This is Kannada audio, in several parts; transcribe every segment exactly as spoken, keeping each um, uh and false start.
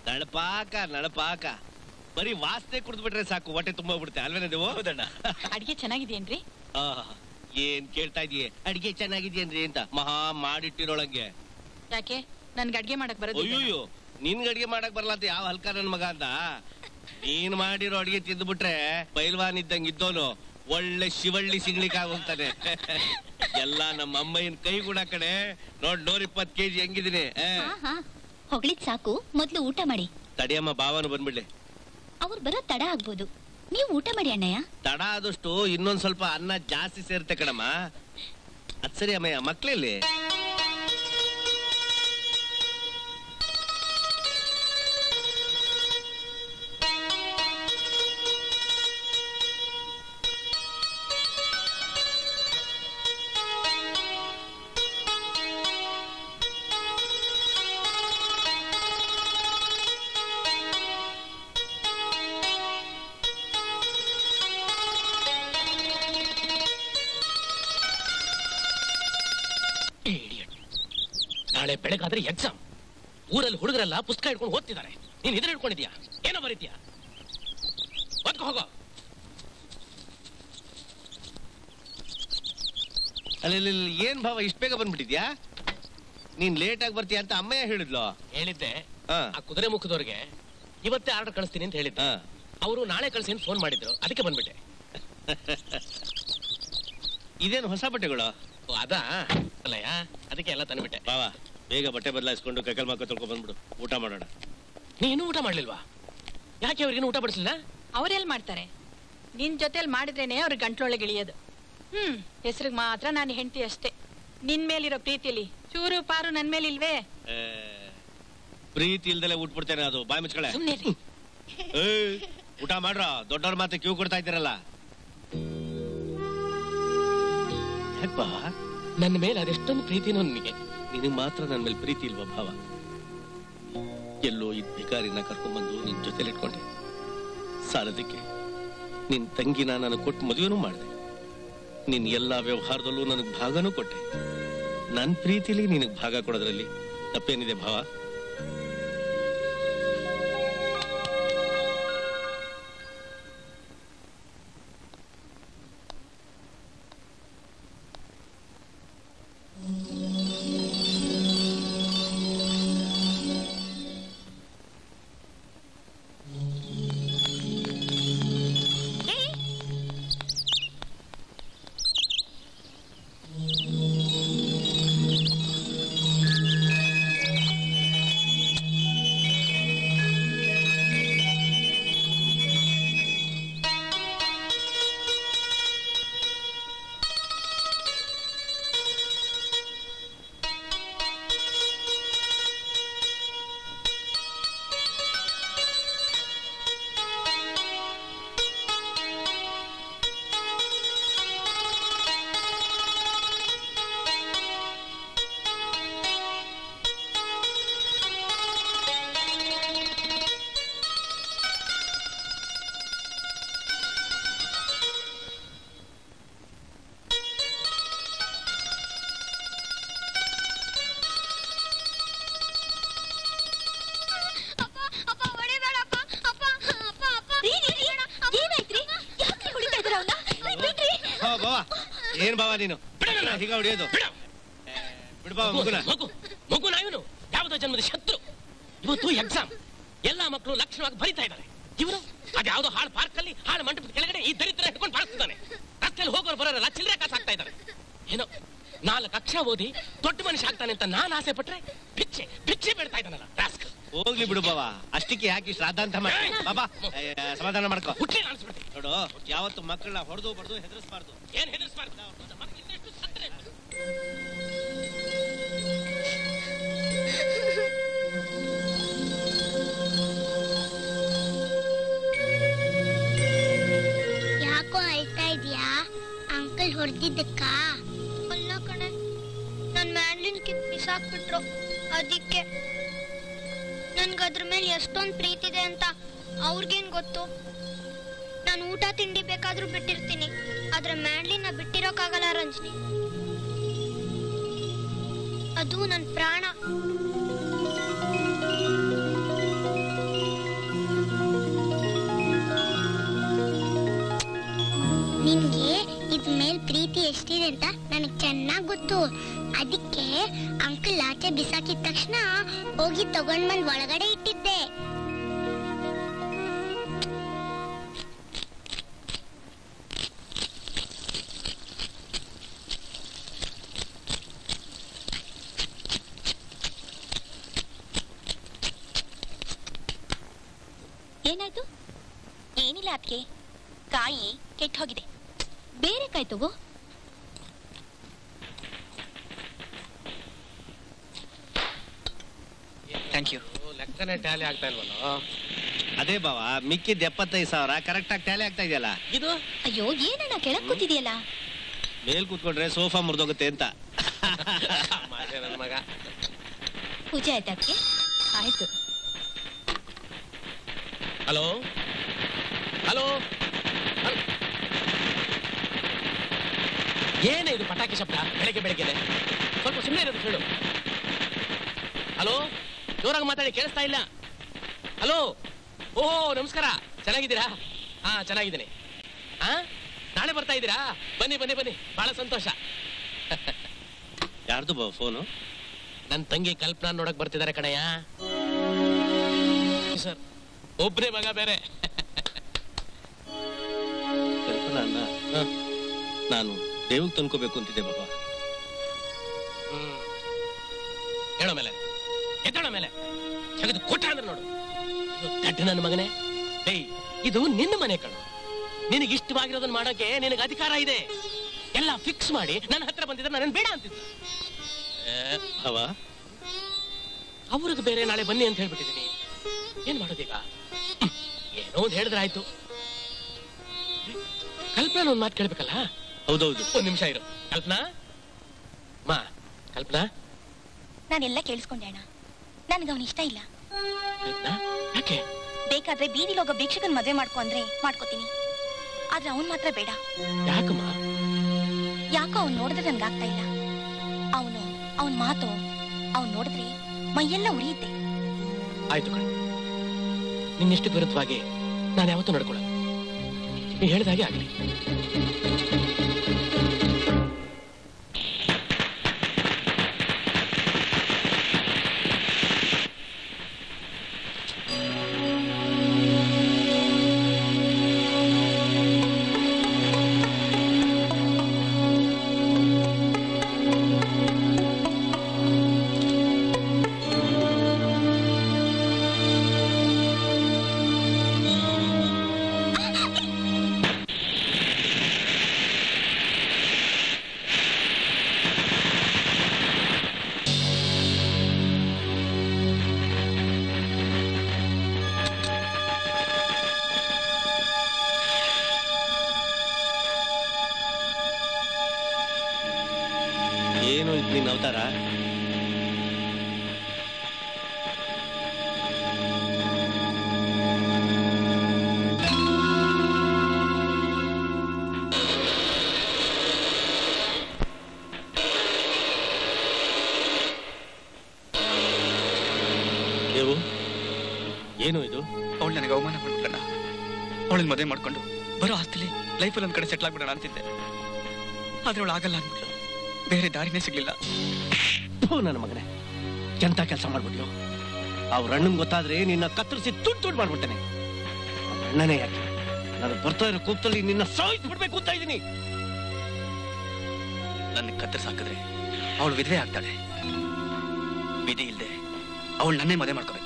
ನಳಪಾಕ ನಳಪಾಕ ಬರೀ ವಾಸನೆ ಕುಡಿದು ಬಿಟ್ರೆ ಸಾಕು ಹೊಟ್ಟೆ ತುಂಬಾ ಬಿಡುತ್ತೆ ಅಲ್ವೇನ ನೀವು? ಹೌದಣ್ಣ. ಅಡಿಗೆ ಚೆನ್ನಾಗಿದೆಯೇನ್ರಿ? ಏನ್ ಕೇಳ್ತಾ ಇದೀಯ? ಅಡಿಗೆ ಚೆನ್ನಾಗಿದೆಯೇನ್ರಿ ಅಂತ ಮಹಾ ಮಾಡಿಟ್ಟಿರೋಳಂಗೆ. ಯಾಕೆ ನನ್ಗೆ ಅಡ್ಗೆ ಮಾಡಕ್ ಬರೋದು? ಅಯ್ಯೋ ನಿನ್ಗೆ ಅಡ್ಗೆ ಮಾಡಕ್ ಬರಲ್ಲ ಅಂತ ಯಾವ ಹಲ್ಕ ನನ್ ಮಗ ಅಂತ. ನೀನ್ ಮಾಡಿರೋ ಅಡ್ಗೆ ತಿಂದು ಬಿಟ್ರೆ ಪೈಲ್ವಾನ್ ಇದ್ದಂಗ ಇದ್ದೋನು ಒಳ್ಳೆ ಶಿವಳ್ಳಿ ಸಿಗ್ಲಿಕ್ಕಾಗ ಹೋಗ್ತಾನೆ. ಎಲ್ಲ ನಮ್ಮ ಅಮ್ಮಯ್ಯನ ಕೈ ಗುಣ ಕಡೆ ನೋಡ್ ನೂರ ಇಪ್ಪತ್ ಕೆಜಿ ಹೆಂಗಿದೀನಿ. ಹೊಗಳಿದ್ ಸಾಕು, ಮೊದ್ಲು ಊಟ ಮಾಡಿ. ತಡಿಯಮ್ಮ ಬಾವನು ಬಂದ್ಬಿಡ್ಲಿ. ಅವ್ರು ಬರೋ ತಡ ಆಗ್ಬೋದು, ನೀವು ಊಟ ಮಾಡಿ ಅಣ್ಣಯ್ಯ. ತಡ ಆದಷ್ಟು ಇನ್ನೊಂದ್ ಸ್ವಲ್ಪ ಅನ್ನ ಜಾಸ್ತಿ ಸೇರುತ್ತೆ ಕಣಮ್ಮ. ಅದ್ ಸರಿ ಅಮ್ಮಯ್ಯ, ಮಕ್ಳಲ್ಲಿ? ನಾಳೆ ಬೆಳಗಾದ್ರೆ ಎಕ್ಸಾಮ್. ಊರಲ್ಲಿ ಹುಡುಗರೆಲ್ಲ ಪುಸ್ತಕ ಹಿಡ್ಕೊಂಡು ಓದ್ತಿದ್ದಾರೆ. ನೀನ್ ಇದ್ರ ಹಿಡ್ಕೊಂಡಿದ್ಯಾ? ಏನೋ ಬರೀತೀಯಾ? ಓದ್ಕೊ ಹೋಗೋ. ಅಲ್ಲಿ ಏನ್ ಭಾವ ಇಷ್ಟ ಬೇಗ ಬಂದ್ಬಿಟ್ಟಿದ್ಯಾ? ನೀನ್ ಲೇಟ್ ಆಗಿ ಬರ್ತೀಯ ಅಂತ ಅಮ್ಮಯ್ಯ ಹೇಳಿದ್ಲು. ಹೇಳಿದ್ದೆ ಆ ಕುದುರೆ ಮುಖದವ್ರಿಗೆ ಇವತ್ತೇ ಆರ್ಡರ್ ಕಳಿಸ್ತೀನಿ ಅಂತ ಹೇಳಿದ್ದೆ. ಅವರು ನಾಳೆ ಕಳಿಸಿ ಅಂತ ಫೋನ್ ಮಾಡಿದ್ರು, ಅದಕ್ಕೆ ಬಂದ್ಬಿಟ್ಟೆ. ಇದೇನು ಹೊಸ ಬಟ್ಟೆಗಳು? ಅದಾ ಅಲ್ಲಯ್ಯ, ಅದಕ್ಕೆ ಎಲ್ಲ ತಂದ್ಬಿಟ್ಟೆ. ಬಾವ ಬೇಗ ಬಟ್ಟೆ ಬದಲಾಯಿಸ್ಕೊಂಡು ಕೈಕಲ್ ಮಕ್ಕ ತೊಳ್ಕೊಂಡ್ ಬಂದ್ಬಿಡು, ಊಟ ಮಾಡೋಣ. ನೀನು ಊಟ ಮಾಡ್ಲಿಲ್ವಾ? ಯಾಕೆ ಅವ್ರಿಗೇನು ಊಟ ಬಡಿಸಲಿಲ್ಲ? ಅವ್ರೆಲ್ ಮಾಡ್ತಾರೆ? ನಿನ್ ಜೊತೆಲಿ ಮಾಡಿದ್ರೇನೆ ಅವ್ರಿಗೆ ಗಂಟ್ಲೊಳಗೆ ಇಳಿಯೋದು. ಹ್ಮ್ ಹೆಸರಿಗೆ ಮಾತ್ರ ನಾನು ಹೆಂಡತಿ ಅಷ್ಟೇ. ನಿನ್ ಮೇಲಿರೋ ಪ್ರೀತಿಲಿ ಚೂರು ಪಾರು ನನ್ ಮೇಲೆ ಇಲ್ವೇ? ಪ್ರೀತಿ ಇಲ್ದಲೆ ಊಟ್ಬಿಡ್ತೇನೆ. ಅದು ಬಾಯಿ ಮುಚ್ಕಳೆ. ಊಟ ಮಾಡ್ರ, ದೊಡ್ಡವ್ರ ಮಾತ್ರ ಕ್ಯೂ ಕೊಡ್ತಾ ಇದ್ದೀರಲ್ಲ. ನನ್ನ ಮೇಲೆ ಅದೆಷ್ಟೊಂದು ಪ್ರೀತಿನೋ ನಿನಗೆ. ನಿನಗೆ ಮಾತ್ರ ನನ್ನ ಮೇಲೆ ಪ್ರೀತಿ ಇಲ್ವಾ ಭಾವ? ಎಲ್ಲೋ ಇದ್ ಭಿಕಾರಿನ ಕರ್ಕೊಂಡ್ಬಂದು ನಿನ್ ಜೊತೆಲಿ ಇಟ್ಕೊಂಡೆ. ಸಾಲದಕ್ಕೆ ನಿನ್ ತಂಗಿನ ನಾನು ಕೊಟ್ಟು ಮದುವೆನೂ ಮಾಡಿದೆ. ನಿನ್ ಎಲ್ಲಾ ವ್ಯವಹಾರದಲ್ಲೂ ನನಗ್ ಭಾಗನೂ ಕೊಟ್ಟೆ. ನನ್ ಪ್ರೀತಿಲಿ ನಿನಗ್ ಭಾಗ ಕೊಡೋದ್ರಲ್ಲಿ ತಪ್ಪೇನಿದೆ ಭಾವ? ಏನ್ ಬಾವ ನೀನು ಹೀಗ ಹೊಡಿಯೋದು? ಬಿಡ್ಬಾವ ಮಗುನ. ಮಗು ಮಗು ನಾವೇನು ಯಾವ್ದೋ ಜನ್ಮದ ಶತ್ರು. ಇವತ್ತು ಎಕ್ಸಾಮ್, ಎಲ್ಲಾ ಮಕ್ಕಳು ಲಕ್ಷಣವಾಗಿ ಬರೀತಾ ಇದ್ದಾರೆ. ಇವರು ಅದ್ಯಾವುದೋ ಹಾಳು ಪಾರ್ಕ್ ಅಲ್ಲಿ ಹಾಳು ಮಂಟಪದ ಕೆಳಗಡೆ ಈ ದರಿದ್ರ ಹಿಡ್ಕೊಂಡು ಬಾರಿಸ್ತಿದ್ದಾನೆ. ರಸ್ತೆಯಲ್ಲಿ ಹೋಗೋರು ಬರೋರೆಲ್ಲ ಚಿಲ್ಲರೆ ಕಾಸು ಹಾಕ್ತಾ ಇದ್ದಾರೆ. ಏನೋ ನಾಲ್ಕು ಅಕ್ಷರ ಓದಿ ದೊಡ್ಡ ಮನುಷ್ಯ ಆಗ್ತಾನೆ ಅಂತ ನಾನ್ ಆಸೆ ಪಟ್ರೆ ಭಿಕ್ಷೆ ಭಿಕ್ಷೆ ಬೇಡ್ತಾ ಇದ್ದಾನಲ್ಲ. ಹೋಗ್ಲಿ ಬಿಡು ಬಾವ, ಅಷ್ಟಕ್ಕೆ ಯಾಕೆ ಶ್ರಾದ್ದ ಅಂತ ಮಾಡಿ ಬಾಬಾ ಸಮಾಧಾನ ಮಾಡ್ಕೋ. ಹುಟ್ಟಿ ಅನ್ಸ್ಬಿಟ್ಟೆ ನೋಡು, ಯಾವತ್ತು ಮಕ್ಕಳನ್ನ ಹೊಡೆದು ಬಡ್ದು ಹೆದರ್ಸ್ಬಾರ್ದು. ಏನ್ ಹೆದರ್ಸ್ಬಾರ್ದು? ಯಾಕೋ ಅಳ್ತಾ ಇದೀಯಾ? ಅಂಕಲ್ ಹೊಡೆದಿದ್ದಕ್ಕ? ಅಲ್ಲ ಕಣೆ, ನನ್ ಮ್ಯಾಂಡ್ಲಿನ್ ಕಿತ್ ಬಿಸಾಕ್ಬಿಟ್ರು, ಅದಕ್ಕೆ. ನನ್ಗ ಅದ್ರ ಮೇಲೆ ಎಷ್ಟೊಂದ್ ಪ್ರೀತಿ ಇದೆ ಅಂತ ಅವ್ರಿಗೇನ್ ಗೊತ್ತು? ನಾನು ಊಟ ತಿಂಡಿ ಬೇಕಾದ್ರೂ ಬಿಟ್ಟಿರ್ತೀನಿ, ಆದ್ರೆ ಮ್ಯಾಂಡ್ಲಿನ ಬಿಟ್ಟಿರೋಕ್ಕಾಗಲ್ಲ ರಂಜನಿ. ಅದು ನನ್ ಪ್ರಾಣ. ಎಷ್ಟಿದೆ ಅಂತ ನನಗೆ ಚೆನ್ನಾಗಿ ಗೊತ್ತು. ಅದಕ್ಕೆ ಅಂಕಲ್ ಆಚೆ ಬಿಸಾಕಿದ ತಕ್ಷಣ ಹೋಗಿ ತಗೊಂಡ್ ಬಂದ್ ಒಳಗಡೆ ಇಟ್ಟಿದ್ದೆ. ಏನಾಯ್ತು? ಏನಿಲ್ಲ ಅದಕ್ಕೆ, ಕಾಯಿ ಕೆಟ್ಟ ಹೋಗಿದೆ. ಬೇರೆ ಕಾಯಿ ತಗೋ. Thank you. ಲೆಕ್ಕನೇ ಟ್ಯಾಲಿ ಆಗ್ತಾ ಇಲ್ವಲ್ಲ? ಅದೇ ಬಾವ, ಮಿಕ್ಕಿದ್ ಎಪ್ಪತ್ತೈದು ಸಾವಿರ ಕರೆಕ್ಟ್ ಆಗಿ ಟ್ಯಾಲಿ ಆಗ್ತಾ ಇದೆಯಲ್ಲ. ಇದು ಅಯ್ಯೋ ಏನಣ್ಣ ಕೆಳಕ್ ಕೂತಿದ್ಯಲ್ಲ? ಮೇಲ್ ಕೂತ್ಕೊಂಡ್ರೆ ಸೋಫಾ ಮುರಿದೋಗುತ್ತೆ ಅಂತ. ನನ್ನ ಮಗ. ಪೂಜೆ ಆಯ್ತಾ ಅದಕ್ಕೆ? ಆಯ್ತು. ಹಲೋ ಹಲೋ, ಏನೇ ಇದು ಪಟಾಕಿ ಶಬ್ದ ಬೆಳಗ್ಗೆ ಬೆಳಗ್ಗೆ? ಸ್ವಲ್ಪ ಸುಮ್ಮನೆ ಇರೋದು ಹೇಳು. ಹಲೋ, ಜೋರಾಗಿ ಮಾತಾಡಿ, ಕೇಳಿಸ್ತಾ ಇಲ್ಲ. ಹಲೋ, ಓಹೋ ನಮಸ್ಕಾರ, ಚೆನ್ನಾಗಿದ್ದೀರಾ? ಹಾ ಚೆನ್ನಾಗಿದ್ದೀನಿ. ಹಾ ನಾಳೆ ಬರ್ತಾ ಇದ್ದೀರಾ? ಬನ್ನಿ ಬನ್ನಿ ಬನ್ನಿ, ಬಹಳ ಸಂತೋಷ. ಯಾರ್ದು ಬಾವ ಫೋನು? ನನ್ನ ತಂಗಿ ಕಲ್ಪನಾ ನೋಡಕ್ ಬರ್ತಿದ್ದಾರೆ ಕಣಯ್ಯ. ಸರ್, ಒಬ್ಬನೇ ಮಗ ಬೇರೆ. ಕಲ್ಪನಾ ಅನ್ನ ನಾನು ದೇವ್ಗೆ ತಂದ್ಕೋಬೇಕು ಅಂತಿದ್ದೆ ಬಾಬಾ. ಹ್ಮ್ ಹೇಳೋ ಮೇಲೆ ಎತ್ತಳೋ ಮೇಲೆ ಜಗದು ಕೊಟ್ಟ ಅಂದ್ರೆ ನೋಡು. ದಡ್ಡ ನನ್ನ ಮಗನೇ. ಏಯ್, ಇದು ನಿನ್ನ ಮನೆ ಕಣು. ನಿನಗೆ ಇಷ್ಟವಾಗಿರೋದನ್ನ ಮಾಡೋಕೆ ನಿನಗೆ ಅಧಿಕಾರ ಇದೆ. ಎಲ್ಲ ಫಿಕ್ಸ್ ಮಾಡಿ ನನ್ನ ಹತ್ರ ಬಂದಿದ್ರೆ ನನ್ನ ಬೇಡ ಅಂತಿದ್ದ. ಬಾವ, ಅವ್ರಿಗೆ ಬೇರೆ ನಾಳೆ ಬನ್ನಿ ಅಂತ ಹೇಳ್ಬಿಟ್ಟಿದ್ದೀನಿ. ಏನ್ ಮಾಡೋದೀಗ? ಏನೋ ಒಂದು ಹೇಳಿದ್ರೆ ಆಯ್ತು. ಕಲ್ಪನಾ ಒಂದ್ ಮಾತು ಕೇಳ್ಬೇಕಲ್ಲ? ಹೌದೌದು. ಒಂದ್ ನಿಮಿಷ ಇರು. ಕಲ್ಪನಾ ಮಾ, ಕಲ್ಪನಾ, ನಾನೆಲ್ಲ ಕೇಳಿಸ್ಕೊಂಡೆ ಅಣ್ಣ. ನನ್ಗೆ ಅವನ ಇಷ್ಟ ಇಲ್ಲ. ಕಲ್ಪನಾ ಯಾಕೆ? ಬೇಕಾದ್ರೆ ಬೀದಿಲಿ ಹೋಗೋ ಭಿಕ್ಷಕನ್ ಮದ್ವೆ ಮಾಡ್ಕೊ ಅಂದ್ರೆ ಮಾಡ್ಕೋತೀನಿ. ಆದ್ರೆ ಅವನ್ ಮಾತ್ರ ಬೇಡ. ಯಾಕಮ್ಮ? ಯಾಕೋ ಅವ್ನ್ ನೋಡಿದ್ರೆ ನನ್ಗೆ ಆಗ್ತಾ ಇಲ್ಲ. ಅವನು, ಅವನ್ ಮಾತು, ಅವ್ನ್ ನೋಡಿದ್ರೆ ಮೈಯೆಲ್ಲ ಉರಿಯುತ್ತೆ. ಆಯ್ತು ಕಣ್, ನಿನ್ನಿಷ್ಟು ವಿರುದ್ಧವಾಗಿ ನಾನು ಯಾವತ್ತೂ ನಡ್ಕೊಳ್ಳಲ್ಲ. ನೀ ಹೇಳಿದಾಗೆ ಆಗಲಿ. ಏನು ಇದು ನಿನ್ನ ಅವತಾರ? ದೇವು, ಏನು ಇದು? ಅವಳು ನನಗೆ ಅವಮಾನ ಮಾಡ್ಬಿಟ್ಟಣ್ಣ. ಅವಳನ್ನ ಮದುವೆ ಮಾಡ್ಕೊಂಡು ಬರೋ ಆಸ್ತಿಲಿ ಲೈಫಲ್ಲಿ ಒಂದ್ ಕಡೆ ಸೆಟ್ಲ್ ಆಗ್ಬಿಡೋಣ ಅಂತಿದ್ದೆ. ಆದ್ರೆ ಅವಳು ಆಗಲ್ಲ ಅಂದ್ಬಿಟ್ಲು. ಬೇರೆ ದಾರಿನೇ ಸಿಗ್ಲಿಲ್ಲ. ನನ್ನ ಮಗನೇ, ಎಂತ ಕೆಲಸ ಮಾಡ್ಬಿಟ್ಯೋ? ಅವ್ರ ಅಣ್ಣನ್ ಗೊತ್ತಾದ್ರೆ ನಿನ್ನ ಕತ್ತರಿಸಿ ತುಂಡು ತುಂಡು ಮಾಡ್ಬಿಡ್ತಾನೆ. ಅಣ್ಣನೇ ಯಾಕೆ, ನಾನು ಬರ್ತಾ ಇರೋ ಕೂತಲ್ಲಿ ನಿನ್ನ ಸಾಯಿಸ್ಬಿಡ್ಬೇಕು ಅಂತ ಇದ್ದೀನಿ. ನನ್ನ ಕತ್ತರಿಸಿ ಹಾಕಿದ್ರೆ ಅವಳು ವಿಧವೆ ಆಗ್ತಾಳೆ. ವಿಧಿ ಇಲ್ಲದೆ ಅವಳು ನನ್ನೇ ಮದುವೆ ಮಾಡ್ಕೋಬೇಕು.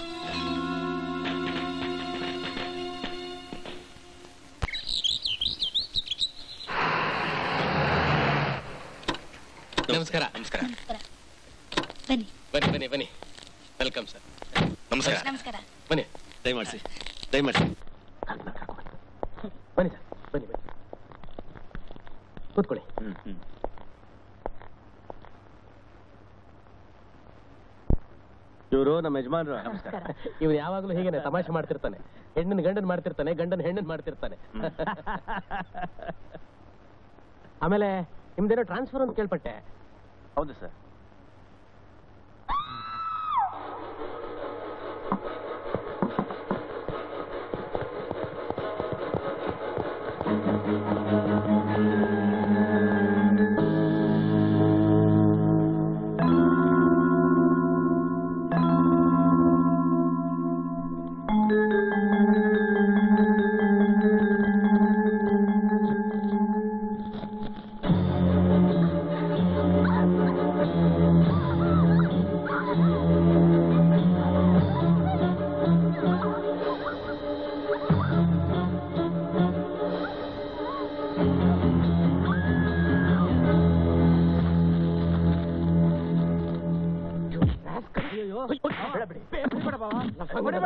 ನಮಸ್ಕಾರ. ನಮಸ್ಕಾರ. ಬನ್ನಿ ಬನ್ನಿ ಬನ್ನಿ ಬನ್ನಿ. Welcome sir. ನಮಸ್ಕಾರ. ನಮಸ್ಕಾರ. ಬನ್ನಿ ದಯಮಾಡಿಸಿ ದಯಮಾಡಿಸಿ ಬನ್ನಿ ಸರ್, ಬನ್ನಿ ಬನ್ನಿ, ಕೂತ್ಕೊಳ್ಳಿ. ಹ್ಮ್ ಹ್ಮ್ ಇವರು ನಮ್ಮ ಯಜಮಾನ್ರು. ಇವ್ರು ಯಾವಾಗ್ಲೂ ಹೀಗೇನೆ ತಮಾಷೆ ಮಾಡ್ತಿರ್ತಾನೆ. ಹೆಣ್ಣಿನ ಗಂಡನ್ ಮಾಡ್ತಿರ್ತಾನೆ, ಗಂಡನ ಹೆಣ್ಣನ್ ಮಾಡ್ತಿರ್ತಾನೆ. ಆಮೇಲೆ ನಿಮ್ದೇನೋ ಟ್ರಾನ್ಸ್ಫರ್ ಅಂತ ಕೇಳ್ಪಟ್ಟೆ. ಹೌದು ಸರ್.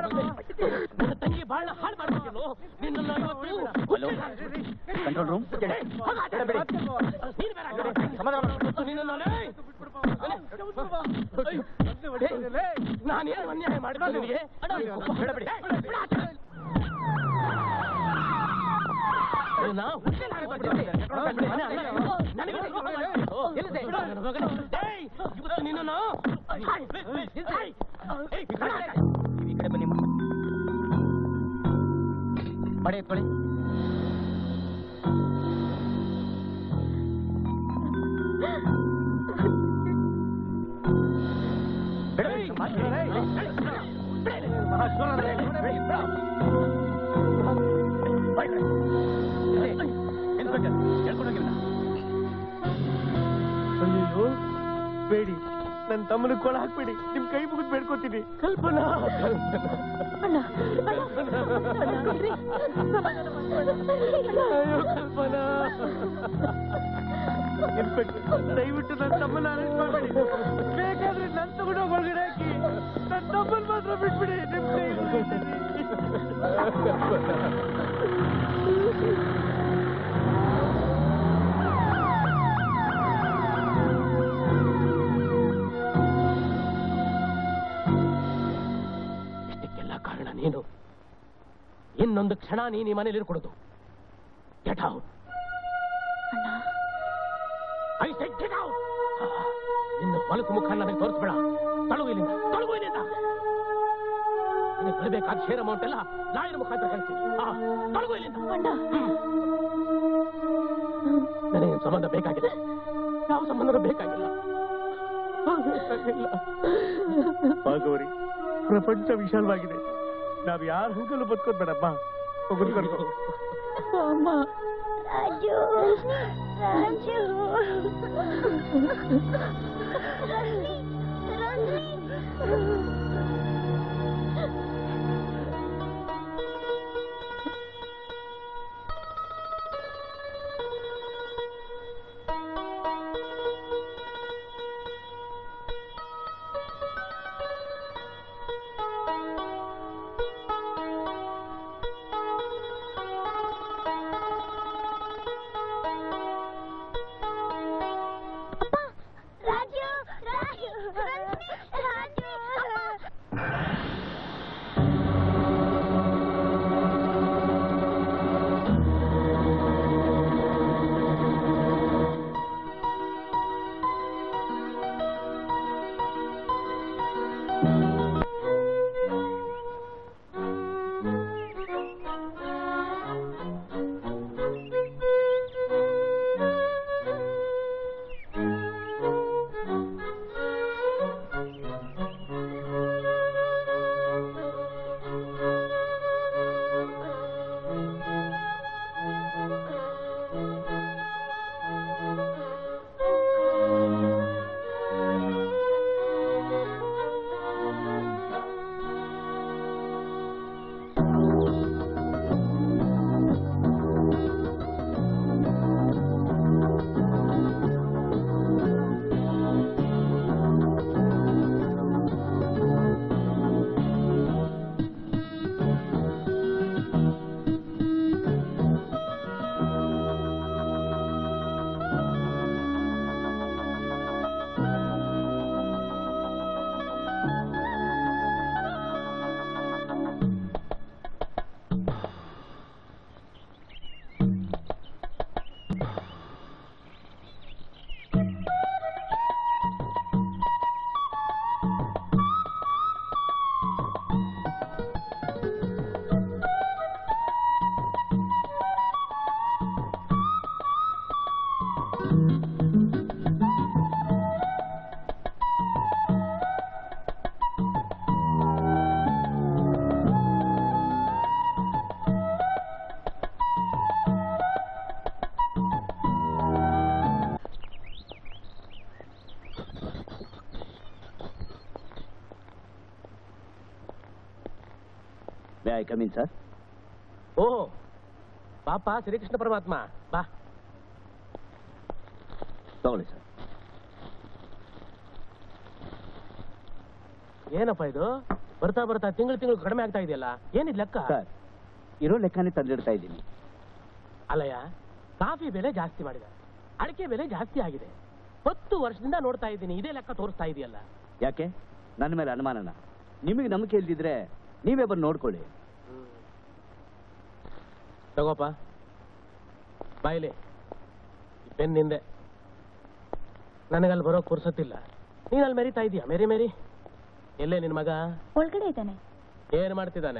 ನನ್ನ ತಂಗಿ ಬಾಳ ಹಾಳು ಮಾಡ್ಬಿಟ್ಟಿಲ್ಲ ನಿನ್ನ ಕಂಟ್ರೋಲ್ ರೂಮ್ ನಾನೇನು ಅನ್ಯಾಯ ಮಾಡಿಲ್ಲ ನಿನಗೆ ಇವತ್ತು ನಿನ್ನ ಈ ಕಡೆ ಬನ್ನಿ ಪಡೆ ಎತ್ಕೊಳ್ಳಿ ಅಯ್ಯೋ ಬೇಡಿ ನನ್ನ ತಮ್ಮನ ಕೊಳ ಹಾಕ್ಬೇಡಿ ನಿಮ್ ಕೈ ಮುಗಿದ್ ಬೇಡ್ಕೋತೀನಿ ಕಲ್ಪನಾ ಅಯ್ಯೋ ಕಲ್ಪನಾ ಇನ್ಸ್ಪೆಕ್ಟರ್ ದಯವಿಟ್ಟು ನನ್ನ ತಮ್ಮನ ಅರೆಸ್ಟ್ ಮಾಡಬೇಡಿ ಬೇಕಾದ್ರೆ ನನ್ನ ತಗೊಂಡು ಒಳಗಡೆ ಹಾಕಿ ನನ್ನ ತಮ್ಮನ ಮಾತ್ರ ಬಿಟ್ಬಿಡಿ ನಿಮ್ ಕೈ ಕಾರಣ ನೀನು ಇನ್ನೊಂದು ಕ್ಷಣ ನೀನು ಈ ಮನೇಲಿ ಇರ್ಕೊಡೋದು get out I said get out ನಿನ್ನ ಹೊಲಸು ಮುಖ ನನಗೆ ತೋರಿಸ್ಬೇಡ ತಳುವು ಇಲ್ಲಿಂದ ತಳುವು ಇಲ್ಲಿಂದ ನಿನಗೆ ಬರಬೇಕಾದ ಶೇರ್ ಅಮೌಂಟ್ ಎಲ್ಲ ಲಾಯರ್ ಮುಖಾಂತರ ಕಳಿಸ್ತೀನಿ ತಳುವು ಇಲ್ಲಿಂದ ನನಗೆ ಸಂಬಂಧ ಬೇಕಾಗಿಲ್ಲ ಯಾವ ಸಂಬಂಧ ಬೇಕಾಗಿಲ್ಲ ಭಾಗವರಿ ಪ್ರಪಂಚ ವಿಶಾಲವಾಗಿದೆ ನಾವ್ ಯಾರ ಹಂಗಲು ಬದುಕೋದ್ ಬೇಡಮ್ಮ ಹೋಗ್ಬೇಕು ಅಮ್ಮ Raju Raju May I come in, sir? ಓ ಪಾಪ ಶ್ರೀಕೃಷ್ಣ ಪರಮಾತ್ಮ ಬಾ ತಗೊಳ್ಳಿ ಸರ್. ಏನಪ್ಪ ಇದು ಬರ್ತಾ ಬರ್ತಾ ತಿಂಗಳು ತಿಂಗಳು ಕಡಿಮೆ ಆಗ್ತಾ ಇದೆಯಲ್ಲ, ಏನಿದ್ ಲೆಕ್ಕ? ಸರ್, ಇರೋ ಲೆಕ್ಕನೇ ತಂದಿಡ್ತಾ ಇದ್ದೀನಿ. ಅಲ್ಲಯ್ಯ, ಕಾಫಿ ಬೆಲೆ ಜಾಸ್ತಿ ಮಾಡಿದ, ಅಡಿಕೆ ಬೆಲೆ ಜಾಸ್ತಿ ಆಗಿದೆ. ಹತ್ತು ವರ್ಷದಿಂದ ನೋಡ್ತಾ ಇದ್ದೀನಿ, ಇದೇ ಲೆಕ್ಕ ತೋರಿಸ್ತಾ ಇದೆಯಲ್ಲ. ಯಾಕೆ ನನ್ನ ಮೇಲೆ ಅನುಮಾನನ? ನಿಮಗೆ ನಂಬಿಕೆ ಇಲ್ದಿದ್ರೆ ನೀವೇ ಬಂದು ನೋಡ್ಕೊಳ್ಳಿ. ತಗೋಪ, ಬಾಯ್ಲಿ ಪೆನ್ ನಿಂದೆ. ನನಗಲ್ಲಿ ಬರೋಕ್ ಪುರ್ಸತ್ತಿಲ್ಲ, ನೀನಲ್ಲಿ ಮೆರಿತಾ ಇದೀಯ. ಮೇರಿ ಮೇರಿ, ಎಲ್ಲೇ ನಿನ್ ಮಗ? ಒಳಗಡೆ ಇದ್ದಾನೆ. ಏನ್ ಮಾಡ್ತಿದ್ದಾನೆ?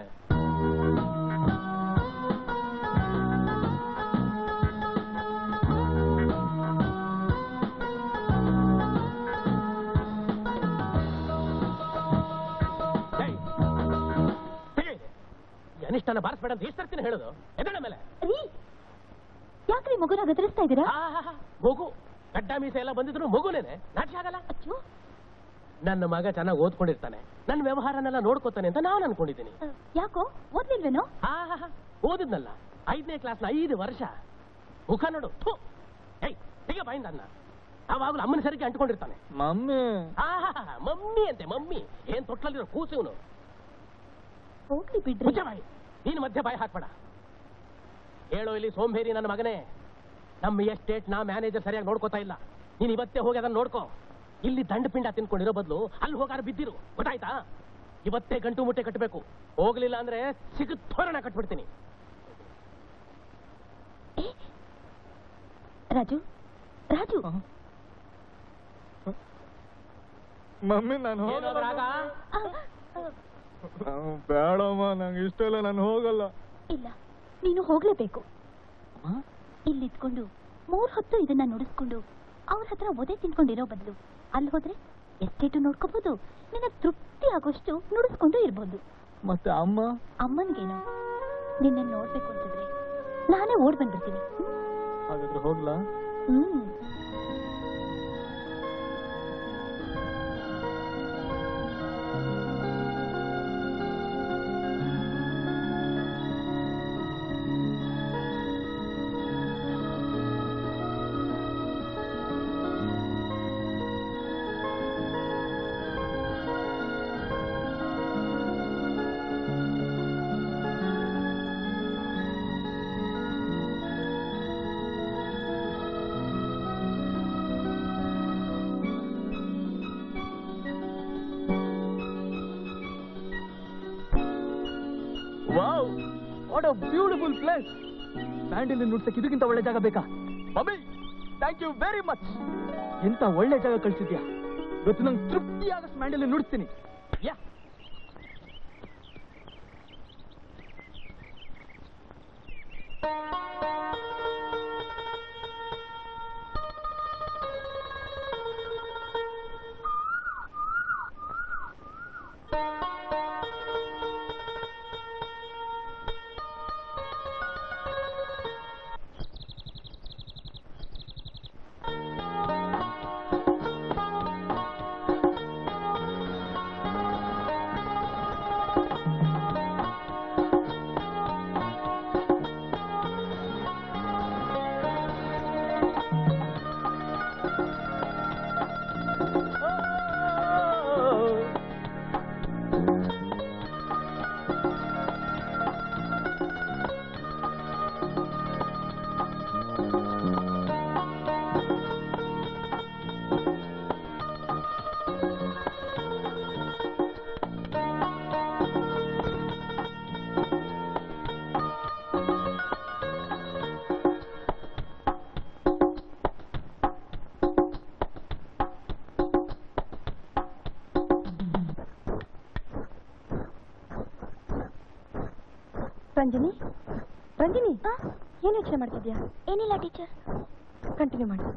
ಅನಿಷ್ಟನ ಬಾರಿಸ್ಬೇಡ ಅಂತ ಎಷ್ಟು ಸರ್ತಿನ ಹೇಳೋದು? ಎದಳ ಮೇಲೆ ಯಾಕ್ರಿ ಮಗುನ ಗದರಿಸ್ತಾ ಇದ್ದೀರಾ? ಮಗು ಗಡ್ಡ ಮೀಸೆ ಎಲ್ಲ ಬಂದಿದ್ರು ಮಗುನೇನೆ, ನಾಚಿಕೆ ಆಗಲ್ಲ? ನನ್ನ ಮಗ ಚೆನ್ನಾಗಿ ಓದ್ಕೊಂಡಿರ್ತಾನೆ, ನನ್ನ ವ್ಯವಹಾರನೆಲ್ಲ ನೋಡ್ಕೋತಾನೆ ಅಂತ ನಾನು ಅನ್ಕೊಂಡಿದ್ದೀನಿ. ಯಾಕೋ ಓದ್ಲಿಲ್ವೇನೋ? ಓದಿದ್ನಲ್ಲ, ಐದನೇ ಕ್ಲಾಸ್ನ ಐದು ವರ್ಷ. ಮುಖ ನೋಡು, ಏಯ್ ತೆಗೆ ಬಾಯಿಂದ ಅನ್ನ. ಅವಾಗಲೂ ಅಮ್ಮನ ಸರಿಗೆ ಅಂಟ್ಕೊಂಡಿರ್ತಾನೆ. ಮಮ್ಮಿ ಮಮ್ಮಿ ಅಂತೆ, ಮಮ್ಮಿ. ಏನ್ ತೊಟ್ಲಲ್ಲಿರೋ ಕೂಸು ಇವನು. ಹೋಗ್ಲಿ ಬಿಡ್ರಿ. ಬಾಯಿ, ನೀನು ಮಧ್ಯೆ ಬಾಯಿ ಹಾಕ್ಬೇಡ. ಹೇಳೋ ಇಲ್ಲಿ ಸೋಂಬೇರಿ ನನ್ನ ಮಗನೇ, ನಮ್ಮ ಎಸ್ಟೇಟ್ ನಾ ಮ್ಯಾನೇಜರ್ ಸರಿಯಾಗಿ ನೋಡ್ಕೋತಾ ಇಲ್ಲ. ನೀನ್ ಇವತ್ತೇ ಹೋಗಿ ಅದನ್ನ ನೋಡ್ಕೋ. ಇಲ್ಲಿ ದಂಡ ಪಿಂಡ ತಿನ್ಕೊಂಡಿರೋ ಬದಲು ಅಲ್ಲಿ ಹೋಗಾರ ಬಿದ್ದಿರು, ಗೊತ್ತಾಯ್ತಾ? ಇವತ್ತೇ ಗಂಟು ಮುಟ್ಟೆ ಕಟ್ಟಬೇಕು. ಹೋಗ್ಲಿಲ್ಲ ಅಂದ್ರೆ ಸಿಗುತ್ತೋರಣ ಕಟ್ಬಿಡ್ತೀನಿ. ರಾಜು, ರಾಜು, ಮಮ್ಮಿ ನಾನು ಬೇಡಮ್ಮ, ನಂಗೆ ಇಷ್ಟ ಇಲ್ಲ, ನಾನು ಹೋಗಲ್ಲ. ಇಲ್ಲ, ನೀನು ಹೋಗ್ಲೇಬೇಕು. ಇಲ್ಲಿದ್ಕೊಂಡು ಮೂರ್ ಹೊತ್ತು ಇದನ್ನ ನುಡಿಸ್ಕೊಂಡು ಅವ್ರ ಹತ್ರ ಒದೆ ತಿನ್ಕೊಂಡಿರೋ ಬದಲು ಅಲ್ಲಿ ಹೋದ್ರೆ ಎಸ್ಟೇಟು ನೋಡ್ಕೋಬಹುದು, ನಿನ್ನ ತೃಪ್ತಿ ಆಗೋಷ್ಟು ನುಡಿಸ್ಕೊಂಡು ಇರ್ಬೋದು. ಮತ್ತೆ ಅಮ್ಮ? ಅಮ್ಮನ್ಗೇನು, ನಿನ್ನ ನೋಡ್ಬೇಕು ಅಂತಿದ್ರೆ ನಾನೇ ಓಡ್ ಬಂದ್ಬಿಡ್ತೀನಿ. ಹಾಗಾದ್ರೆ ಹೋಗ್ಲಾ? ಹ್ಮ್. Wow, what a beautiful place. ಸ್ಯಾಂಡಲ್ ನುಡ್ಸಕ್ಕೆ ಇದಕ್ಕಿಂತ ಒಳ್ಳೆ ಜಾಗ ಬೇಕಾ? Mummy, thank you very much. ಎಂತ ಒಳ್ಳೆ ಜಾಗ ಕಳ್ಸಿದ್ಯಾ. ಇವತ್ತು ನಂಗೆ ತೃಪ್ತಿಯಾಗ ಸ್ಯಾಂಡಲ್ ನುಡಿಸ್ತೀನಿ. ಯಾ ರಂಜಿನಿ, ರಂಜಿನಿ, ಏನು ಯೋಚನೆ ಮಾಡ್ತಿದ್ಯಾ? ಏನಿಲ್ಲ ಟೀಚರ್. ಕಂಟಿನ್ಯೂ ಮಾಡಿ.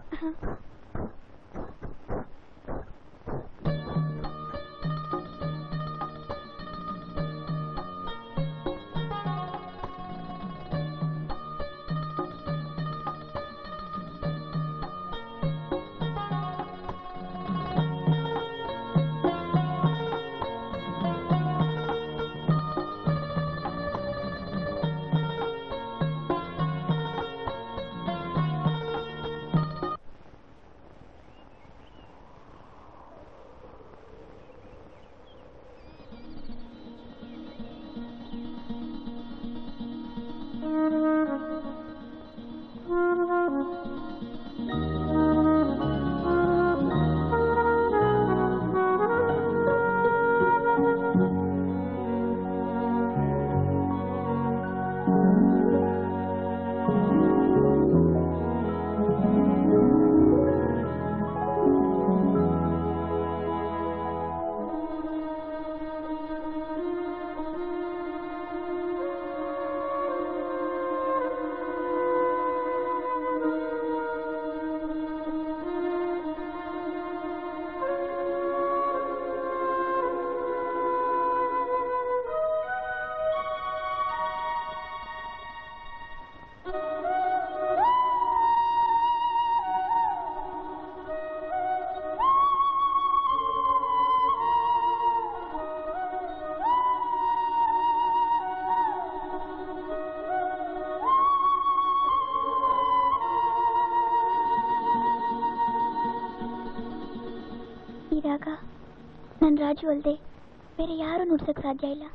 ನನ್ನ ರಾಜು ಅಲ್ಲದೆ ಬೇರೆ ಯಾರು ನುಡ್ಸಕ್ ಸಾಧ್ಯ ಇಲ್ಲ.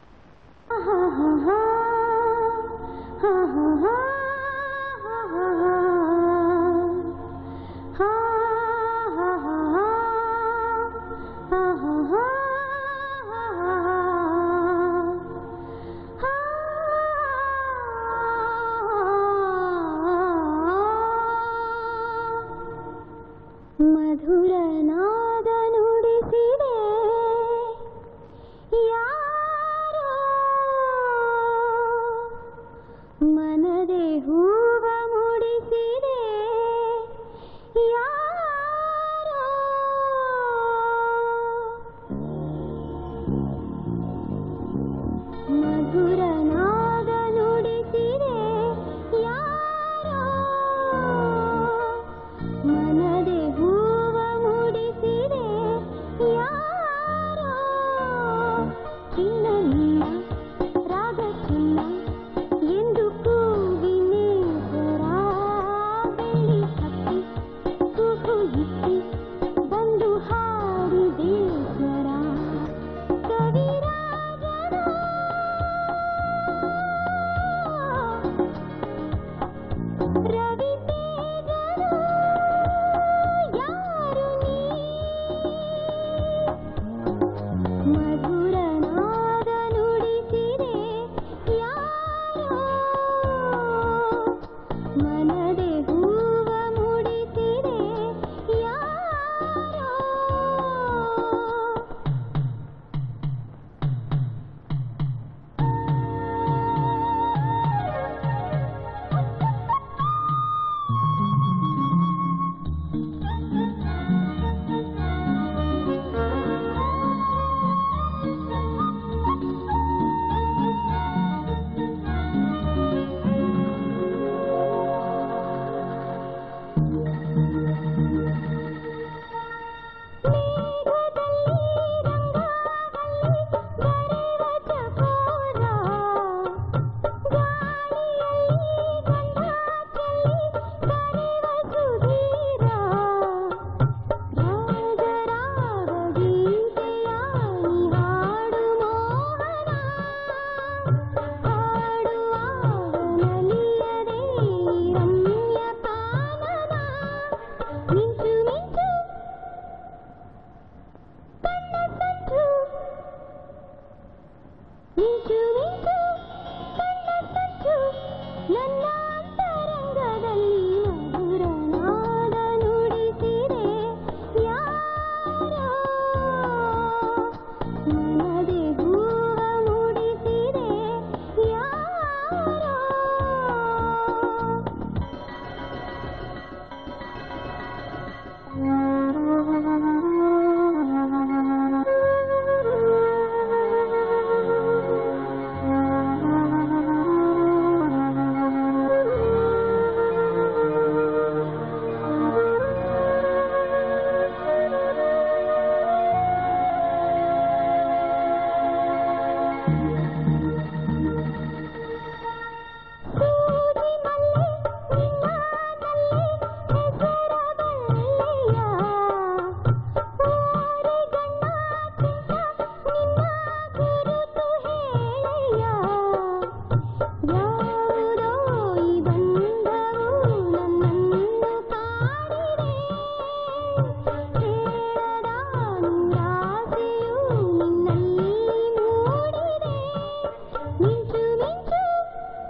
ಮಧುರ ನಾದ ನುಡಿಸಿದೆ ಯಾರೋ ಮನದೇ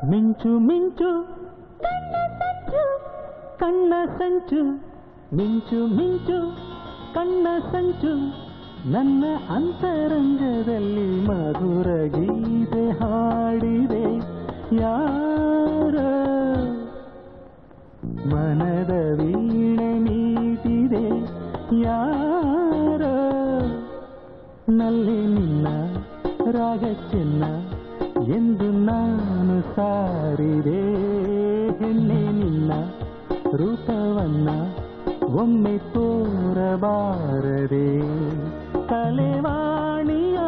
ಮಿಂಚು ಮಿಂಚು ಕಣ್ಣ ಸಂಚು ಮಿಂಚು ಮಿಂಚು ಕಣ್ಣ ಸಂಚು ನನ್ನ ಅಂತರಂಗದಲ್ಲಿ ಮಧುರ ಗೀತೆ ಹಾಡಿದೆ ಯಾರ ಮನದ ವೀಣೆ ಮೀಟಿದೆ ಯಾರ ನಲ್ಲಿ ನಿನ್ನ ರಾಗ ಚೆನ್ನ ಎಂದು ನಾನು ಸಾರಿದೆ ಹೆಣ್ಣೆ ನಿನ್ನ ರೂಪವನ್ನ ಒಮ್ಮೆ ತೋರಬಾರದೆ ಕಲೆವಾಣಿಯ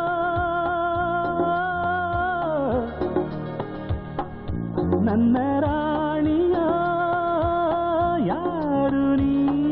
ನನ್ನ ರಾಣಿಯ ಯಾರು ನೀ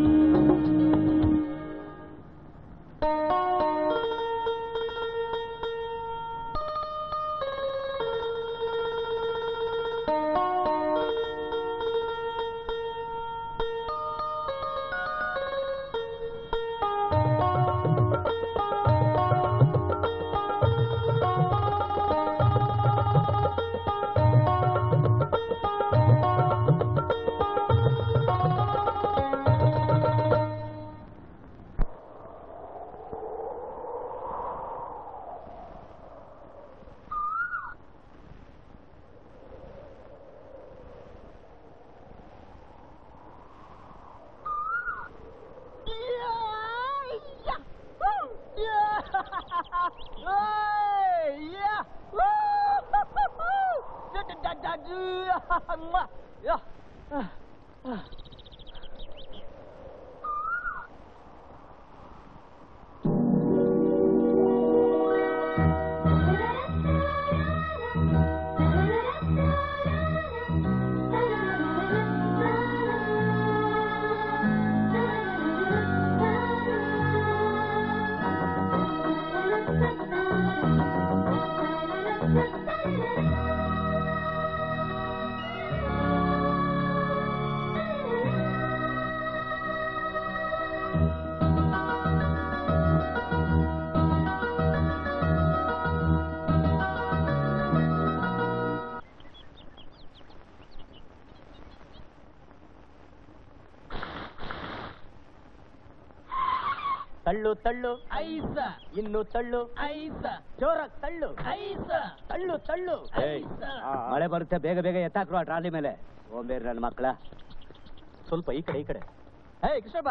ತಳ್ಳು ತಳ್ಳು ಐಸ ಇನ್ನು ತಳ್ಳು ಐಸ ಜೋರಾಗಿ ತಳ್ಳು ಐಸ ತಳ್ಳು ತಳ್ಳು ಮಳೆ ಬರುತ್ತೆ, ಬೇಗ ಬೇಗ ಎತ್ತಾಕ್ರು ಆ ಟ್ರಾಲಿ ಮೇಲೆ. ಓಂಬೇರಿ ನನ್ನ ಮಕ್ಕಳ, ಸ್ವಲ್ಪ ಈ ಕಡೆ ಈ ಕಡೆ. ಹೇ ಕೃಷ್ಣಪ್ಪ,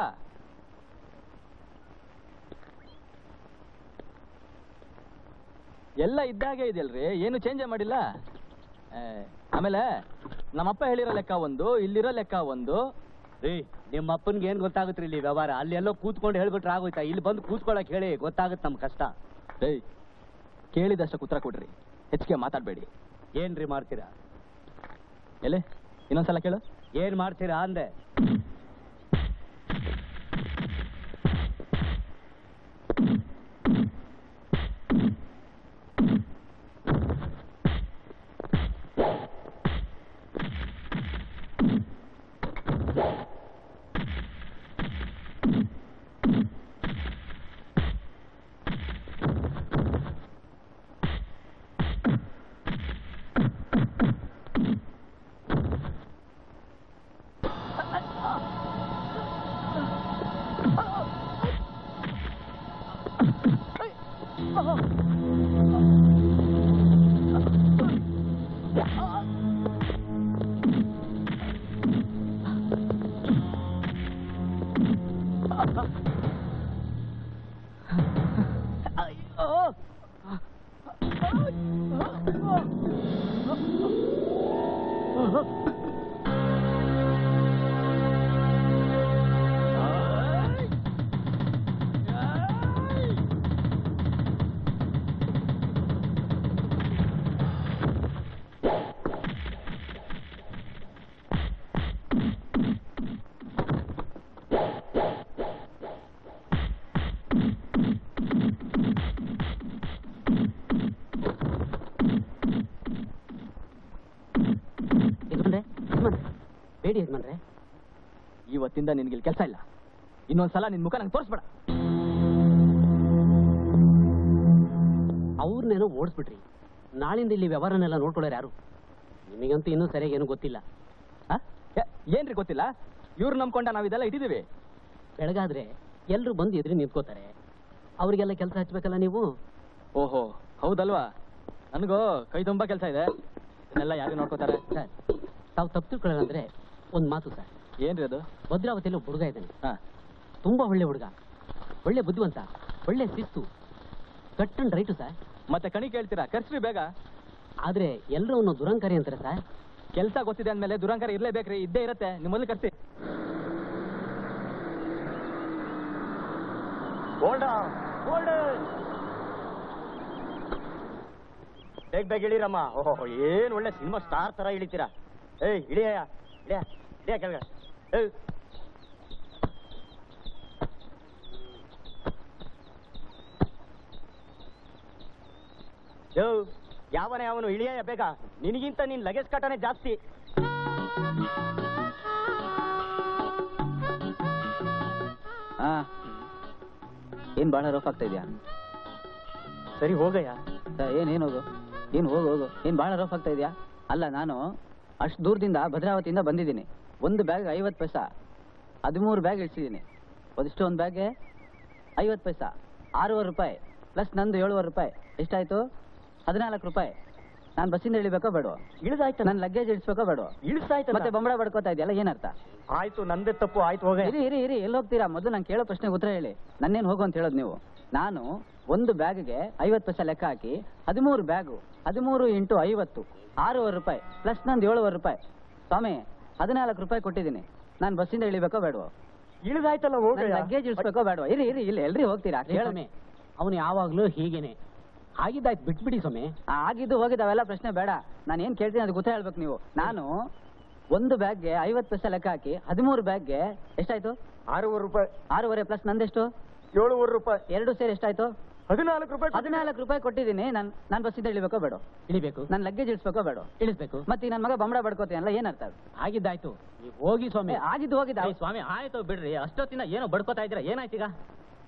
ಎಲ್ಲ ಇದ್ದಾಗೆ ಇದೆಯಲ್ರಿ, ಏನು ಚೇಂಜ್ ಮಾಡಿಲ್ಲ. ಆಮೇಲೆ ನಮ್ಮಪ್ಪ ಹೇಳಿರೋ ಲೆಕ್ಕ ಒಂದು, ಇಲ್ಲಿರೋ ಲೆಕ್ಕ ಒಂದು. ರೀ ನಿಮ್ಮ ಅಪ್ಪನ್ಗೆ ಏನ್ ಗೊತ್ತಾಗುತ್ತೆ ಇಲ್ಲಿ ವ್ಯವಹಾರ? ಅಲ್ಲಿ ಎಲ್ಲೋ ಕೂತ್ಕೊಂಡು ಹೇಳ್ಬಿಟ್ರೆ ಆಗೋಯ್ತಾ? ಇಲ್ಲಿ ಬಂದು ಕೂತ್ಕೊಳಕ್ ಹೇಳಿ, ಗೊತ್ತಾಗುತ್ತೆ ನಮ್ ಕಷ್ಟ. ಏಯ್ ಕೇಳಿದಷ್ಟು ಉತ್ತರ ಕೊಡ್ರಿ, ಹೆಚ್ಚಿಗೆ ಮಾತಾಡ್ಬೇಡಿ. ಏನ್ರಿ ಮಾಡ್ತೀರಾ? ಎಲೆ ಇನ್ನೊಂದ್ಸಲ ಕೇಳು. ಏನ್ ಮಾಡ್ತೀರಾ ಅಂದೆ. ಬೇಡಿ ಯಜಮಾನ್ರೆ, ಇವತ್ತಿಂದ ನಿನ್ಗೆ ಕೆಲಸ ಇಲ್ಲ. ಇನ್ನೊಂದ್ಸಲ ನಿನ್ ಮುಖ ನಂಗೆ ತೋರಿಸ್ಬೇಡ. ಅವ್ರನ್ನೇನೋ ಓಡಿಸ್ಬಿಟ್ರಿ, ನಾಳಿಂದ ಇಲ್ಲಿ ವ್ಯವಹಾರನೆಲ್ಲ ನೋಡ್ಕೊಳ್ಳೋರು ಯಾರು? ನಿಮಗಂತೂ ಇನ್ನೂ ಸರಿಯಾಗಿ ಏನೂ ಗೊತ್ತಿಲ್ಲ. ಆ? ಏ- ಏನ್ರಿ ಗೊತ್ತಿಲ್ಲ? ಇವ್ರು ನಂಬ್ಕೊಂಡ ನಾವು ಇದೆಲ್ಲ ಇಟ್ಟಿದ್ದೀವಿ. ಬೆಳಗಾದ್ರೆ ಎಲ್ಲರೂ ಬಂದು ಎದುರು ನಿಂತ್ಕೋತಾರೆ, ಅವರಿಗೆಲ್ಲ ಕೆಲಸ ಹಚ್ಬೇಕಲ್ಲ ನೀವು. ಓಹೋ ಹೌದಲ್ವಾ? ನನಗೂ ಕೈ ತುಂಬಾ ಕೆಲಸ ಇದೆ, ಇದನ್ನೆಲ್ಲ ಯಾರು ನೋಡ್ಕೋತಾರೆ? ಸರ್, ತಾವು ತಪ್ಪು ತಿಳ್ಕೊಳ್ಳೋಣ ಅಂದ್ರೆ ಒಂದು ಮಾತು ಸರ್. ಏನ್ರಿ ಅದು? ಭದ್ರಾವತಿಯಲ್ಲಿ ಒಬ್ಬ ಹುಡುಗ ಇದ್ದಾನೆ, ಹಾ, ತುಂಬಾ ಒಳ್ಳೆ ಹುಡುಗ, ಒಳ್ಳೆ ಬುದ್ಧಿವಂತ, ಒಳ್ಳೆ ಶಿಸ್ತು, ಕಟ್ ಅಂಡ್ ರೈಟು ಸರ್. ಮತ್ತೆ ಕಣಿ ಕೇಳ್ತೀರಾ? ಕರ್ಸ್ರಿ ಬೇಗ. ಆದ್ರೆ ಎಲ್ಲರೂ ಅವನು ದುರಂಕಾರಿ ಅಂತಾರೆ ಸರ್. ಕೆಲಸ ಗೊತ್ತಿದೆ ಅಂದ್ಮೇಲೆ ದುರಂಕಾರ ಇರ್ಲೇಬೇಕ್ರಿ, ಇದ್ದೇ ಇರತ್ತೆ. ನಿಮ್ಮ ಮೊದಲು ಕರ್ಸಿ. ಬೇಗ ಬೇಗ ಇಳಿರಮ್ಮ. ಓಹೋ, ಏನ್ ಒಳ್ಳೆ ಸಿನಿಮಾ ಸ್ಟಾರ್ ತರ ಇಳಿತೀರಾ. ಏಯ್ ಇಳಿಯ ಇಳಿಯ ಇಳಿಯ ಕೆಳಗೆ. ಏಯ್ ಯೋ, ಯಾವನೇ ಅವನು, ಇಳಿಯ ಬೇಗ. ನಿನಗಿಂತ ನಿನ್ ಲಗೇಜ್ ಕಾಟನೇ ಜಾಸ್ತಿ. ಹಾ, ಏನ್ ಬಹಳ ರಫ್ ಆಗ್ತಾ ಇದೆಯಾ? ಸರಿ ಹೋಗಯ್ಯ. ಏನ್ ಏನ್ ಹೋಗು, ಏನ್ ಹೋಗು ಹೋಗು, ಏನ್ ಬಹಳ ರಫ್ ಆಗ್ತಾ ಇದೆಯಾ? ಅಲ್ಲ, ನಾನು ಅಷ್ಟು ದೂರದಿಂದ ಭದ್ರಾವತಿಯಿಂದ ಬಂದಿದ್ದೀನಿ. ಒಂದು ಬ್ಯಾಗ್ ಐವತ್ತು ಪೈಸಾ, ಹದಿಮೂರು ಬ್ಯಾಗ್ ಇಳಿಸಿದ್ದೀನಿ. ಅದಿಷ್ಟು ಒಂದು ಬ್ಯಾಗ್ಗೆ ಐವತ್ತು ಪೈಸಾ, ಆರೂವರೆ ರೂಪಾಯಿ ಪ್ಲಸ್ ನಂದು ಏಳುವರೆ ರೂಪಾಯಿ, ಎಷ್ಟಾಯ್ತು? ಹದಿನಾಲ್ಕು ರೂಪಾಯಿ. ನಾನು ಬಸ್ಸಿಂದ ಇಳಿಬೇಕೋ ಬೇಡ? ಇಳಿದಾಯ್ತು. ನನ್ನ ಲಗೇಜ್ ಇಳಿಸ್ಬೇಕೋ ಬೇಡ? ಇಳಿಸಾಯ್ತು. ಮತ್ತೆ ಬಂಬಳ ಬಡ್ಕೋತಾ ಇದೆಯಲ್ಲ, ಏನರ್ಥ? ಆಯ್ತು, ನಂದೇ ತಪ್ಪು. ಆಯ್ತು ಹೋಗ. ಇರಿ ಇರಿ ಇರಿ, ಎಲ್ಲಿ ಹೋಗ್ತೀರಾ? ಮೊದಲು ನಾನು ಕೇಳೋ ಪ್ರಶ್ನೆಗೆ ಉತ್ತರ ಹೇಳಿ. ನನ್ನೇನು ಹೋಗು ಅಂತ ಹೇಳೋದು ನೀವು? ನಾನು ಒಂದು ಬ್ಯಾಗ್ಗೆ ಐವತ್ತು ಪೈಸೆ ಲೆಕ್ಕ ಹಾಕಿ ಹದಿಮೂರು ಬ್ಯಾಗು, ಹದಿಮೂರು ಇಂಟು ಐವತ್ತು, ಆರೂವರೆ ರೂಪಾಯಿ ಪ್ಲಸ್ ನಂದು ಏಳುವರೆ ರೂಪಾಯಿ. ಸ್ವಾಮಿ, ಹದಿನಾಲ್ಕು ರೂಪಾಯಿ ಕೊಟ್ಟಿದ್ದೀನಿ. ನಾನು ಬಸ್ಸಿಂದ ಇಳಿಬೇಕೋ ಬೇಡವೋ? ಇಳಿದಾಯ್ತಲ್ಲ, ಹೋಗ. ಲಗೇಜ್ ಇಳಿಸ್ಬೇಕೋ ಬೇಡವೋ? ಇರಿ ಇರಿ, ಇಲ್ಲಿ ಎಲ್ರಿ ಹೋಗ್ತೀರಾ? ಸ್ವಾಮಿ, ಅವನು ಯಾವಾಗ್ಲೂ ಹೀಗೇನೆ. ಆಗಿದ್ದಾಯ್ತು, ಬಿಟ್ಬಿಡಿ ಸ್ವಾಮಿ. ಆಗಿದ್ದು ಹೋಗಿದ್ದು ಅವೆಲ್ಲ ಪ್ರಶ್ನೆ ಬೇಡ. ನಾನು ಏನ್ ಕೇಳ್ತೀನಿ ಅದು ಗೊತ್ತೇ ಹೇಳ್ಬೇಕು ನೀವು. ನಾನು ಒಂದು ಬ್ಯಾಗ್ಗೆ ಐವತ್ತು ಪೈಸೆ ಲೆಕ್ಕ ಹಾಕಿ ಹದಿಮೂರು ಬ್ಯಾಗ್ಗೆ ಎಷ್ಟಾಯ್ತು? ಆರೂವರೆ ರೂಪಾಯಿ. ಆರೂವರೆ ಪ್ಲಸ್ ನಂದೆಷ್ಟು? ಏಳುವರೆ ರೂಪಾಯಿ. ಎರಡು ಸೇರಿ ಎಷ್ಟಾಯ್ತು? ಹದಿನಾಲ್ಕು ರೂಪಾಯಿ. ಹದಿನಾಲ್ಕು ರೂಪಾಯಿ ಕೊಟ್ಟಿದ್ದೀನಿ. ನಾನು ನಾನು ಬಸ್ಸಿಂದ ಇಳಿಬೇಕೋ ಬೇಡ? ಇಳಿಬೇಕು. ನನ್ನ ಲಗೇಜ್ ಇಳಿಸ್ಬೇಕೋ ಬೇಡ? ಇಳಿಸ್ಬೇಕು. ಮತ್ತೆ ನನ್ನ ಮಗ ಬಂಬಳ ಬಡ್ಕೋತೀನಲ್ಲ, ಏನರ್ಥ? ಆಗಿದ್ದಾಯ್ತು, ನೀವು ಹೋಗಿ ಸ್ವಾಮಿ. ಆಗಿದ್ದು ಹೋಗಿದ್ದ. ಸ್ವಾಮಿ ಆಯ್ತು ಬಿಡ್ರಿ, ಅಷ್ಟೊತ್ತಿನ ಏನೋ ಬಡ್ಕೋತಾ ಇದ್ದೀರಾ, ಏನಾಯ್ತು ಈಗ?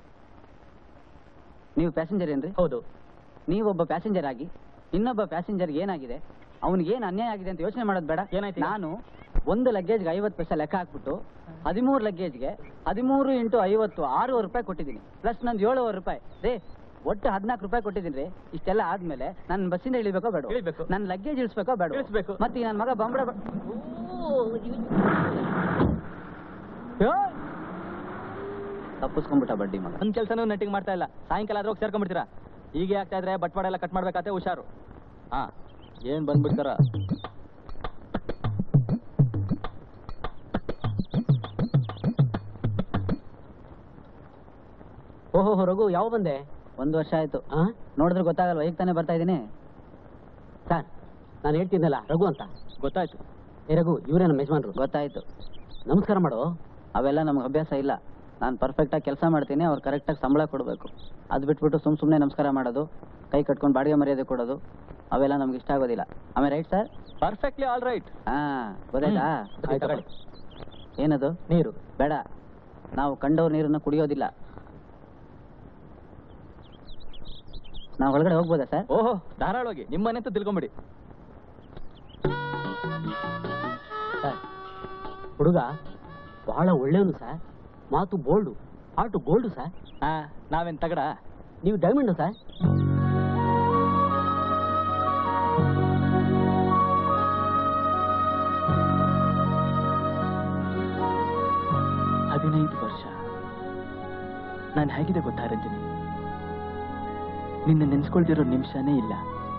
ನೀವು ಪ್ಯಾಸೆಂಜರ್ ಏನ್ರಿ? ಹೌದು. ನೀವೊಬ್ಬ ಪ್ಯಾಸೆಂಜರ್ ಆಗಿ ಇನ್ನೊಬ್ಬ ಪ್ಯಾಸೆಂಜರ್ಗೆ ಏನಾಗಿದೆ, ಅವನಿಗೆ ಏನು ಅನ್ಯಾಯ ಆಗಿದೆ ಅಂತ ಯೋಚನೆ ಮಾಡೋದು ಬೇಡ? ಏನಾಯ್ತು? ನಾನು ಒಂದು ಲಗೇಜ್ಗೆ ಐವತ್ತು ಪೈಸೆ ಲೆಕ್ಕ ಹಾಕ್ಬಿಟ್ಟು ಹದಿಮೂರು ಲಗೇಜ್ಗೆ ಹದಿಮೂರು ಇಂಟು ಐವತ್ತು ಆರೂವರೆ ರೂಪಾಯಿ ಕೊಟ್ಟಿದ್ದೀನಿ. ಪ್ಲಸ್ ನಂದು ಏಳುವರೆ ರೂಪಾಯಿ. ರೇ, ಒಟ್ಟು ಹದಿನಾಲ್ಕು ರೂಪಾಯಿ ಕೊಟ್ಟಿದ್ದೀನಿ ರೀ. ಇಷ್ಟೆಲ್ಲ ಆದ್ಮೇಲೆ ನಾನು ಬಸ್ಸಿಂದ ಇಳಿಬೇಕೋ ಬೇಡ? ಇಳಿಬೇಕು. ನನ್ನ ಲಗೇಜ್ ಇಳಿಸ್ಬೇಕೋ ಬೇಡ? ಇಳಿಸ್ಬೇಕು. ಮತ್ತೆ ನನ್ನ ಮಗ ಬಂಬಳ ತಪ್ಪಿಸ್ಕೊಂಡ್ಬಿಟ್ಟ ಬಡ್ಡಿ ಮಗ. ನನ್ನ ಕೆಲಸನೂ ನೆಟ್ಟಿಗೆ ಮಾಡ್ತಾ ಇಲ್ಲ. ಸಾಯಂಕಾಲ ಆದ್ರೆ ಹೋಗಿ ಸೇರ್ಕೊಂಡ್ಬಿಡ್ತೀರಾ? ಹೀಗೆ ಆಗ್ತಾ ಇದ್ರೆ ಬಟ್ವಾಡ ಎಲ್ಲ ಕಟ್ ಮಾಡ್ಬೇಕಾತೆ, ಹುಷಾರು. ಹಾ, ಏನ್ ಬಂದ್ಬಿಡ್ತಾರ? ಓಹೋ ರಘು, ಯಾವ ಬಂದೆ? ಒಂದು ವರ್ಷ ಆಯ್ತು. ಆ? ನೋಡಿದ್ರೆ ಗೊತ್ತಾಗಲ್ವಾ? ಈಗ ತಾನೇ ಬರ್ತಾ ಇದ್ದೀನಿ. ಸರ್, ನಾನು ಹೇಳ್ತಿದ್ದಲ್ಲ ರಘು ಅಂತ. ಗೊತ್ತಾಯ್ತು. ಏ ರಘು, ಇವರೇ ನಮ್ಮ ಯಜಮಾನ್ರು. ಗೊತ್ತಾಯ್ತು. ನಮಸ್ಕಾರ ಮಾಡು. ಅವೆಲ್ಲ ನಮ್ಗೆ ಅಭ್ಯಾಸ ಇಲ್ಲ. ನಾನು ಪರ್ಫೆಕ್ಟಾಗಿ ಕೆಲಸ ಮಾಡ್ತೀನಿ, ಅವ್ರು ಕರೆಕ್ಟಾಗಿ ಸಂಬಳ ಕೊಡಬೇಕು. ಅದು ಬಿಟ್ಬಿಟ್ಟು ಸುಮ್ ಸುಮ್ಮನೆ ನಮಸ್ಕಾರ ಮಾಡೋದು, ಕೈ ಕಟ್ಕೊಂಡು ಬಾಡಿಗೆ ಮರ್ಯಾದೆ ಕೊಡೋದು, ಅವೆಲ್ಲ ನಮ್ಗೆ ಇಷ್ಟ ಆಗೋದಿಲ್ಲ. ಆಮೇಲೆ right sir? Perfectly all right. ಹಾ, ಗೊತ್ತಾಯ್ತಾ? ಆಯ್ತು, ತಗೊಳ್ಳಿ. ಏನದು? ನೀರು. ಬೇಡ, ನಾವು ಕಂಡವ್ರ ನೀರನ್ನು ಕುಡಿಯೋದಿಲ್ಲ. ನಾವು ಒಳಗಡೆ ಹೋಗ್ಬೋದಾ ಸರ್? ಓಹೋ, ಧಾರಾಳವಾಗಿ ನಿಮ್ಮನೆ ಅಂತ ತಿಳ್ಕೊಂಬಿಡಿ. ಸರ್, ಹುಡುಗ ಬಹಳ ಒಳ್ಳೆಯವನು ಸರ್. ಮಾತು ಬೋಲ್ಡು, ಆಟು ಗೋಲ್ಡು ಸರ್. ಹಾ, ನಾವೇನ್ ತಗಡ? ನೀವು ಡೈಮಂಡು ಸರ್. ಹದಿನೈದು ವರ್ಷ ನಾನು ಹೇಗಿದೆ ಗೊತ್ತಾ ರಂಜನಿ? ನಿನ್ನ ನೆನ್ಸ್ಕೊಳ್ದಿರೋ ನಿಮಿಷನೇ ಇಲ್ಲ.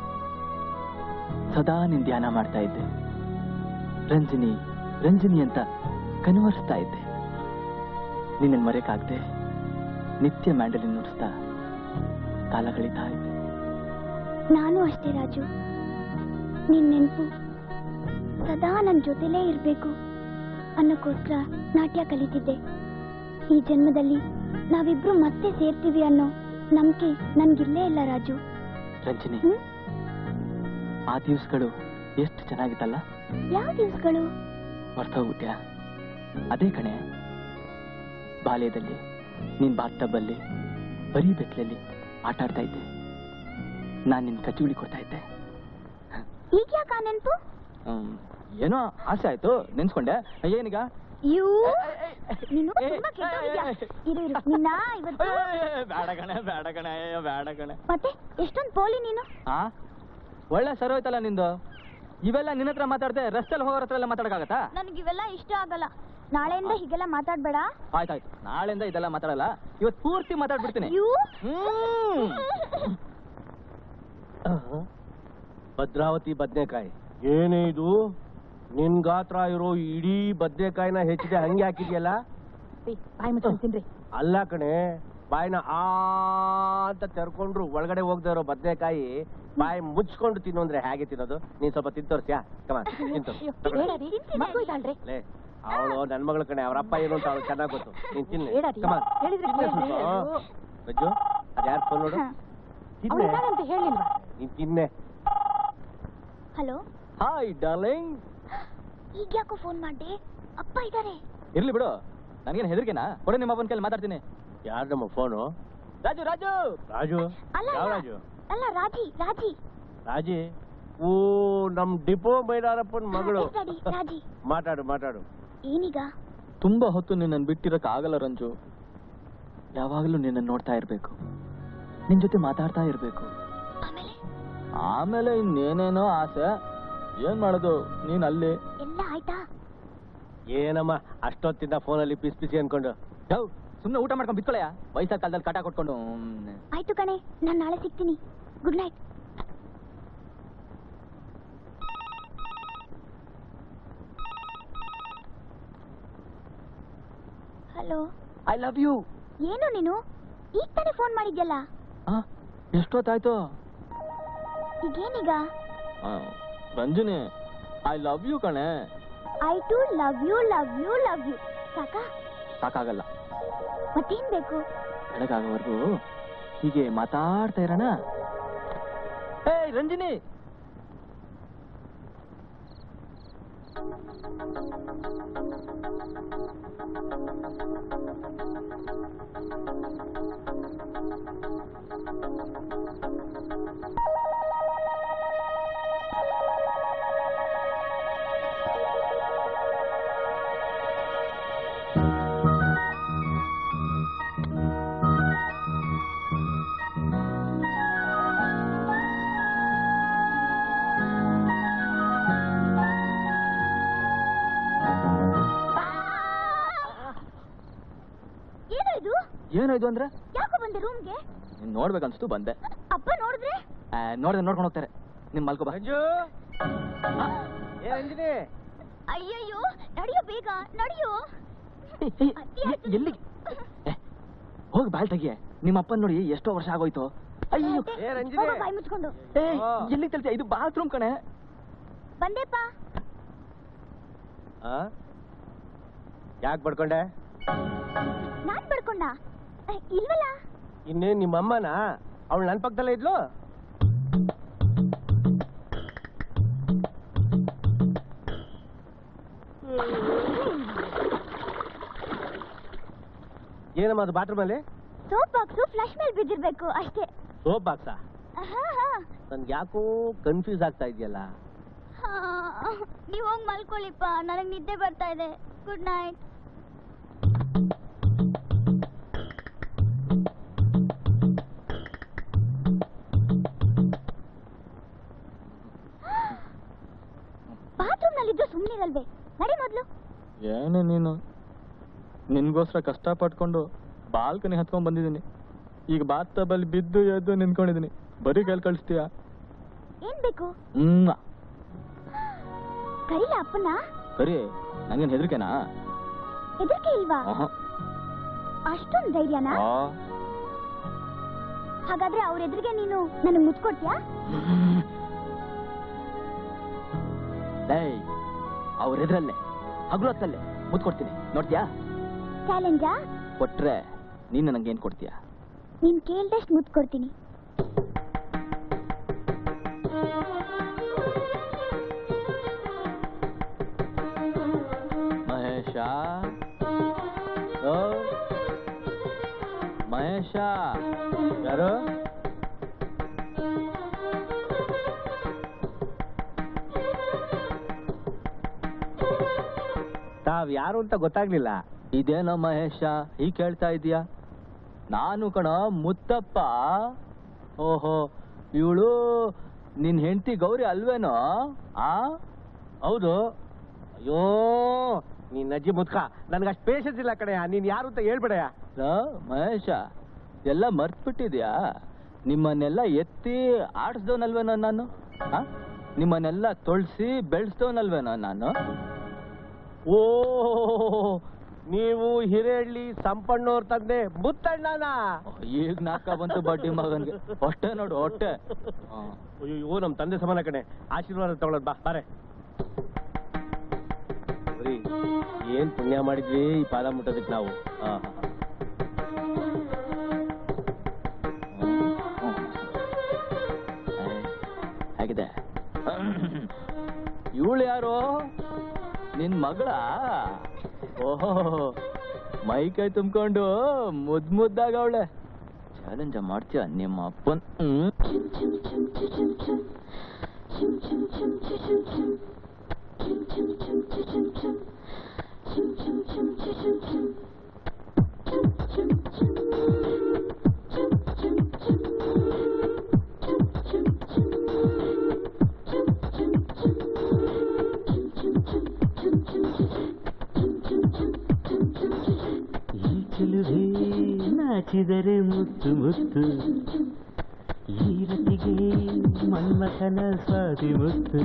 ಸದಾ ನಿನ್ ಧ್ಯಾನ ಮಾಡ್ತಾ ಇದ್ದೆ. ರಂಜನಿ ರಂಜನಿ ಅಂತ ಕನ್ವರ್ಸ್ತಾ ಇದ್ದೆ. ನಿನ್ನ ಮರೆಯಕ್ಕಾಗದೆ ನಿತ್ಯ ಮ್ಯಾಂಡಲಿನ್ ನುಡಿಸ್ತಾ ಕಾಲ ಕಳೀತಾ ಇದ್ದೆ. ನಾನು ಅಷ್ಟೇ ರಾಜು, ನಿನ್ ನೆನಪು ಸದಾ ನನ್ನ ಜೊತೆಲೇ ಇರಬೇಕು ಅನ್ನೋಕ್ಕೋಸ್ಕರ ನಾಟ್ಯ ಕಲಿತಿದ್ದೆ. ಈ ಜನ್ಮದಲ್ಲಿ ನಾವಿಬ್ರು ಮತ್ತೆ ಸೇರ್ತೀವಿ ಅನ್ನೋ ನಂಬಿಕೆ ನನ್ಗಿಲ್ಲೇ ಇಲ್ಲ ರಾಜು. ರಂಜನಿ, ಆ ದಿವಸಗಳು ಎಷ್ಟು ಚೆನ್ನಾಗಿತ್ತಲ್ಲ? ಯಾವ ದಿವಸಗಳು? ಮರ್ತೋಗ್ಬಿಟ್ಯಾ? ಅದೇ ಕಣೆ, ಬಾಲ್ಯದಲ್ಲಿ ನಿನ್ ಬಾತ್ತಬ್ಬಲ್ಲಿ ಬರೀ ಬೆತ್ತಲಲ್ಲಿ ಆಟ ಆಡ್ತಾ ಇದ್ದೆ. ನಾನ್ ನಿನ್ ಕಚ್ಚುಗುಳಿ ಕೊಡ್ತಾ ಇದ್ದೆ. ಈಗ ಯಾಕ ನೆನಪು? ಏನೋ ಆಸೆ ಆಯ್ತು ನೆನ್ಸ್ಕೊಂಡೆ. ಏನೀಗ? ಯೂ ನೀನು ತುಂಬಾ ಕೆಟ್ಟೋಗಿದ್ಯಾ. ಇರು ಇರು ನಿನ್ನ ಇವತ್ತು ಬೇಡ ಕಣೆ ಬೇಡ ಕಣೆ ಬೇಡ ಕಣೆ. ಮತ್ತೆ ಎಷ್ಟೊಂದು ಪೋಲಿ ನೀನು. ಹಾ ಒಳ್ಳೆ ಸರಿ ಹೋಯ್ತಲ್ಲ ನಿಂದು. ಇವೆಲ್ಲ ನಿನ್ನ ಹತ್ರ ಮಾತಾಡ್ದೆ ರಸ್ತೆಯಲ್ಲಿ ಹೋಗೋರ ಹತ್ರ ಎಲ್ಲ ಮಾತಾಡಕ್ಕಾಗತ್ತಾ? ನನಗೆ ಇವೆಲ್ಲ ಇಷ್ಟ ಆಗಲ್ಲ. ನಾಳೆಯಿಂದ ಹೀಗೆಲ್ಲ ಮಾತಾಡ್ಬೇಡ. ಆಯ್ತಾಯ್ತು, ನಾಳೆಯಿಂದ ಇದೆಲ್ಲ ಮಾತಾಡಲ್ಲ. ಇವತ್ತು ಪೂರ್ತಿ ಮಾತಾಡ್ಬಿಡ್ತೀನಿ. ಯೂ ಭದ್ರಾವತಿ ಬದ್ನೆಕಾಯಿ ಏನೇ ಇದು? ನಿನ್ ಗಾತ್ರ ಇರೋ ಇಡೀ ಬದ್ನೆಕಾಯಿನ ಹೆಚ್ಚಿದೆ ಹಂಗೆ ಹಾಕಿದ್ಯಲ್ಲ? ಬಾಯಿ ಮುಚ್ಚಿನ್ರಿ. ಅಲ್ಲ ಕಣೆ, ಬಾಯಿನ ಆ ಅಂತ ತೆರ್ಕೊಂಡ್ರು ಒಳಗಡೆ ಹೋಗ್ತಾ ಇರೋ ಬದ್ನೆಕಾಯಿ ಬಾಯಿ ಮುಚ್ಕೊಂಡು ತಿನ್ನು ಅಂದ್ರೆ ಹೇಗೆ ತಿನ್ನೋದು? ನೀನ್ ಸ್ವಲ್ಪ ತಿಂತೋರ್ಸ್ಯಾ? ಕಮ ತಿಂತು. ಅವಳು ನನ್ ಮಗಳ ಕಣೆ, ಅವ್ರ ಅಪ್ಪ ಏನು ಅಂತ ಅವಳು ಚೆನ್ನಾಗ್ ಗೊತ್ತು. ನೀನ್ ತಿನ್ನಿ. ಕಮ ರಜ್ಜು, ಅದ್ಯಾರು ಫೋನ್ ನೋಡು. ನೀನ್ ತಿನ್ನೆ. Hello hi darling. ಈಗ ಯಾಕೋ ಫೋನ್ ಮಾಡಿ? ಅಪ್ಪ ಇದ್ದಾರೆ. ಇರ್ಲಿ ಬಿಡು, ನನ್ಗೇನು ಹೆದರಿಕೆನಾ? ಕೊಡು ನಿಮ್ಮ ಅಪ್ಪನ ಕೈಲಿ ಮಾತಾಡ್ತೀನಿ. ಯಾರು ನಮ್ಮ ಫೋನು? ರಾಜು ರಾಜು ರಾಜು ಅಲ್ಲ ಯಾವ ರಾಜು? ಅಲ್ಲ ರಾಜಿ ರಾಜಿ ರಾಜಿ. ಓ ನಮ್ ಡಿಪೋ ಬೈರಾರಪ್ಪನ ಮಗಳು. ರಾಜಿ ಮಾತಾಡು ಮಾತಾಡು. ಏನೀಗ? ತುಂಬಾ ಹೊತ್ತು ನಿನ್ನನ್ನು ಬಿಟ್ಟಿರಕ್ ಆಗಲ್ಲ ರಂಜು. ಯಾವಾಗಲೂ ನಿನ್ನ ನೋಡ್ತಾ ಇರ್ಬೇಕು, ನಿನ್ ಜೊತೆ ಮಾತಾಡ್ತಾ ಇರ್ಬೇಕು. ಆಮೇಲೆ ಆಮೇಲೆ ಇನ್ನೇನೇನೋ ಆಸೆ. ಏನ್ ಮಾಡೋದು, ನೀನ್ ಅಲ್ಲಿ. ಎಲ್ಲ ಆಯ್ತಾ? ಏನಮ್ಮ ಅಷ್ಟೊತ್ತಿಂದ ಫೋನಲ್ಲಿ ಪಿಸ್ ಪಿಸಿ ಅನ್ಕೊಂಡು. ಯಾವ ಸುಮ್ನೆ ಊಟ ಮಾಡ್ಕೊಂಡು ಬಿತ್ಕೊಳೆಯ? ವಯಸ್ಸಾದ ಕಾಲದಲ್ಲಿ ಕಾಟ ಕೊಟ್ಕೊಂಡು. ಆಯ್ತು ಕಣೆ, ನಾನ್ ನಾಳೆ ಸಿಗ್ತೀನಿ. Good night. Hello. I love you. ಏನು ನೀನು ಈಗ ತಾನೇ ಫೋನ್ ಮಾಡಿದ್ಯಲ್ಲ? ಎಷ್ಟೊತ್ತಾಯ್ತು? ಈಗೇನೀಗ? ರಂಜನಿ, ಐ ಲವ್ ಯು ಕಣೆ. I too love you love you love you. ಸಾಕಾ? ಸಾಕಾಗಲ್ಲ. ಮತ್ತೇನ್ ಬೇಕು? ಬೆಳಗಾಗವರೆಗೂ ಹೀಗೆ ಮಾತಾಡ್ತಾ ಇರೋಣ. ಏ ರಂಜಿನಿ, ಏನು ಇದು ಅಂದ್ರೆ? ಯಾಕೋ ಬಂದೆ ರೂಮ್ಗೆ? ನೀನ್ ನೋಡ್ಬೇಕನ್ಸ್ತು ಬಂದೆ. ಅಪ್ಪ ನೋಡಿದ್ರೆ? ನೋಡಿದ್ರೆ ನೋಡ್ಕೊಂಡು ಹೋಗ್ತಾರೆ. ನಿಮ್ ಮಲ್ಕೋ ಬಾ. ಅಯ್ಯಯ್ಯೋ, ನಡೆಯೋ ಬೇಗ ನಡೆಯೋ. ಎಲ್ಲಿಗೆ ಹೋಗಿ ಬಾಳ್ ತೆಗಿಯೇ. ನಿಮ್ಮ ಅಪ್ಪನ್ ನೋಡಿ ಎಷ್ಟೋ ವರ್ಷ ಆಗೋಯ್ತು. ಅಯ್ಯೋ ಬಾಯಿ ಮುಚ್ಕೊಂಡು. ಎಲ್ಲಿಗೆ ತಲ್ತೀಯ? ಇದು ಬಾತ್ರೂಮ್ ಕಣೆ. ಬಂದೆಪ್ಪ. ಯಾಕೆ ಬಡ್ಕೊಂಡೆ? ನಾನ್ ಬಡ್ಕೊಂಡ? ಇಲ್ವಲ್ಲ. ಇನ್ನೇನ್ ನಿಮ್ಮ ಅಮ್ಮನ? ಅವಳು ನನ್ ಪಕ್ಕದಲ್ಲೇ ಇದ್ಲು. ಏನಮ್ಮ ಅದು ಬಾತ್ರೂಮ್ ಅಲ್ಲಿ? ಸೋಪ್ ಬಾಕ್ಸು ಫ್ಲಶ್ ಮೇಲೆ ಬಿದ್ದಿರ್ಬೇಕು ಅಷ್ಟೇ. ಸೋಪ್ ಬಾಕ್ಸಾ? ನನ್ಗೆ ಯಾಕೋ ಕನ್ಫ್ಯೂಸ್ ಆಗ್ತಾ ಇದೆಯಲ್ಲ. ನೀವ್ ಹೋಗಿ ಮಲ್ಕೊಳ್ಳಿಪ್ಪ, ನನಗ್ ನಿದ್ದೆ ಬರ್ತಾ ಇದೆ. Good night. ಬಾತ್ರೂಮ್ ನಲ್ಲಿದ್ದು ಸುಮ್ಮನಿರಲ್ವೇ? ನಡಿ ಮೊದ್ಲು. ಏನೇ ನೀನು, ನಿನ್ಗೋಸ್ಕರ ಕಷ್ಟ ಪಟ್ಕೊಂಡು ಬಾಲ್ಕನಿ ಹತ್ಕೊಂಡ್ ಬಂದಿದ್ದೀನಿ. ಈಗ ಬಾತ್ ಟಬಲ್ಲಿ ಬಿದ್ದು ಎದ್ದು ನಿಂತ್ಕೊಂಡಿದ್ದೀನಿ. ಬರೀ ಕೈಲಿ ಕಳಿಸ್ತೀಯ? ಏನ್ ಬೇಕು? ಹ್ಮ್ ಕರೀಲ ಅಪ್ಪನ? ಕರಿ. ನಂಗೇನ್ ಹೆದರಿಕೆನಾ? ಹೆದರಿಕೆ ಇಲ್ವಾ? ಅಷ್ಟೊಂದು ಧೈರ್ಯನಾ? ಹಾಗಾದ್ರೆ ಅವ್ರ ಎದುರಿಗೆ ನೀನು ನನಗೆ ಮುಚ್ಕೊಡ್ತೀಯಾ? ಅವ್ರ ಎದುರಲ್ಲೇ ಹಗುಲೊತ್ತಲ್ಲೇ ಮುಚ್ಕೊಡ್ತೀನಿ, ನೋಡ್ತೀಯಾ? ಚಾಲೆಂಜಾ? ಕೊಟ್ರೆ ನೀನು ನಂಗೇನ್ ಕೊಡ್ತೀಯಾ? ನೀನ್ ಕೇಳ್ದಷ್ಟು ಮುಚ್ಕೊಡ್ತೀನಿ. ಮಹೇಶ, ಮಹೇಶ. ಯಾರು? ತಾವ್ ಯಾರು ಅಂತ ಗೊತ್ತಾಗ್ಲಿಲ್ಲ. ಇದೇನೋ ಮಹೇಶ ಹೀಗೆ ಕೇಳ್ತಾ ಇದೀಯಾ? ನಾನು ಕಣ ಮುತ್ತಪ್ಪ. ಓಹೋ, ಇವಳು ನಿನ್ ಹೆಂಡತಿ ಗೌರಿ ಅಲ್ವೇನೋ? ಆ ಹೌದು. ಅಯ್ಯೋ ನೀನ್ ಅಜ್ಜಿ ಮುದ್ಕ, ನನ್ಗೆ ಅಷ್ಟು ಪೇಷನ್ಸ್ ಇಲ್ಲ ಕಡೆಯ. ನೀನ್ ಯಾರು ಅಂತ ಹೇಳ್ಬೇಡಯ. ಮಹೇಶ, ಎಲ್ಲ ಮರ್ತ್ಬಿಟ್ಟಿದ್ಯಾ? ನಿಮ್ಮನ್ನೆಲ್ಲ ಎತ್ತಿ ಆಡಿಸ್ದವನಲ್ವೇನೋ ನಾನು? ಆ ನಿಮ್ಮನ್ನೆಲ್ಲ ತೊಳ್ಸಿ ಬೆಳೆಸ್ದವನಲ್ವೇನೋ ನಾನು? ಓ, ನೀವು ಹಿರೇಹಳ್ಳಿ ಸಂಪಣ್ಣವ್ರ ತಂದೆ ಮುತ್ತಣ್ಣನ? ಈಗ ನಾಕ ಬಂತು ಬಡ್ಡಿ ಮಗನ್ಗೆ. ಹೊಟ್ಟೆ ನೋಡು ಹೊಟ್ಟೆ. ಅಯ್ಯೋ ನಮ್ ತಂದೆ ಸಮಾನ ಕಣೆ. ಆಶೀರ್ವಾದ ತಗೊಳದ್ ಬಾ ಬಾರೆ. ಏನ್ ಪುಣ್ಯ ಮಾಡಿದ್ವಿ ಈ ಪಾದ ಮುಟ್ಟೋದಕ್ಕೆ ನಾವು. ಹೇಗಿದೆ? ಇವಳು ಯಾರು? ನಿನ್ ಮಗಳ? ಓಹೋ, ಮೈ ಕೈ ತುಂಬಿಕೊಂಡು ಮುದ್ ಮುದ್ದಾಗ ಅವಳೆ. ಚಾಲೆಂಜ ಮಾಡ್ತೀಯ ನಿಮ್ಮ ಅಪ್ಪನ್? ನಾಚಿದರೆ ಮುತ್ತು ಮುತ್ತು, ಈ ರತಿಗೆ ಮನ್ಮಥನ ಸ್ವಾತಿ ಮುತ್ತು,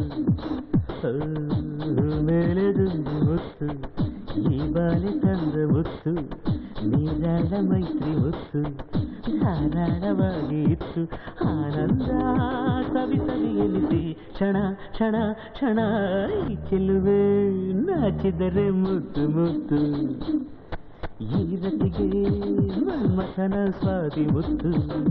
ಮೇಲೆದುಂದು ಮುತ್ತು, ಈ ಬಾಲೆ ತಂದ ಮುತ್ತು, ನೀರಾಳ ಮೈತ್ರಿ ಮುತ್ತು, ಧಾರಾಳವಾಗಿ ಇತ್ತು ಆನಂದ ಸವಿ ಸವಿಯಲಿಸಿ ಕ್ಷಣ ಕ್ಷಣ ಕ್ಷಣ. ಈ ಚೆಲುವೆ ನಾಚಿದರೆ ಮುತ್ತು ಮುತ್ತು, ಈ ರತಿಗೆ ಮನ್ಮಥನ ಸ್ವಾತಿ ಮುತ್ತು.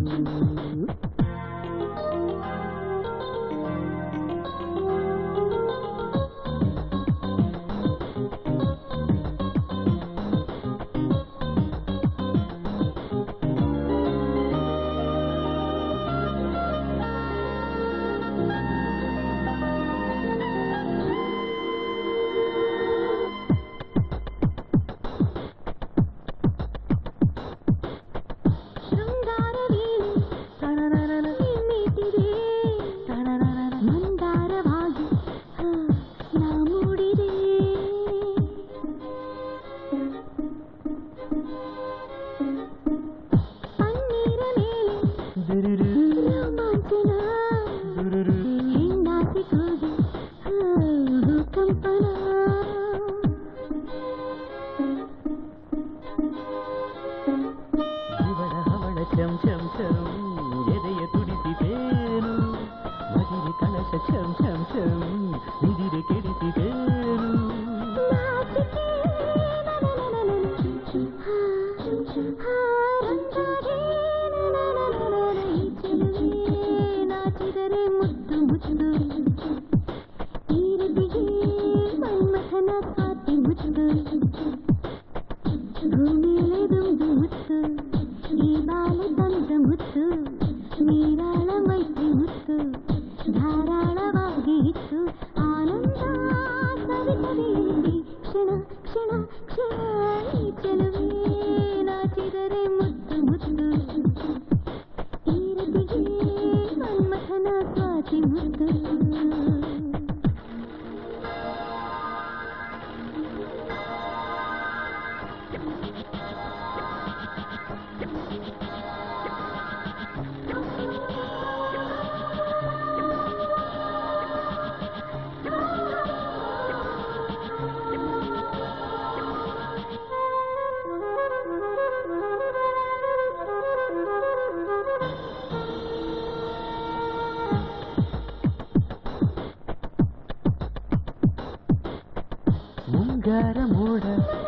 ಮುಂಗಾರ ಮೋಡ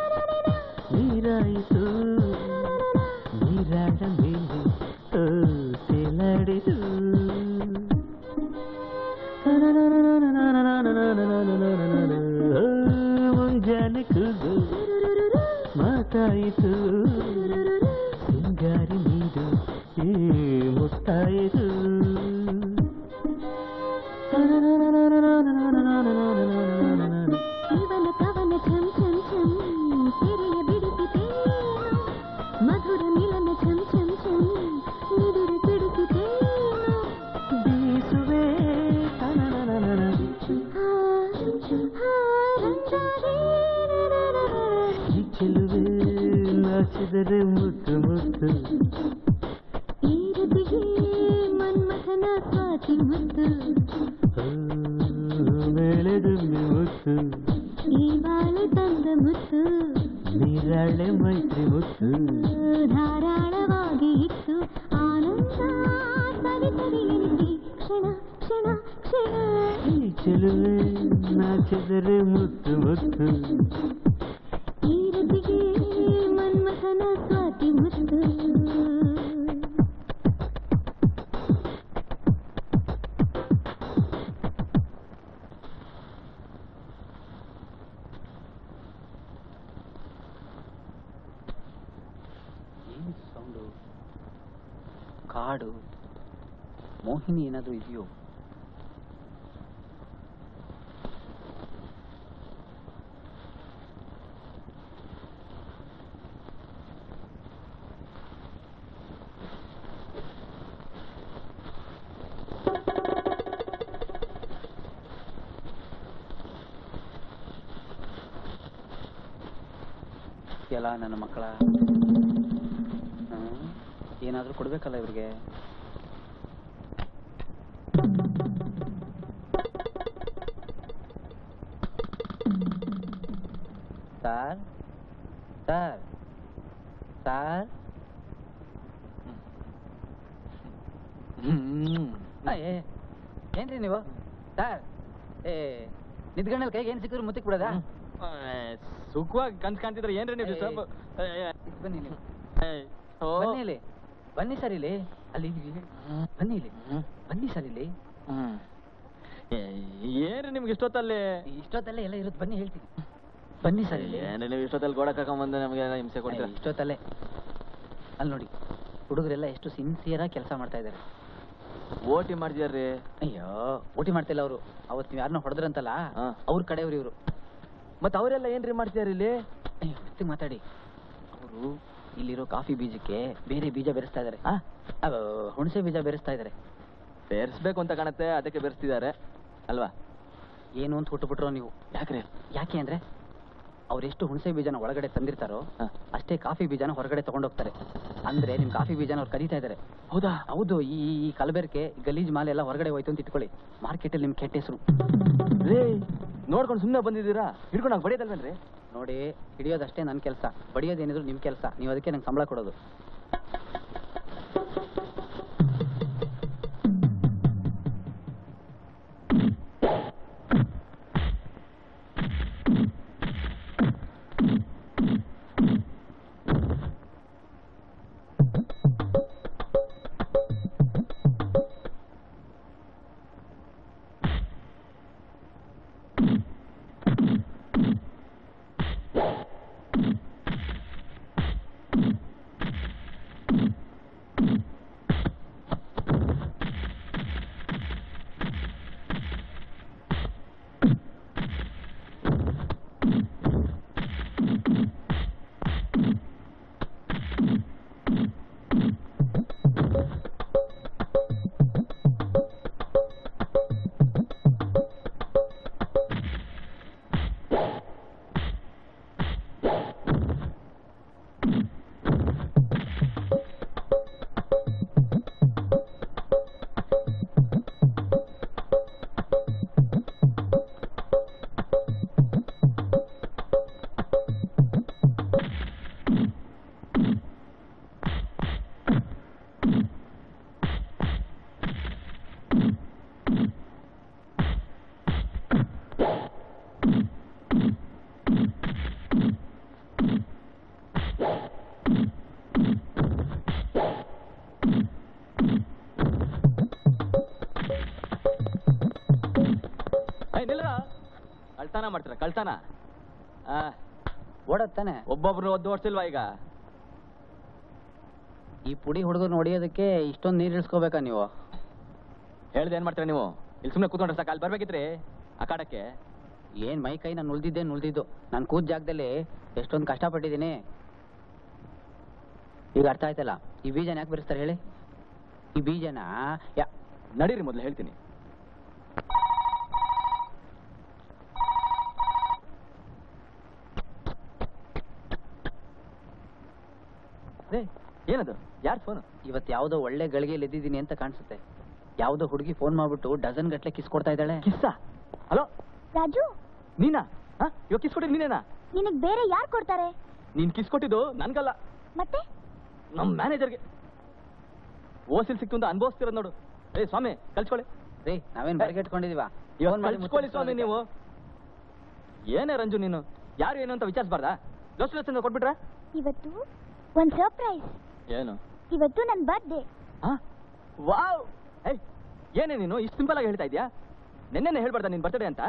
ನೀರಾಯಿತು, ನೀರಾಡ ಮೇಲೆ ತೇಲಾಡಿತು, ಮುಂಜಾನೆ ಕೂಗು ಮಾತಾಯಿತು, ಸಿಂಗಾರಿ ನೀರು ಮುತ್ತಾಯಿತು. ಇವನ ಪವನ ಛಂ ಛಂ ಛಂ ಈ ಚೆಲುವೆ ನಾಚಿದರೆ ಮುತ್ತು ಮುತ್ತು ಈ ರತಿಗೆ ಮನ್ಮಥನ ಸ್ವಾತಿ ಮುತ್ತು ಮೇಳೆದುಮ್ಮೆ ಮುತ್ತು ಈ ಬಾಳೆ ತಂದ ಮುತ್ತು ನೀರಾಳೆ ಮೈತ್ರಿ ಮುತ್ತು ಧಾರಾಳವಾಗಿ ಇತ್ತು ಆನಂದ ಸವಿ ಸವಿ ಎನಿಸಿ ಕ್ಷಣ ಕ್ಷಣ ಕ್ಷಣ ಈ ಚೆಲುವೆ ನಾಚಿದರೆ ಮುತ್ತು ಮುತ್ತು ಈ ರತಿಗೆ ಮನ್ಮಥನ ಸ್ವಾತಿ ಮುತ್ತು ಸೌಂಡು ಕಾಡು ಮೋಹಿನಿ ಏನಾದರೂ ಇದೆಯೋ? ಎಲ್ಲ ನನ್ನ ಮಕ್ಕಳ ಏನಾದರೂ ಕೊಡ್ಬೇಕಲ್ಲ ಇವ್ರಿಗೆ. ಸರ್ ಸರ್ ಸರ್ ಏನ್ರಿ ನೀವು ಸರ್? ಏ ನಿದ್ಗಣ್ಣಲ್ಲಿ ಕೈಗೆ ಏನ್ ಸಿಕ್ಕಿದ್ರು ಮುತ್ತಿಕ್ ಬಿಡೋದಾ? ಸುಖವಾಗಿ ಕನ್ಸ್ ಕಾಣ್ತಿದ್ರೆ ಏನ್ರಿ ನೀವು ಡಿಸ್ಟರ್ಬ್? ಬನ್ನಿ ನೀವು ಬನ್ನಿ ಇಲ್ಲಿ ಬನ್ನಿ ಸರ್ ಇಲ್ಲಿ ಅಲ್ಲಿ ಬನ್ನಿ ಇಲ್ಲಿ ಬನ್ನಿ ಸರ್ ಇಲ್ಲಿ. ಏನ್ರಿ ನಿಮ್ಗೆ ಇಷ್ಟೊತ್ತಲ್ಲಿ? ಇಷ್ಟೊತ್ತಲ್ಲೇ ಎಲ್ಲ ಇರುತ್ತೆ ಬನ್ನಿ ಹೇಳ್ತೀನಿ. ಬನ್ನಿ ಸರ್ ಇಲ್ಲಿ. ಏನ್ರಿ ನೀವು ಇಷ್ಟೊತ್ತಲ್ಲಿ ಗೋಡ ಕರ್ಕೊಂಡ್ಬಂದು ನಮಗೆ ಹಿಂಸೆ ಕೊಡ್ತೀರ? ಇಷ್ಟೊತ್ತಲ್ಲೇ ಅಲ್ಲಿ ನೋಡಿ ಹುಡುಗರೆಲ್ಲ ಎಷ್ಟು ಸಿನ್ಸಿಯರ್ ಆಗಿ ಕೆಲಸ ಮಾಡ್ತಾ ಇದ್ದಾರೆ. ಓಟಿ ಮಾಡ್ತಿದಾರ್ರಿ. ಅಯ್ಯೋ ಓಟಿ ಮಾಡ್ತಿಲ್ಲ ಅವರು. ಅವತ್ತು ನೀವು ಯಾರನ್ನ ಹೊಡೆದ್ರಂತಲ್ಲ ಅವ್ರ ಕಡೆಯವ್ರು ಇವರು. ಮತ್ತೆ ಅವರೆಲ್ಲ ಏನ್ರಿ ಮಾಡ್ತಿದಾರ ಇಲ್ಲಿ? ಅಯ್ಯೋ ಹೊತ್ತಿಗೆ ಮಾತಾಡಿ. ಅವರು ಇಲ್ಲಿರೋ ಕಾಫಿ ಬೀಜಕ್ಕೆ ಬೇರೆ ಬೀಜ ಬೆರೆಸ್ತಾ ಇದಾರೆ. ಹುಣಸೆ ಬೀಜ ಬೆರೆಸ್ತಾ ಇದಾರೆ. ಬೆರೆಸ್ಬೇಕು ಅಂತ ಕಾಣುತ್ತೆ, ಅದಕ್ಕೆ ಬೆರೆಸ್ತಿದ್ದಾರೆ ಅಲ್ವಾ? ಏನು ಅಂತ ಹುಟ್ಟುಬಿಟ್ರೋ ನೀವು. ಯಾಕ್ರೆ? ಯಾಕೆ ಅಂದ್ರೆ ಅವ್ರೆಷ್ಟು ಹುಣಸೆ ಬೀಜನ ಒಳಗಡೆ ತಂದಿರ್ತಾರೋ ಅಷ್ಟೇ ಕಾಫಿ ಬೀಜನ ಹೊರಗಡೆ ತಗೊಂಡೋಗ್ತಾರೆ. ಅಂದ್ರೆ ನಿಮ್ ಕಾಫಿ ಬೀಜನ ಅವ್ರು ಕದೀತಾ ಇದಾರೆ. ಹೌದಾ? ಹೌದು. ಈ ಈ ಕಲಬೆರಕೆ ಗಲೀಜ್ ಮಾಲೆ ಎಲ್ಲ ಹೊರಗಡೆ ಹೋಯ್ತು ಅಂತ ಇಟ್ಕೊಳ್ಳಿ, ಮಾರ್ಕೆಟ್ ಅಲ್ಲಿ ನಿಮ್ ಕೆಟ್ಟ ಹೆಸರು. ರೇ ನೋಡ್ಕೊಂಡು ಸುಮ್ಮನೆ ಬಂದಿದ್ದೀರಾ? ಹಿಡ್ಕೊಂಡು ನಾವು ಬಡಿಯೋದಲ್ವೇನ್ರಿ? ನೋಡಿ ಹಿಡಿಯೋದಷ್ಟೇ ನನ್ನ ಕೆಲಸ, ಬಡಿಯೋದೇನಿದ್ರು ನಿಮ್ ಕೆಲಸ. ನೀವು ಅದಕ್ಕೆ ನಂಗೆ ಸಂಬಳ ಕೊಡೋದು. ಕಳ್ತನ ಮಾಡ್ತೀರ? ಕಳ್ತನ ಓಡತ್ತಾನೆ. ಒಬ್ಬೊಬ್ರು ಒದ್ದು ಓಡಿಸಿಲ್ವಾ? ಈಗ ಈ ಪುಡಿ ಹುಡುಗರು ಹೊಡಿಯೋದಕ್ಕೆ ಇಷ್ಟೊಂದು ನೀರು ಇಳಿಸ್ಕೋಬೇಕಾ ನೀವು? ಹೇಳ್ದೆ ಏನ್ ಮಾಡ್ತೀರಾ ನೀವು? ಇಲ್ಲಿ ಸುಮ್ಮನೆ ಕೂತ್ಕೊಂಡ್ರೆ ಸಾಕು, ಅಲ್ಲಿ ಬರ್ಬೇಕಿದ್ರಿ ಆ ಕಾಡಕ್ಕೆ. ಏನ್ ಮೈ ಕೈ ನಾನು ಉಳ್ದಿದ್ದೆ ಉಳ್ದಿದ್ದು. ನಾನು ಕೂತ್ ಜಾಗದಲ್ಲಿ ಎಷ್ಟೊಂದು ಕಷ್ಟಪಟ್ಟಿದ್ದೀನಿ. ಈಗ ಅರ್ಥ ಆಯ್ತಲ್ಲ ಈ ಬೀಜನ ಯಾಕೆ ಬೆರೆಸ್ತಾರೆ ಹೇಳಿ? ಈ ಬೀಜನ ಯಾ ನಡೀರಿ ಮೊದಲು ಹೇಳ್ತೀನಿ. ರೇ ಏನದು ಯಾರ್ ಫೋನ್? ಇವತ್ತು ಯಾವುದೋ ಒಳ್ಳೆ ಗಳಿಗೆಯಲ್ಲಿ ಎದ್ದಿದ್ದೀನಿ ಅಂತ ಕಾಣಿಸುತ್ತೆ. ಯಾವುದೋ ಹುಡುಗಿ ಫೋನ್ ಮಾಡ್ಬಿಟ್ಟು ಡಜನ್ ಗಟ್ಲೆ ಕಿಸ್ ಕೊಡ್ತಾ ಇದ್ದಾಳೆ. ಕಿಸ್ಸಾ? ಹಲೋ ರಾಜು, ನೀನಾ? ಹಾ, ಇವಾಗ ಕಿಸ್ ಕೊಟ್ಟಿದ್ದು ನೀನೇನಾ? ನಿನಗ್ ಬೇರೆ ಯಾರು ಕೊಡ್ತಾರೆ? ನೀನ್ ಕಿಸ್ ಕೊಟ್ಟಿದ್ದು ನನ್ಗಲ್ಲ, ಮತ್ತೆ ನಮ್ ಮ್ಯಾನೇಜರ್ಗೆ. ಓಸಿಲ್ ಸಿಕ್ತು ಅಂತ ಅನ್ಭವಿಸ್ತಿರೋದು ನೋಡು. ಏ ಸ್ವಾಮಿ ಕಳ್ಸ್ಕೊಳ್ಳಿ. ರೀ ನಾವೇನ್ ಬರಗೆಟ್ಕೊಂಡಿದೀವ? ಕಳ್ಸ್ಕೊಳ್ಳಿ ಸ್ವಾಮಿ ನೀವು. ಏನೇ ರಂಜು ನೀನು, ಯಾರು ಏನು ಅಂತ ವಿಚಾರಿಸಬಾರ್ದಾ? ಲೋಸ್ ಲೋಸ್ ಅಂತ ಕೊಟ್ಬಿಟ್ರ? ಇವತ್ತು ಒಂದ್ ಸರ್ಪ್ರೈಸ್. ಏನು? ಇವತ್ತು ನನ್ ಬರ್ತ್ಡೇ. ವಾವ್! ಏಯ್ ಏನೇ ನೀನು ಇಷ್ಟು ಸಿಂಪಲ್ ಆಗಿ ಹೇಳ್ತಾ ಇದ್ಯಾ? ನೆನ್ನೆನೆ ಹೇಳ್ಬಾರ್ದ ನಿನ್ ಬರ್ತ್ಡೇ ಅಂತ?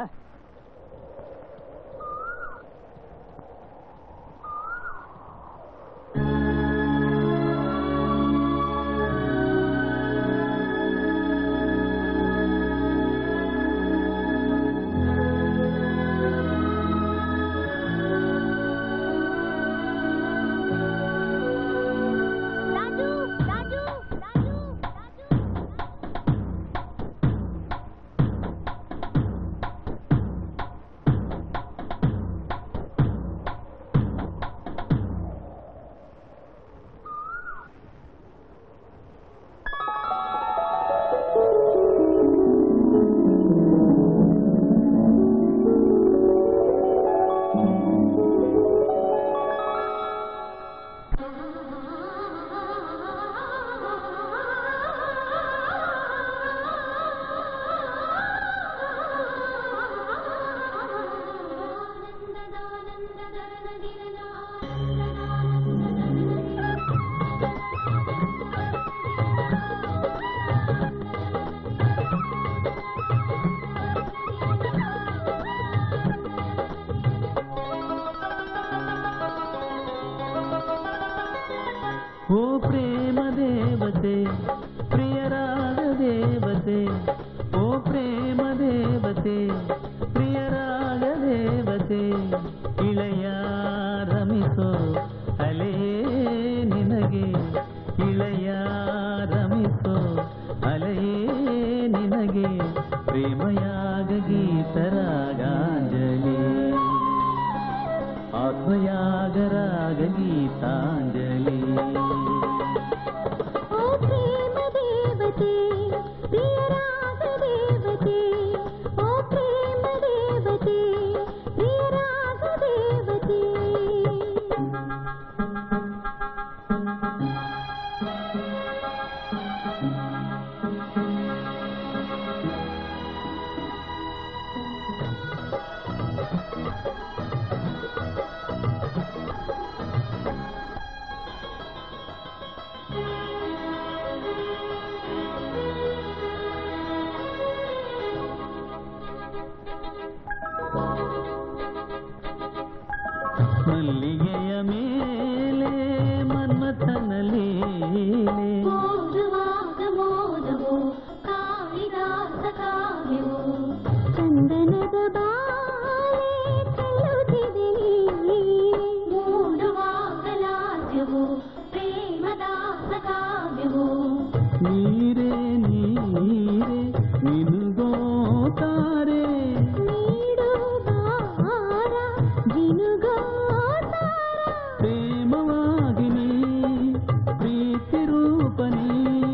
ಓ ಪ್ರೇಮ ದೇವತೆ ಪ್ರಿಯರಾಗ ದೇವತೆ, ಓ ಪ್ರೇಮ ದೇವತೆ ಪ್ರಿಯರಾಗ ದೇವತೆ, ಇಳೆಯ ರಮಿಸೋ ಅಲೆಯೇ ನಿನಗೆ, ಇಳೆಯ ರಮಿಸೋ ಅಲೆಯೇ ನಿನಗೆ, ಪ್ರೇಮಯಾಗ ಗೀತರಾಗಾಂಜಲಿ, ಆತ್ಮಯಾಗರಾಗ ಗೀತಾಂಜಲಿ. ಓ ಪ್ರೇಮ ದೇವತೆ ಪ್ರಿಯರಾಗ ದೇವತೆ, ಓ ಪ್ರೇಮ ದೇವತೆ ಪ್ರಿಯರಾಗ ದೇವತೆ. ಮಲ್ಲಿಗೆಯ ಮೇಲೆ ಮನ್ಮಥನ ಲೀಲೆ, ಮೋದವಾದ ಮೋದವೋ ಕಾಳಿದಾಸ ಕಾವ್ಯವೋ, ಚಂದನದ ಬಾಳೆ ಚೆಲ್ಲುತ್ತಿದೆ ನೀನೆ, ಮೋದವಾದ ಲಾಸ್ಯವೋ ಪ್ರೇಮದಾಸ ಕಾವ್ಯವೋ. ನೀರೇ ನೀರೇ ನಿನುಗೋತಾರೆ, ನೀಡು ಬಾರ ಜಿನುಗೋತಾರ, ಪ್ರೇಮವಾಗಿನಿ ಪ್ರೀತಿ ರೂಪನಿ,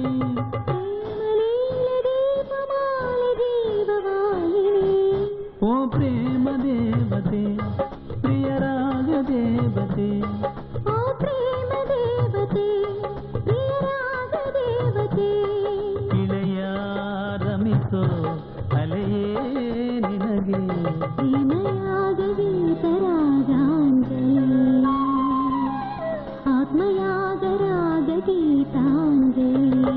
ಪ್ರೇಮಲೀಲೆ ದೀಪಮಾಲೆ ಜೀವವಾಹಿನಿ. ಓ ಪ್ರೇಮ ದೇವತೆ ಪ್ರಿಯರಾಗ ದೇವತೆ, ಓ ಪ್ರೇಮ ದೇವತೆ ಪ್ರಿಯರಾಗ ದೇವತೆ, ಇಳೆಯ ರಮಿಸೋ ಅಲೆಯೇ ನಿನಗೆ, ಪ್ರೇಮಯಾಗ ಗೀತರಾಗಾಂಜಲಿ, ಆತ್ಮಯಾಗ ರಾಗ ಗೀತಾಂಜಲಿ.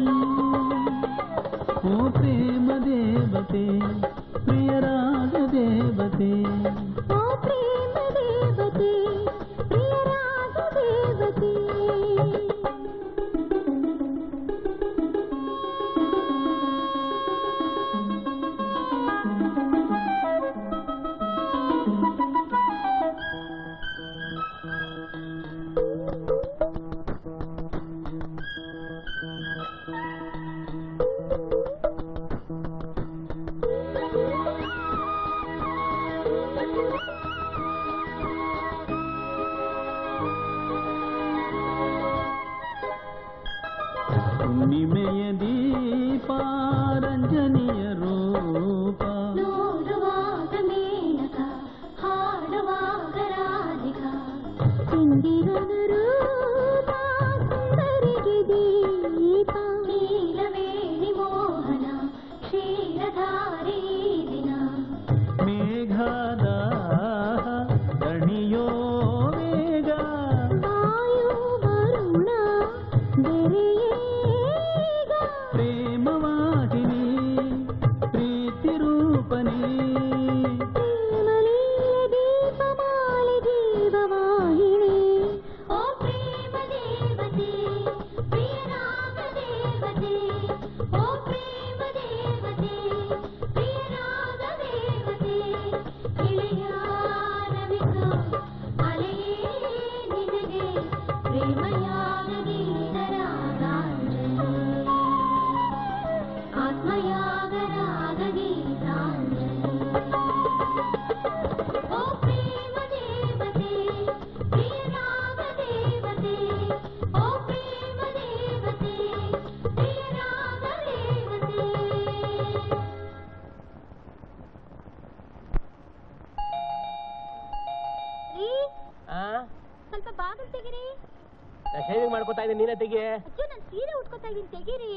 ಓ ಪ್ರೇಮ ದೇವತೆ ಪ್ರಿಯರಾಗ ದೇವತೆ, ಓ ಪ್ರೇಮ ದೇವತೆ ಪ್ರಿಯರಾಗ ದೇವತೆ. ಸ್ವಲ್ಪ ಬಾಗಿಲು ತೆಗೀರಿ. ಶೇವಿಂಗ್ ಮಾಡ್ಕೋತಾ ಇದ್ದೀನಿ, ನೀನೇ ತೆಗಿ. ಅಯ್ಯೋ ನಾನು ಸೀರೆ ಉಟ್ಕೋತಾ ಇದ್ದೀನಿ, ತೆಗೀರಿ.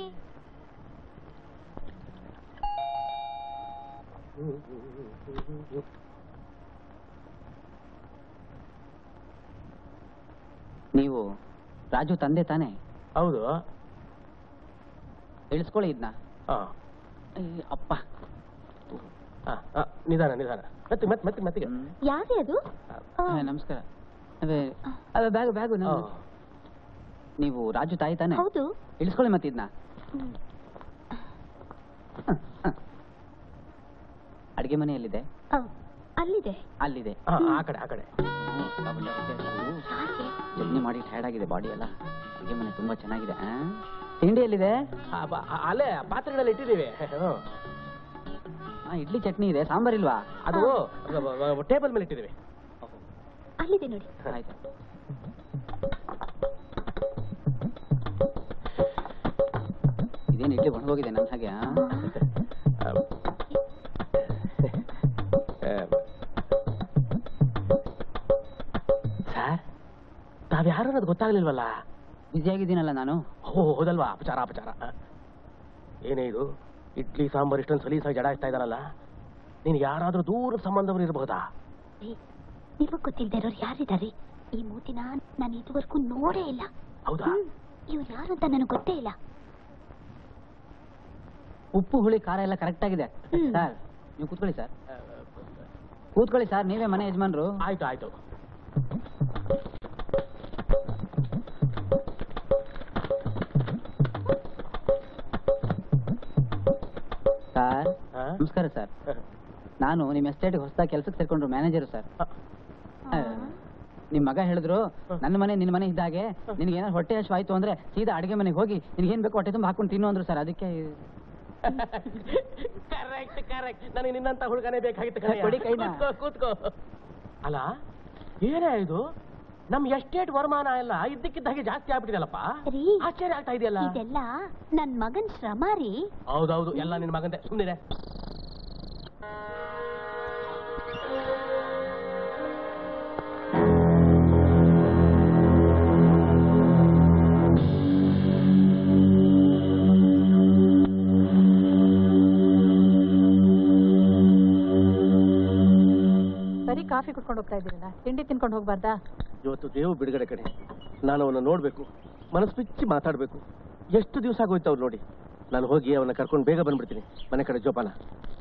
ನೀವು ರಾಜು ತಂದೆ ತಾನೆ? ಹೌದು. ಇಳಿಸ್ಕೊಳ್ಳಿ ಇದನ್ನ. ಅಪ್ಪ ನಿಧಾನ ನಿಧಾನ ಮತ್ತೆ ಮತ್ತೆ ಮತ್ತೆ ಮತ್ತೆ ಯಾರೇ ಅದು? ನಮಸ್ಕಾರ. ಅದೇ ಅದೇ ಬ್ಯಾಗು ಬ್ಯಾಗು ನೀವು ರಾಜು ತಾಯಿ ತಾನೆ? ಹೌದು. ಇಳಿಸ್ಕೊಳ್ಳಿ ಮತ್ತೆ ಇದನ್ನ. ಅಡಿಗೆ ಮನೆ ಎಲ್ಲಿದೆ? ಅಲ್ಲಿದೆ. ಅಲ್ಲಿದೆ. ಆ ಕಡೆ ಆ ಕಡೆ. ಜರ್ನಿ ಮಾಡಿ ಟೈರ್ಡ್ ಆಗಿದೆ ಬಾಡಿ ಎಲ್ಲ. ಅಡಿಗೆ ಮನೆ ತುಂಬಾ ಚೆನ್ನಾಗಿದೆ. ತಿಂಡಿ ಎಲ್ಲಿದೆ? ಅಲ್ಲೇ ಪಾತ್ರೆಗಳಲ್ಲಿ ಇಟ್ಟಿದ್ದೀವಿ. ಇಡ್ಲಿ ಚಟ್ನಿ ಇದೆ, ಸಾಂಬಾರ್ ಇಲ್ವಾ? ಅದು ಟೇಬಲ್ ಮೇಲೆ ಇಟ್ಟಿದ್ದೀವಿ. ಅಲ್ಲಿದೆ ನೋಡಿ. ಆಯ್ತು. ಇದೇನು ಇಡ್ಲಿ ಒಣಗೋಗಿದೆ ನನ್ನ ಹಾಗೆ? ಸರ್ ತಾವ್ಯಾರು ಅನ್ನೋದು ಗೊತ್ತಾಗ್ಲಿಲ್ವಲ್ಲ? ಬ್ಯುಸಿ ಆಗಿದ್ದೀನಲ್ಲ ನಾನು. ಓ ಹೌದಲ್ವಾ? ಅಪಚಾರ ಅಪಚಾರ. ಏನೇ ಇದು ಇಡ್ಲಿ ಸಾಂಬಾರ್ ಇಷ್ಟೊಂದು ಸಲೀಸಾಗಿ ಜಡಾಯಿಸ್ತಾ ಇದಾರಲ್ಲ? ನೀನು ಯಾರಾದ್ರೂ ದೂರದ ಸಂಬಂಧವರು ಇರಬಹುದಾ? ನಿಮಗ್ ಗೊತ್ತಿಲ್ಲದೆ ಇರೋರು ಯಾರಿದ್ದಾರೆ? ಈ ಮೂತಿನ ನಾನು ಇದುವರೆಗೂ ನೋಡೇ ಇಲ್ಲ. ಹೌದಾ? ಇವ್ರು ಯಾರು ಅಂತ ನನಗೆ ಗೊತ್ತೇ ಇಲ್ಲ. ಉಪ್ಪು ಹುಳಿ ಖಾರ ಎಲ್ಲ ಕರೆಕ್ಟ್ ಆಗಿದೆ ಸರ್. ನೀವು ಕೂತ್ಕೊಳ್ಳಿ ಸರ್. ಕೂತ್ಕೊಳ್ಳಿ ಸರ್, ನೀವೇ ಮನೆ ಯಜಮಾನ್ರು. ಆಯ್ತು ಆಯ್ತು. ಸರ್ ನಮಸ್ಕಾರ ಸರ್. ನಾನು ನಿಮ್ಮ ಎಸ್ಟೇಟ್ಗೆ ಹೊಸದಾಗಿ ಕೆಲಸಕ್ಕೆ ಸೇರ್ಕೊಂಡ್ರು ಮ್ಯಾನೇಜರು ಸರ್. ನಿಮ್ ಮಗ ಹೇಳಿದ್ರು ನನ್ನ ಮನೆ ನಿನ್ನ ಮನೆ ಇದ್ದಾಗೆ, ನಿನ್ಗೆ ಏನಾದ್ರು ಹೊಟ್ಟೆ ಹಸಿವು ಆಯ್ತು ಅಂದ್ರೆ ಸೀದಾ ಅಡಿಗೆ ಮನೆಗೆ ಹೋಗಿ ನಿನ್ಗೆ ಏನ್ ಬೇಕು ಹೊಟ್ಟೆ ತುಂಬ ಹಾಕೊಂಡು ತಿನ್ನು ಅಂದ್ರು ಸರ್. ಅದಕ್ಕೆ ಕರೆಕ್ಟ್ ಕರೆಕ್ಟ್. ನನಗೆ ನಿನ್ನಂತ ಹುಡುಗನೇ ಬೇಕಾಗಿತ್ತು. ಕೊಡಿ ಕೈನ. ಕೂತ್ಕೋ. ಅಲ್ಲ ಏನೇ ಇದು, ನಮ್ ಎಸ್ಟೇಟ್ ವರಮಾನ ಎಲ್ಲ ಇದ್ದಕ್ಕಿದ್ದ ಹಾಗೆ ಜಾಸ್ತಿ ಆಗ್ಬಿಟ್ಟಿದಲ್ಲಪ್ಪ. ಆಶ್ಚರ್ಯ ಆಗ್ತಾ ಇದೆಯಲ್ಲ. ಇದೆಲ್ಲ ನನ್ ಮಗನ್ ಶ್ರಮ ರೀ. ಹೌದೌದು, ಎಲ್ಲ ನಿನ್ ಮಗಂದೆ. ಸುಮ್ಮನೆ ಬರೀ ಕಾಫಿ ಕುಡ್ಕೊಂಡು ಹೋಗ್ತಾ ಇದ್ದೀರಲ್ಲ, ತಿಂಡಿ ತಿನ್ಕೊಂಡು ಹೋಗ್ಬಾರ್ದಾ? ಇವತ್ತು ದೇವು ಬಿಡುಗಡೆ ಕಡೆ. ನಾನು ಅವನ್ನ ನೋಡ್ಬೇಕು, ಮನಸ್ಸು ಬಿಚ್ಚಿ ಮಾತಾಡ್ಬೇಕು. ಎಷ್ಟು ದಿವಸ ಆಗೋಯ್ತು ಅವ್ರು ನೋಡಿ. ನಾನು ಹೋಗಿ ಅವನ್ನ ಕರ್ಕೊಂಡು ಬೇಗ ಬಂದ್ಬಿಡ್ತೀನಿ ಮನೆ ಕಡೆ. ಜೋಪಾನ.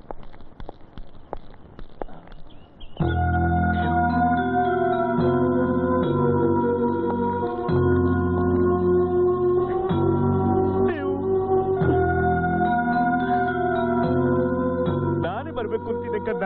ನಾನೇ ಬರ್ಬೇಕು ಅಂತಿದ್ದೆ ಕಣ್ಣ.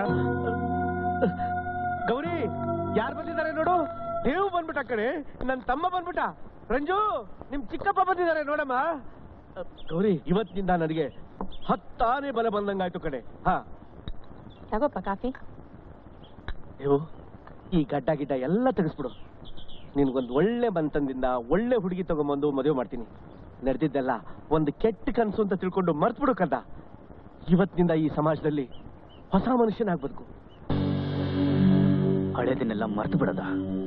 ಗೌರಿ, ಯಾರು ಬಂದಿದ್ದಾರೆ ನೋಡು. ದೇವು ಬಂದ್ಬಿಟ್ಟ ಕಡೆ. ನನ್ನ ತಮ್ಮ ಬಂದ್ಬಿಟ್ಟ. ರಂಜು, ನಿಮ್ ಚಿಕ್ಕಪ್ಪ ಬಂದಿದ್ದಾರೆ ನೋಡಮ್ಮ. ಗೌರಿ, ಇವತ್ತಿನಿಂದ ನನಗೆ ಹತ್ತಾನೆ ಬಲ ಬಂದಂಗಾಯ್ತು ಕಡೆ. ಹಾ ತಗೋಪ್ಪ ಕಾಫಿ. ದೇವು, ಈ ಗಡ್ಡ ಗಿಡ್ಡ ಎಲ್ಲ ತೆಗೆಸ್ಬಿಡು. ನಿನ್ಗೊಂದು ಒಳ್ಳೆ ಬಂತಂದಿಂದ ಒಳ್ಳೆ ಹುಡುಗಿ ತಗೊಂಬಂದು ಮದುವೆ ಮಾಡ್ತೀನಿ. ನಡೆದಿದ್ದೆಲ್ಲ ಒಂದು ಕೆಟ್ಟ ಕನಸು ಅಂತ ತಿಳ್ಕೊಂಡು ಮರ್ತ್ಬಿಡು ಕಂದ. ಇವತ್ತಿನಿಂದ ಈ ಸಮಾಜದಲ್ಲಿ ಹೊಸ ಮನುಷ್ಯನಾಗ್ಬದುಕು. ಹಳೇದನ್ನೆಲ್ಲ ಮರ್ತು ಬಿಡದ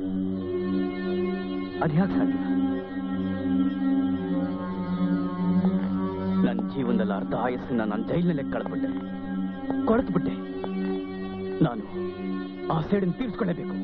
ಅದ್ಯಾಕೆ ಸಾಧ್ಯ? ನನ್ನ ಜೀವನದಲ್ಲಿ ಅರ್ಧ ಆಯಸ್ಸನ್ನ ನಾನು ಜೈಲಿನಲ್ಲೇ ಕಳೆದ್ಬಿಟ್ಟೆ, ಕೊಳೆತ್ಬಿಟ್ಟೆ. ನಾನು ಆ ಸೇಡನ್ನು ತೀರ್ಸ್ಕೊಳ್ಳೇಬೇಕು.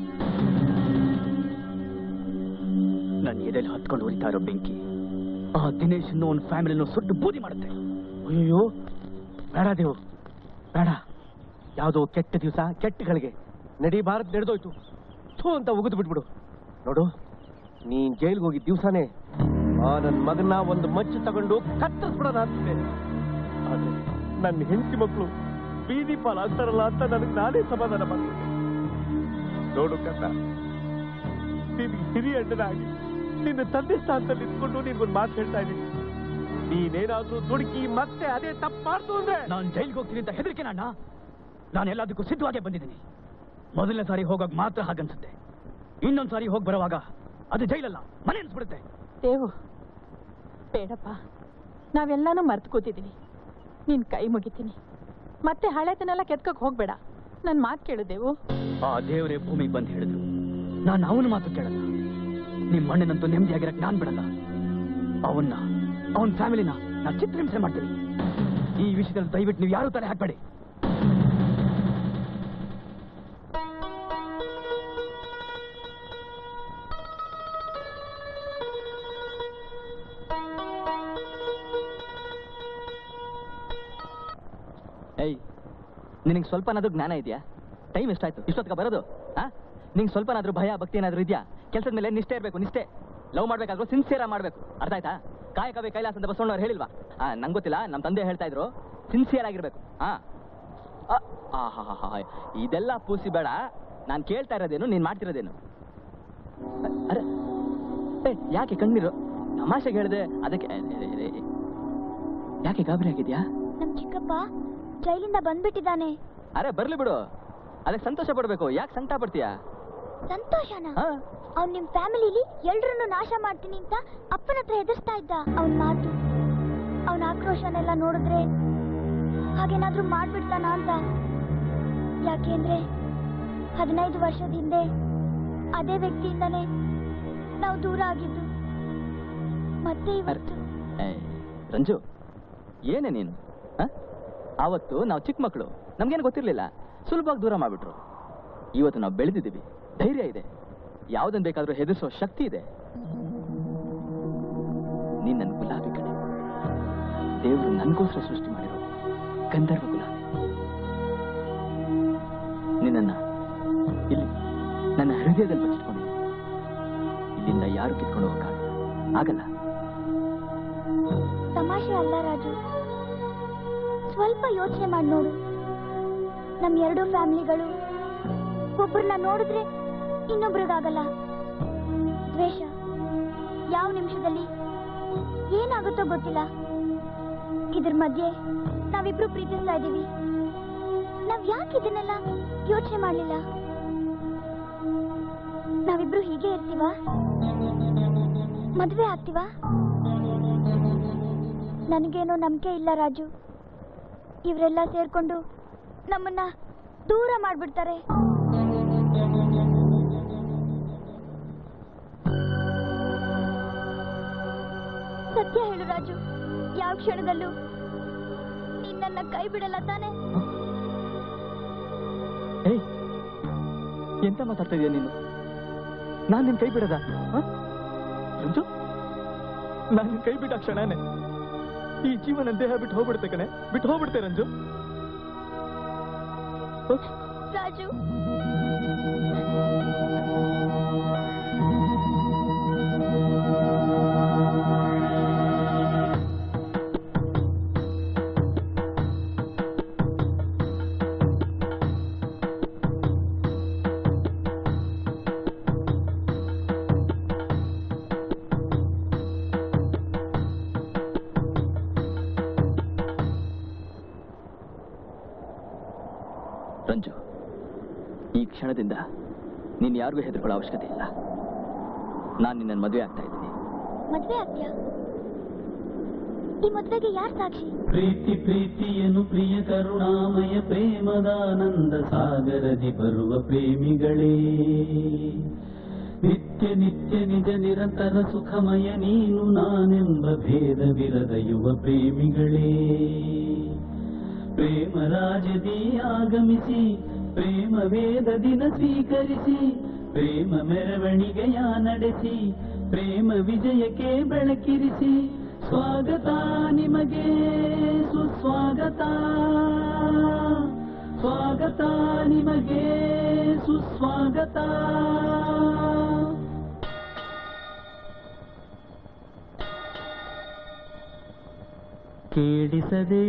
ನನ್ನ ಎದೆಯಲ್ಲಿ ಹತ್ಕೊಂಡು ಉರಿತಾ ಇರೋ ಬೆಂಕಿ ಆ ದಿನೇಶ್ ಅನ್ನೋ ಒಂದು ಫ್ಯಾಮಿಲಿನೂ ಸುಟ್ಟು ಬೂದಿ ಮಾಡುತ್ತೆ. ಅಯ್ಯೋ ಬೇಡ ದೇವು, ಬೇಡ. ಯಾವುದೋ ಕೆಟ್ಟ ದಿವಸ ಕೆಟ್ಟಗಳಿಗೆ ನಡಿಬಾರದು ನಡೆದೋಯ್ತು. ಥೂ ಅಂತ ಉಗಿದು ಬಿಟ್ಬಿಡು. ನೋಡು, ನೀನ್ ಜೈಲ್ಗೆ ಹೋಗಿದ್ದ ದಿವಸನೇ ಆ ನನ್ನ ಮಗನ ಒಂದು ಮಚ್ಚು ತಗೊಂಡು ಕತ್ತರಿಸ್ಬಿಡೋಣ ಅಂತಿದ್ದೆ. ಆದ್ರೆ ನನ್ನ ಹೆಂಡತಿ ಮಕ್ಕಳು ಬೀದಿ ಪಾಲಾಗ್ತಾರಲ್ಲ ಅಂತ ನನಗೆ ನಾನೇ ಸಮಾಧಾನ ಮಾಡ್ತೀನಿ. ನೋಡು ಕಣ್ಣ, ನಿನ್ ಹಿರಿಯ ಅಣ್ಣನಾಗಿ ನಿನ್ನ ತಂದೆ ಸ್ಥಾನದಲ್ಲಿ ನಿಂತ್ಕೊಂಡು ನಿನ್ಗೊಂದು ಮಾತು ಹೇಳ್ತಾ ಇದ್ದೀನಿ. ನೀನೇನಾದ್ರೂ ದುಡುಕಿ ಮತ್ತೆ ಅದೇ ತಪ್ಪು ಮಾಡ್ತು ಅಂದ್ರೆ ನಾನು ಜೈಲ್ಗೆ ಹೋಗ್ತೀನಿ ಅಂತ ಹೆದರಿಕೆ ಅಣ್ಣ. ನಾನು ಎಲ್ಲದಕ್ಕೂ ಸಿದ್ಧವಾಗೇ ಬಂದಿದ್ದೀನಿ. ಮೊದಲನೇ ಸಾರಿ ಹೋಗಾಗ ಮಾತ್ರ ಹಾಗನ್ಸುತ್ತೆ, ಇನ್ನೊಂದ್ ಸಾರಿ ಹೋಗಿ ಬರುವಾಗ ಅದು ಜೈಲಲ್ಲ ಮನೆ ಅನ್ಸ್ಬಿಡುತ್ತೆ. ದೇವು ಬೇಡಪ್ಪ, ನಾವೆಲ್ಲಾನು ಮರ್ತು ಕೂತಿದ್ದೀನಿ. ನಿನ್ ಕೈ ಮುಗಿತೀನಿ, ಮತ್ತೆ ಹಳೆತನೆಲ್ಲ ಕೆತ್ಕಕ್ ಹೋಗ್ಬೇಡ. ನನ್ ಮಾತು ಕೇಳು ದೇವು. ಆ ದೇವರೇ ಭೂಮಿಗೆ ಬಂದು ಹೇಳಿದ್ರು, ನಾನು ಅವನ ಮಾತು ಕೇಳಲ್ಲ. ನಿಮ್ಮ ಮಣ್ಣಿನಂತೂ ನೆಮ್ಮದಿಯಾಗಿರಕ್ ನಾನ್ ಬಿಡಲ್ಲ. ಅವನ್ನ ಅವನ ಫ್ಯಾಮಿಲಿನ ನಾನು ಚಿತ್ರಹಿಂಸೆ ಮಾಡ್ತೀನಿ. ಈ ವಿಷಯದಲ್ಲಿ ದಯವಿಟ್ಟು ನೀವು ಯಾರು ತಲೆ ಹಾಕ್ಬೇಡಿ. ಏಯ್, ನಿನಗೆ ಸ್ವಲ್ಪನಾದ್ರೂ ಜ್ಞಾನ ಇದೆಯಾ? ಟೈಮ್ ಎಷ್ಟಾಯ್ತು? ಇಷ್ಟೊತ್ತಿಗೆ ಬರೋದು? ಆ ನಿಂಗೆ ಸ್ವಲ್ಪನಾದ್ರೂ ಭಯ ಭಕ್ತಿ ಏನಾದ್ರೂ ಇದೆಯಾ? ಕೆಲಸದ ಮೇಲೆ ನಿಷ್ಠೆ ಇರಬೇಕು, ನಿಷ್ಠೆ. ಲವ್ ಮಾಡ್ಬೇಕಾದ್ರೂ ಸಿನ್ಸಿಯರ್ ಮಾಡಬೇಕು, ಅರ್ಥ ಆಯ್ತಾ? ಕಾಯಕವೇ ಕೈಲಾಸ ಅಂತ ಬಸವಣ್ಣವ್ರು ಹೇಳಿಲ್ವಾ? ಆ ನಂಗೆ ಗೊತ್ತಿಲ್ಲ, ನಮ್ಮ ತಂದೆ ಹೇಳ್ತಾ ಇದ್ರು ಸಿನ್ಸಿಯರ್ ಆಗಿರ್ಬೇಕು. ಹಾ ಹಾ ಹಾ ಹಾ ಇದೆಲ್ಲ ಪೂಸಿ ಬೇಡ. ನಾನು ಕೇಳ್ತಾ ಇರೋದೇನು, ನೀನ್ ಮಾಡ್ತಿರೋದೇನು? ಅರೆ ಏ ಯಾಕೆ ಕಣ್ಣೀರು? ತಮಾಷೆಗೆ ಹೇಳಿದೆ ಅದಕ್ಕೆ. ಯಾಕೆ ಗಾಬರಿ ಆಗಿದ್ಯಾ? ನಮ್ ಚಿಕ್ಕಪ್ಪ ಜೈಲಿಂದ ಬಂದ್ಬಿಟ್ಟಿದ್ದಾನೆ. ಅರೆ ಬರ್ಲಿ ಬಿಡು, ಅದಕ್ಕೆ ಸಂತೋಷ ಪಡ್ಬೇಕು. ಯಾಕೆ ಸಂಕಟ ಪಡ್ತೀಯಾ? ಸಂತೋಷನ? ಅವ್ನ್ ನಿಮ್ ಫ್ಯಾಮಿಲಿಲಿ ಎಲ್ರನ್ನು ನಾಶ ಮಾಡ್ತೀನಿ ಅಂತ ಅಪ್ಪನ ಹತ್ರ ಹೆದರ್ಸ್ತಾ ಇದ್ದ. ಅವನ್ ಮಾತು, ಅವನ ಆಕ್ರೋಶನೆಲ್ಲ ನೋಡಿದ್ರೆ ಹಾಗೇನಾದ್ರೂ ಮಾಡ್ಬಿಡ್ತಾನ ಅಂತ. ಯಾಕೆಂದ್ರೆ ಹದಿನೈದು ವರ್ಷದ ಹಿಂದೆ ಅದೇ ವ್ಯಕ್ತಿಯಿಂದಾನೆ ನಾವು ದೂರ ಆಗಿದ್ದು. ಮತ್ತೆ ಇವತ್ತು ರಂಜು, ಏನೇ ನೀನು? ಆವತ್ತು ನಾವು ಚಿಕ್ಕ ಮಕ್ಕಳು, ನಮ್ಗೇನು ಗೊತ್ತಿರ್ಲಿಲ್ಲ, ಸುಲಭವಾಗಿ ದೂರ ಮಾಡ್ಬಿಟ್ರು. ಇವತ್ತು ನಾವು ಬೆಳೆದಿದ್ದೀವಿ, ಧೈರ್ಯ ಇದೆ, ಯಾವುದನ್ ಬೇಕಾದ್ರೂ ಹೆದರ್ಸೋ ಶಕ್ತಿ ಇದೆ. ನೀನ್ ನನ್ನ ಗುಲಾಬಿ ಕಣೆ, ದೇವರು ನನ್ಗೋಸ್ಕರ ಸೃಷ್ಟಿ ಮಾಡಿರೋ ಗಂಧರ್ವ ಗುಲಾಬಿ. ನಿನ್ನನ್ನ ಇಲ್ಲಿ ನನ್ನ ಹೃದಯದಲ್ಲಿ ಬಚ್ಚಿಟ್ಕೊಂಡಿದ್ದೀನಿ. ಇಲ್ಲಿಂದ ಯಾರು ಕಿತ್ಕೊಂಡು ಹೋಗಕ್ಕಾಗಲ್ಲ, ಆಗಲ್ಲ. ತಮಾಷೆ ಅಲ್ಲ ರಾಜು, ಸ್ವಲ್ಪ ಯೋಚನೆ ಮಾಡಿ ನೋಡು. ನಮ್ ಎರಡೂ ಫ್ಯಾಮಿಲಿಗಳು ಒಬ್ಬರನ್ನ ನೋಡಿದ್ರೆ ಇನ್ನೊಬ್ರಿಗಾಗಲ್ಲ. ದ್ವೇಷ ಯಾವ ನಿಮಿಷದಲ್ಲಿ ಏನಾಗುತ್ತೋ ಗೊತ್ತಿಲ್ಲ. ಇದ್ರ ಮಧ್ಯೆ ನಾವಿಬ್ರು ಪ್ರೀತಿಸ್ತಾ ಇದ್ದೀವಿ. ನಾವ್ ಯಾಕೆ ಇದನ್ನೆಲ್ಲ ಯೋಚನೆ ಮಾಡ್ಲಿಲ್ಲ? ನಾವಿಬ್ರು ಹೀಗೆ ಇರ್ತೀವ? ಮದ್ವೆ ಆಗ್ತೀವ? ನನಗೇನೋ ನಂಬಿಕೆ ಇಲ್ಲ ರಾಜು. ಇವರೆಲ್ಲ ಸೇರ್ಕೊಂಡು ನಮ್ಮನ್ನ ದೂರ ಮಾಡ್ಬಿಡ್ತಾರೆ. ಸತ್ಯ ಹೇಳು ರಾಜು, ಯಾವ ಕ್ಷಣದಲ್ಲೂ ನೀನ್ ನನ್ನ ಕೈ ಬಿಡಲ್ಲ ತಾನೆ? ಏಯ್, ಎಂತ ಮಾತಾಡ್ತಾ ಇದೀಯ ನೀನು? ನಾನ್ ನಿನ್ ಕೈ ಬಿಡದ? ರಂಜು, ನಾನ್ ನಿನ್ ಕೈ ಬಿಟ್ಟ ಕ್ಷಣನೇ ಈ ಜೀವನ ದೇಹ ಬಿಟ್ಟು ಹೋಗ್ಬಿಡುತ್ತೆ ಕಣೆ, ಬಿಟ್ಟು ಹೋಗ್ಬಿಡ್ತೆ ರಂಜು. ರಾಜು, ರಂಜು, ಈ ಕ್ಷಣದಿಂದ ನೀನ್ ಯಾರಿಗೂ ಹೆದರ್ಕೊಳ್ಳೋ ಅವಶ್ಯಕತೆ ಇಲ್ಲ. ನಾನು ನಿನ್ನ ಮದುವೆ ಆಗ್ತಾ ಇದ್ದೀನಿ. ಮದ್ವೆ ಆಗ್ತೀಯಾ? ಈ ಮದ್ವೆಗೆ ಯಾರು ಸಾಕ್ಷಿ? ಪ್ರೀತಿ ಪ್ರೀತಿಯನ್ನು ಪ್ರಿಯ ಕರುಣಾಮಯ ಪ್ರೇಮದಾನಂದ ಸಾಗರದಿ ಬರುವ ಪ್ರೇಮಿಗಳೇ, ನಿತ್ಯ ನಿತ್ಯ ನಿಜ ನಿರಂತರ ಸುಖಮಯ ನೀನು ನಾನೆಂಬ ಭೇದವಿರದ ಯುವ ಪ್ರೇಮಿಗಳೇ, ಪ್ರೇಮ ರಾಜದಿ ಆಗಮಿಸಿ ಪ್ರೇಮ ವೇದ ದಿನ ಸ್ವೀಕರಿಸಿ ಪ್ರೇಮ ಮೆರವಣಿಗೆಯ ನಡೆಸಿ ಪ್ರೇಮ ವಿಜಯಕ್ಕೆ ಬೆಳಕಿರಿಸಿ ಸ್ವಾಗತ ನಿಮಗೆ ಸುಸ್ವಾಗತ, ಸ್ವಾಗತ ನಿಮಗೆ ಸುಸ್ವಾಗತ. ಕೇಳಿಸದೆ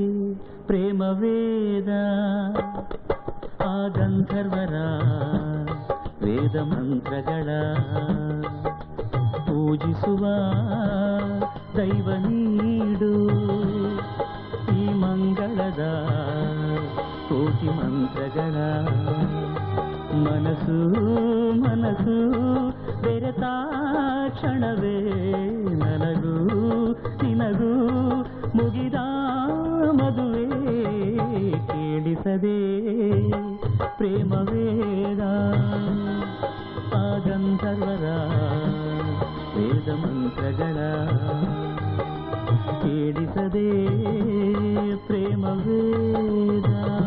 ಪ್ರೇಮ ವೇದ ಆ ಗಂಧರ್ವರ ವೇದ ಮಂತ್ರಗಳ ಪೂಜಿಸುವ ದೈವ ನೀಡು ಈ ಮಂಗಳದ ಕೋಟಿ ಮಂತ್ರಗಳ ಮನಸ್ಸು ಮನಸ್ಸು ಬೆರೆತ ಕ್ಷಣವೇ ನನಗೂ ನಿನಗೂ ಮುಗಿದ ಮದುವೆ ಕೇಳಿಸದೆ ಪ್ರೇಮ ವೇದ ಆ ಗಂಧರ್ವರ ವೇದ ಮಂತ್ರಗಳ ಕೇಳಿಸದೆ ಪ್ರೇಮ ವೇದ.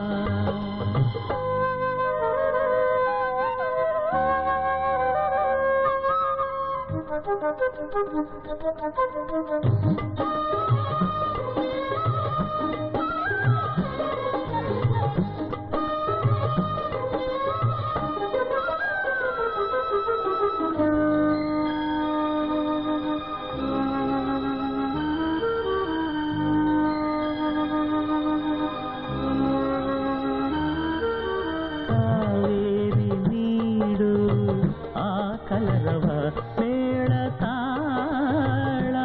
ಕಾವೇರಿ ನೀಡು ಆ ಕಲರವ ಮೇಳ ತಾಳ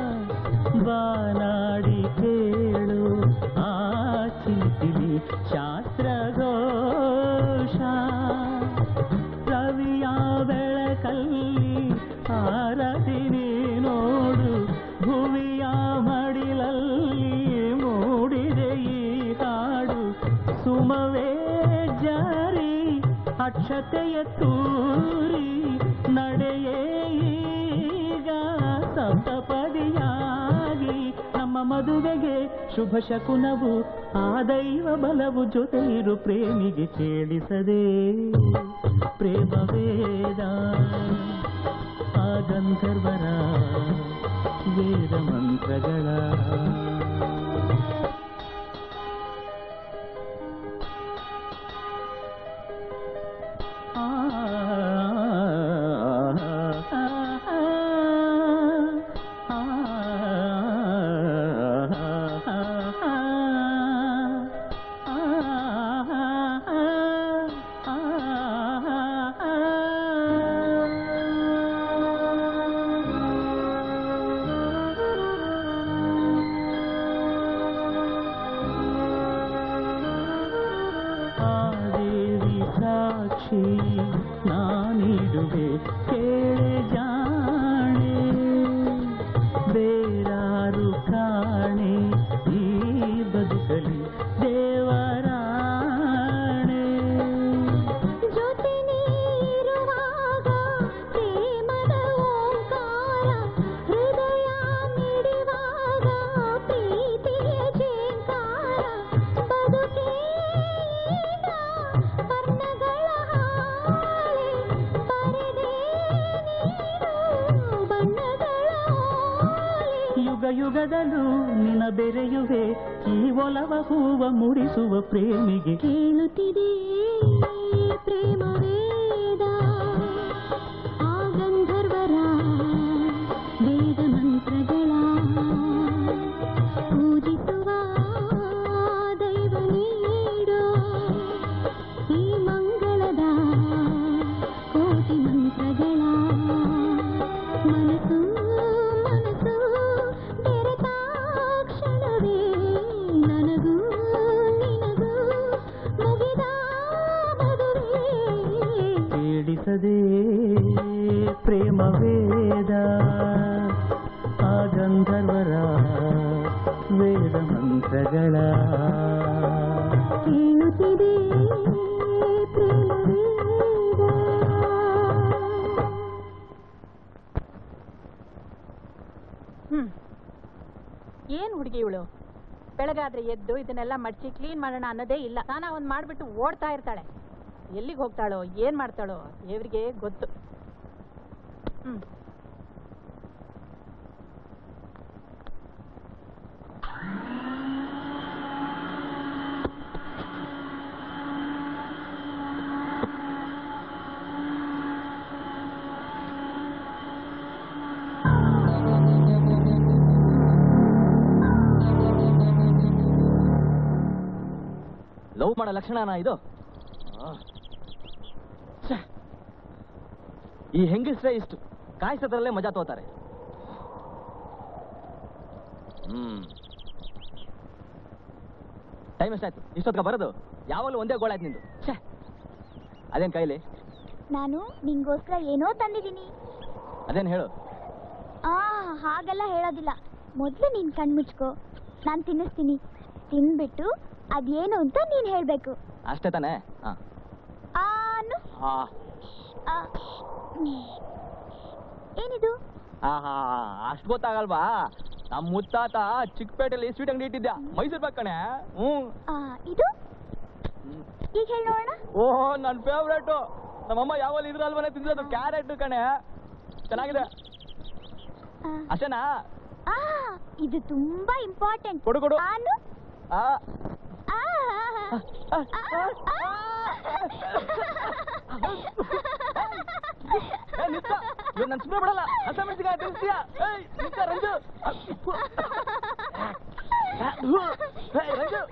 ಬಾನಾಡಿ ಕೇಳು ಆ ಚಿಲಿಪಿಲಿ ಶಾಸ್ತ್ರಘೋಷ ರವಿಯ ಬೆಳಕಲ್ಲಿ ಆರತಿ ನೋಡು ಭುವಿಯ ಮಡಿಲಲ್ಲಿ ಮೂಡಿದೆ ಈ ಹಾಡು ಸುಮವೇ ಜಾರಿ ಅಕ್ಷತೆಯ ತೂರಿ ನಡೆಯೇ ಈಗ ಸಪ್ತಪದಿಯಾಗಿ ನಮ್ಮ ಮದುವೆಗೆ ಶುಭ ಶಕುನವು ಆ ದೈವ ಬಲವು ಜೊತೆ ಇರು ಪ್ರೇಮಿಗೆ ಕೇಳಿಸದೆ ಪ್ರೇಮ ವೇದ ಆ ಗಂಧರ್ವರ ವೇದ ಮಂತ್ರಗಳ. ಸಾಕ್ಷಿ ನಾನಿಡುವೆ ಕೇಳೆ ಜಾಣೆ ಬೇರಾರು ಕಾಣೆ ಈ ಬದುಕಲಿ ದೇವರಾಣೆ ಜೊತೆ ನೀರುವಾಗ ಪ್ರೇಮದ ಓಂಕಾರ ಹೃದಯ ಮಿಡಿವಾಗ ಪ್ರೀತಿಯ ಜೇಂಕಾರ ಬದುಕೇ ಯುಗ ಯುಗದಲ್ಲೂ ನಿನ ಬೆರೆಯುವೆ ಈ ಒಲವ ಹೂವ ಮುಡಿಸುವ ಪ್ರೇಮಿಗೆ ಕೇಳುತ್ತಿದೆ ಪ್ರೇಮ ವೇದ ಆ ಗಂಧರ್ವರ ವೇದ ಮಂತ್ರಗಳ ಪೂಜಿಸುವ ದೈವ ನೀಡೋ ಈ ಮಂಗಳದ ಕೋಟಿ ಮಂತ್ರಗಳ ಮನಸ್ಸು ಮನಸ್ಸು ಬೆರೆತ ಕ್ಷಣವೇ ನನಗೂ ನಿನಗೂ ಮುಗಿದ ಮದುವೆ ಕೇಳಿಸದೆ ಪ್ರೇಮ ವೇದ ಆ ಗಂಧರ್ವರ ವೇದ ಮಂತ್ರಗಳ ಕೇಳುತ್ತಿದೆ ಪ್ರೇಮ ವೇದ. ಹ್ಮ್ ಏನ್ ಹುಡುಗಿ ಇವಳು ಬೆಳಗಾದ್ರೆ ಎದ್ದು ಇದನ್ನೆಲ್ಲ ಮಡ್ಚಿ ಕ್ಲೀನ್ ಮಾಡೋಣ ಅನ್ನೋದೇ ಇಲ್ಲ. ಸ್ನಾನ ಒಂದ್ ಮಾಡ್ಬಿಟ್ಟು ಓಡ್ತಾ ಇರ್ತಾಳೆ. ಎಲ್ಲಿಗೆ ಹೋಗ್ತಾಳೋ ಏನ್ ಮಾಡ್ತಾಳೋ ದೇವ್ರಿಗೆ ಗೊತ್ತು. ಹ್ಮ್ ಲವ್ ಮಾಡೋ ಲಕ್ಷಣನಾ ಇದು? ಈ ಹೆಂಗಸ್ರೇ ಇಷ್ಟು ಕಾಯಿಸೋದ್ರಲ್ಲೇ ಮಜಾ ತೋತಾರೆ. ಹ್ಮ್ ಟೈಮ್ ಎಷ್ಟಾಯ್ತು? ಇಷ್ಟೊತ್ತಿಗೆ ಬರೋದು? ಯಾವಾಗಲೂ ಒಂದೇ ಗೋಳಾಯ್ತು ನಿಂದು. ಛೇ, ಅದೇನ್ ಕೈಲಿ? ನಾನು ನಿಂಗೋಸ್ಕರ ಏನೋ ತಂದಿದ್ದೀನಿ. ಅದೇನ್ ಹೇಳು? ಆ ಹಾಗೆಲ್ಲ ಹೇಳೋದಿಲ್ಲ. ಮೊದಲು ನೀನ್ ಕಣ್ಮುಚ್ಕೋ, ನಾನು ತಿನ್ನಿಸ್ತೀನಿ. ತಿನ್ಬಿಟ್ಟು ಅದೇನು ಅಂತ ನೀನ್ ಹೇಳ್ಬೇಕು. ಅಷ್ಟೇ ತಾನೇ? ಆನು ಏನಿದು? ಆಹಾ, ಅಷ್ಟು ಗೊತ್ತಾಗಲ್ವಾ? ನಮ್ಮ ಮುತ್ತಾತ ಚಿಕ್ಕಪೇಟೆಯಲ್ಲಿ ಸ್ವೀಟ್ ಅಂಗಡಿ ಇಟ್ಟಿದ್ದ, ಮೈಸೂರು ಪಕ್ಕಣೆ. ಹ್ಮ್ ಇದು ಈಗ ಹೇಳಿ ನೋಡೋಣ. ಓಹೋ, ನನ್ನ ಫೇವ್ರೇಟು. ನಮ್ಮಮ್ಮ ಯಾವಲ್ಲಿ ಇದ್ರಲ್ವನೇ ತಿಂದಿರೋದು, ಕ್ಯಾರೆಟ್ ಕಣೆ. ಚೆನ್ನಾಗಿದೆ. ಅಷ್ಟೇನಾ? ಇದು ತುಂಬಾ ಇಂಪಾರ್ಟೆಂಟ್. ಕೊಡು ಕೊಡು. ಆನು ನನ್ ಸುಮ್ಮನೆ ಬಿಡಲ್ಲ. ಹಸ ಮೆಣಸಿನಕಾಯಿ ತಿನ್ಸ್ತೀಯ? ರಂಜು ರಂಜು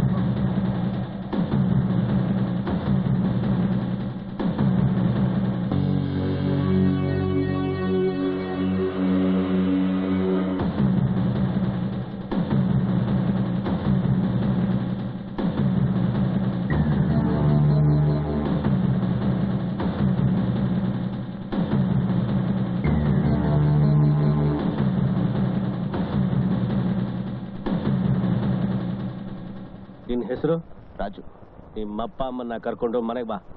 ನಿನ್ನ ಹೆಸರು? ರಾಜು. ನಿಮ್ಮಪ್ಪ ಅಮ್ಮನ್ನ ಕರ್ಕೊಂಡು ಮನೆಗೆ ಬಾ.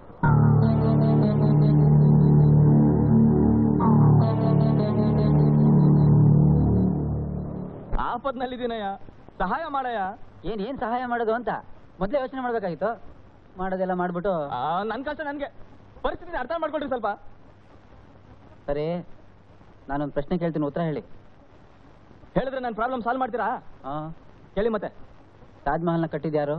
ಆಪತ್ನಲ್ಲಿದ್ದೀನಯ್ಯ, ಸಹಾಯ ಮಾಡಯ್ಯ. ಏನ್ ಏನ್ ಸಹಾಯ ಮಾಡೋದು ಅಂತ ಮೊದಲೇ ಯೋಚನೆ ಮಾಡ್ಬೇಕಾಗಿತ್ತು. ಮಾಡೋದೆಲ್ಲ ಮಾಡ್ಬಿಟ್ಟು ನನ್ ಕಷ್ಟ ನನ್ಗೆ. ಪರಿಸ್ಥಿತಿ ಅರ್ಥ ಮಾಡ್ಕೊಳ್ರಿ ಸ್ವಲ್ಪ. ಸರಿ, ನಾನೊಂದು ಪ್ರಶ್ನೆ ಕೇಳ್ತೀನಿ, ಉತ್ತರ ಹೇಳಿ. ಹೇಳಿದ್ರೆ ನನ್ನ ಪ್ರಾಬ್ಲಮ್ ಸಾಲ್ವ್ ಮಾಡ್ತೀರಾ? ಹಾ ಹೇಳಿ. ಮತ್ತೆ ತಾಜ್ ಮಹಲ್ನ ಕಟ್ಟಿದ್ಯಾರು?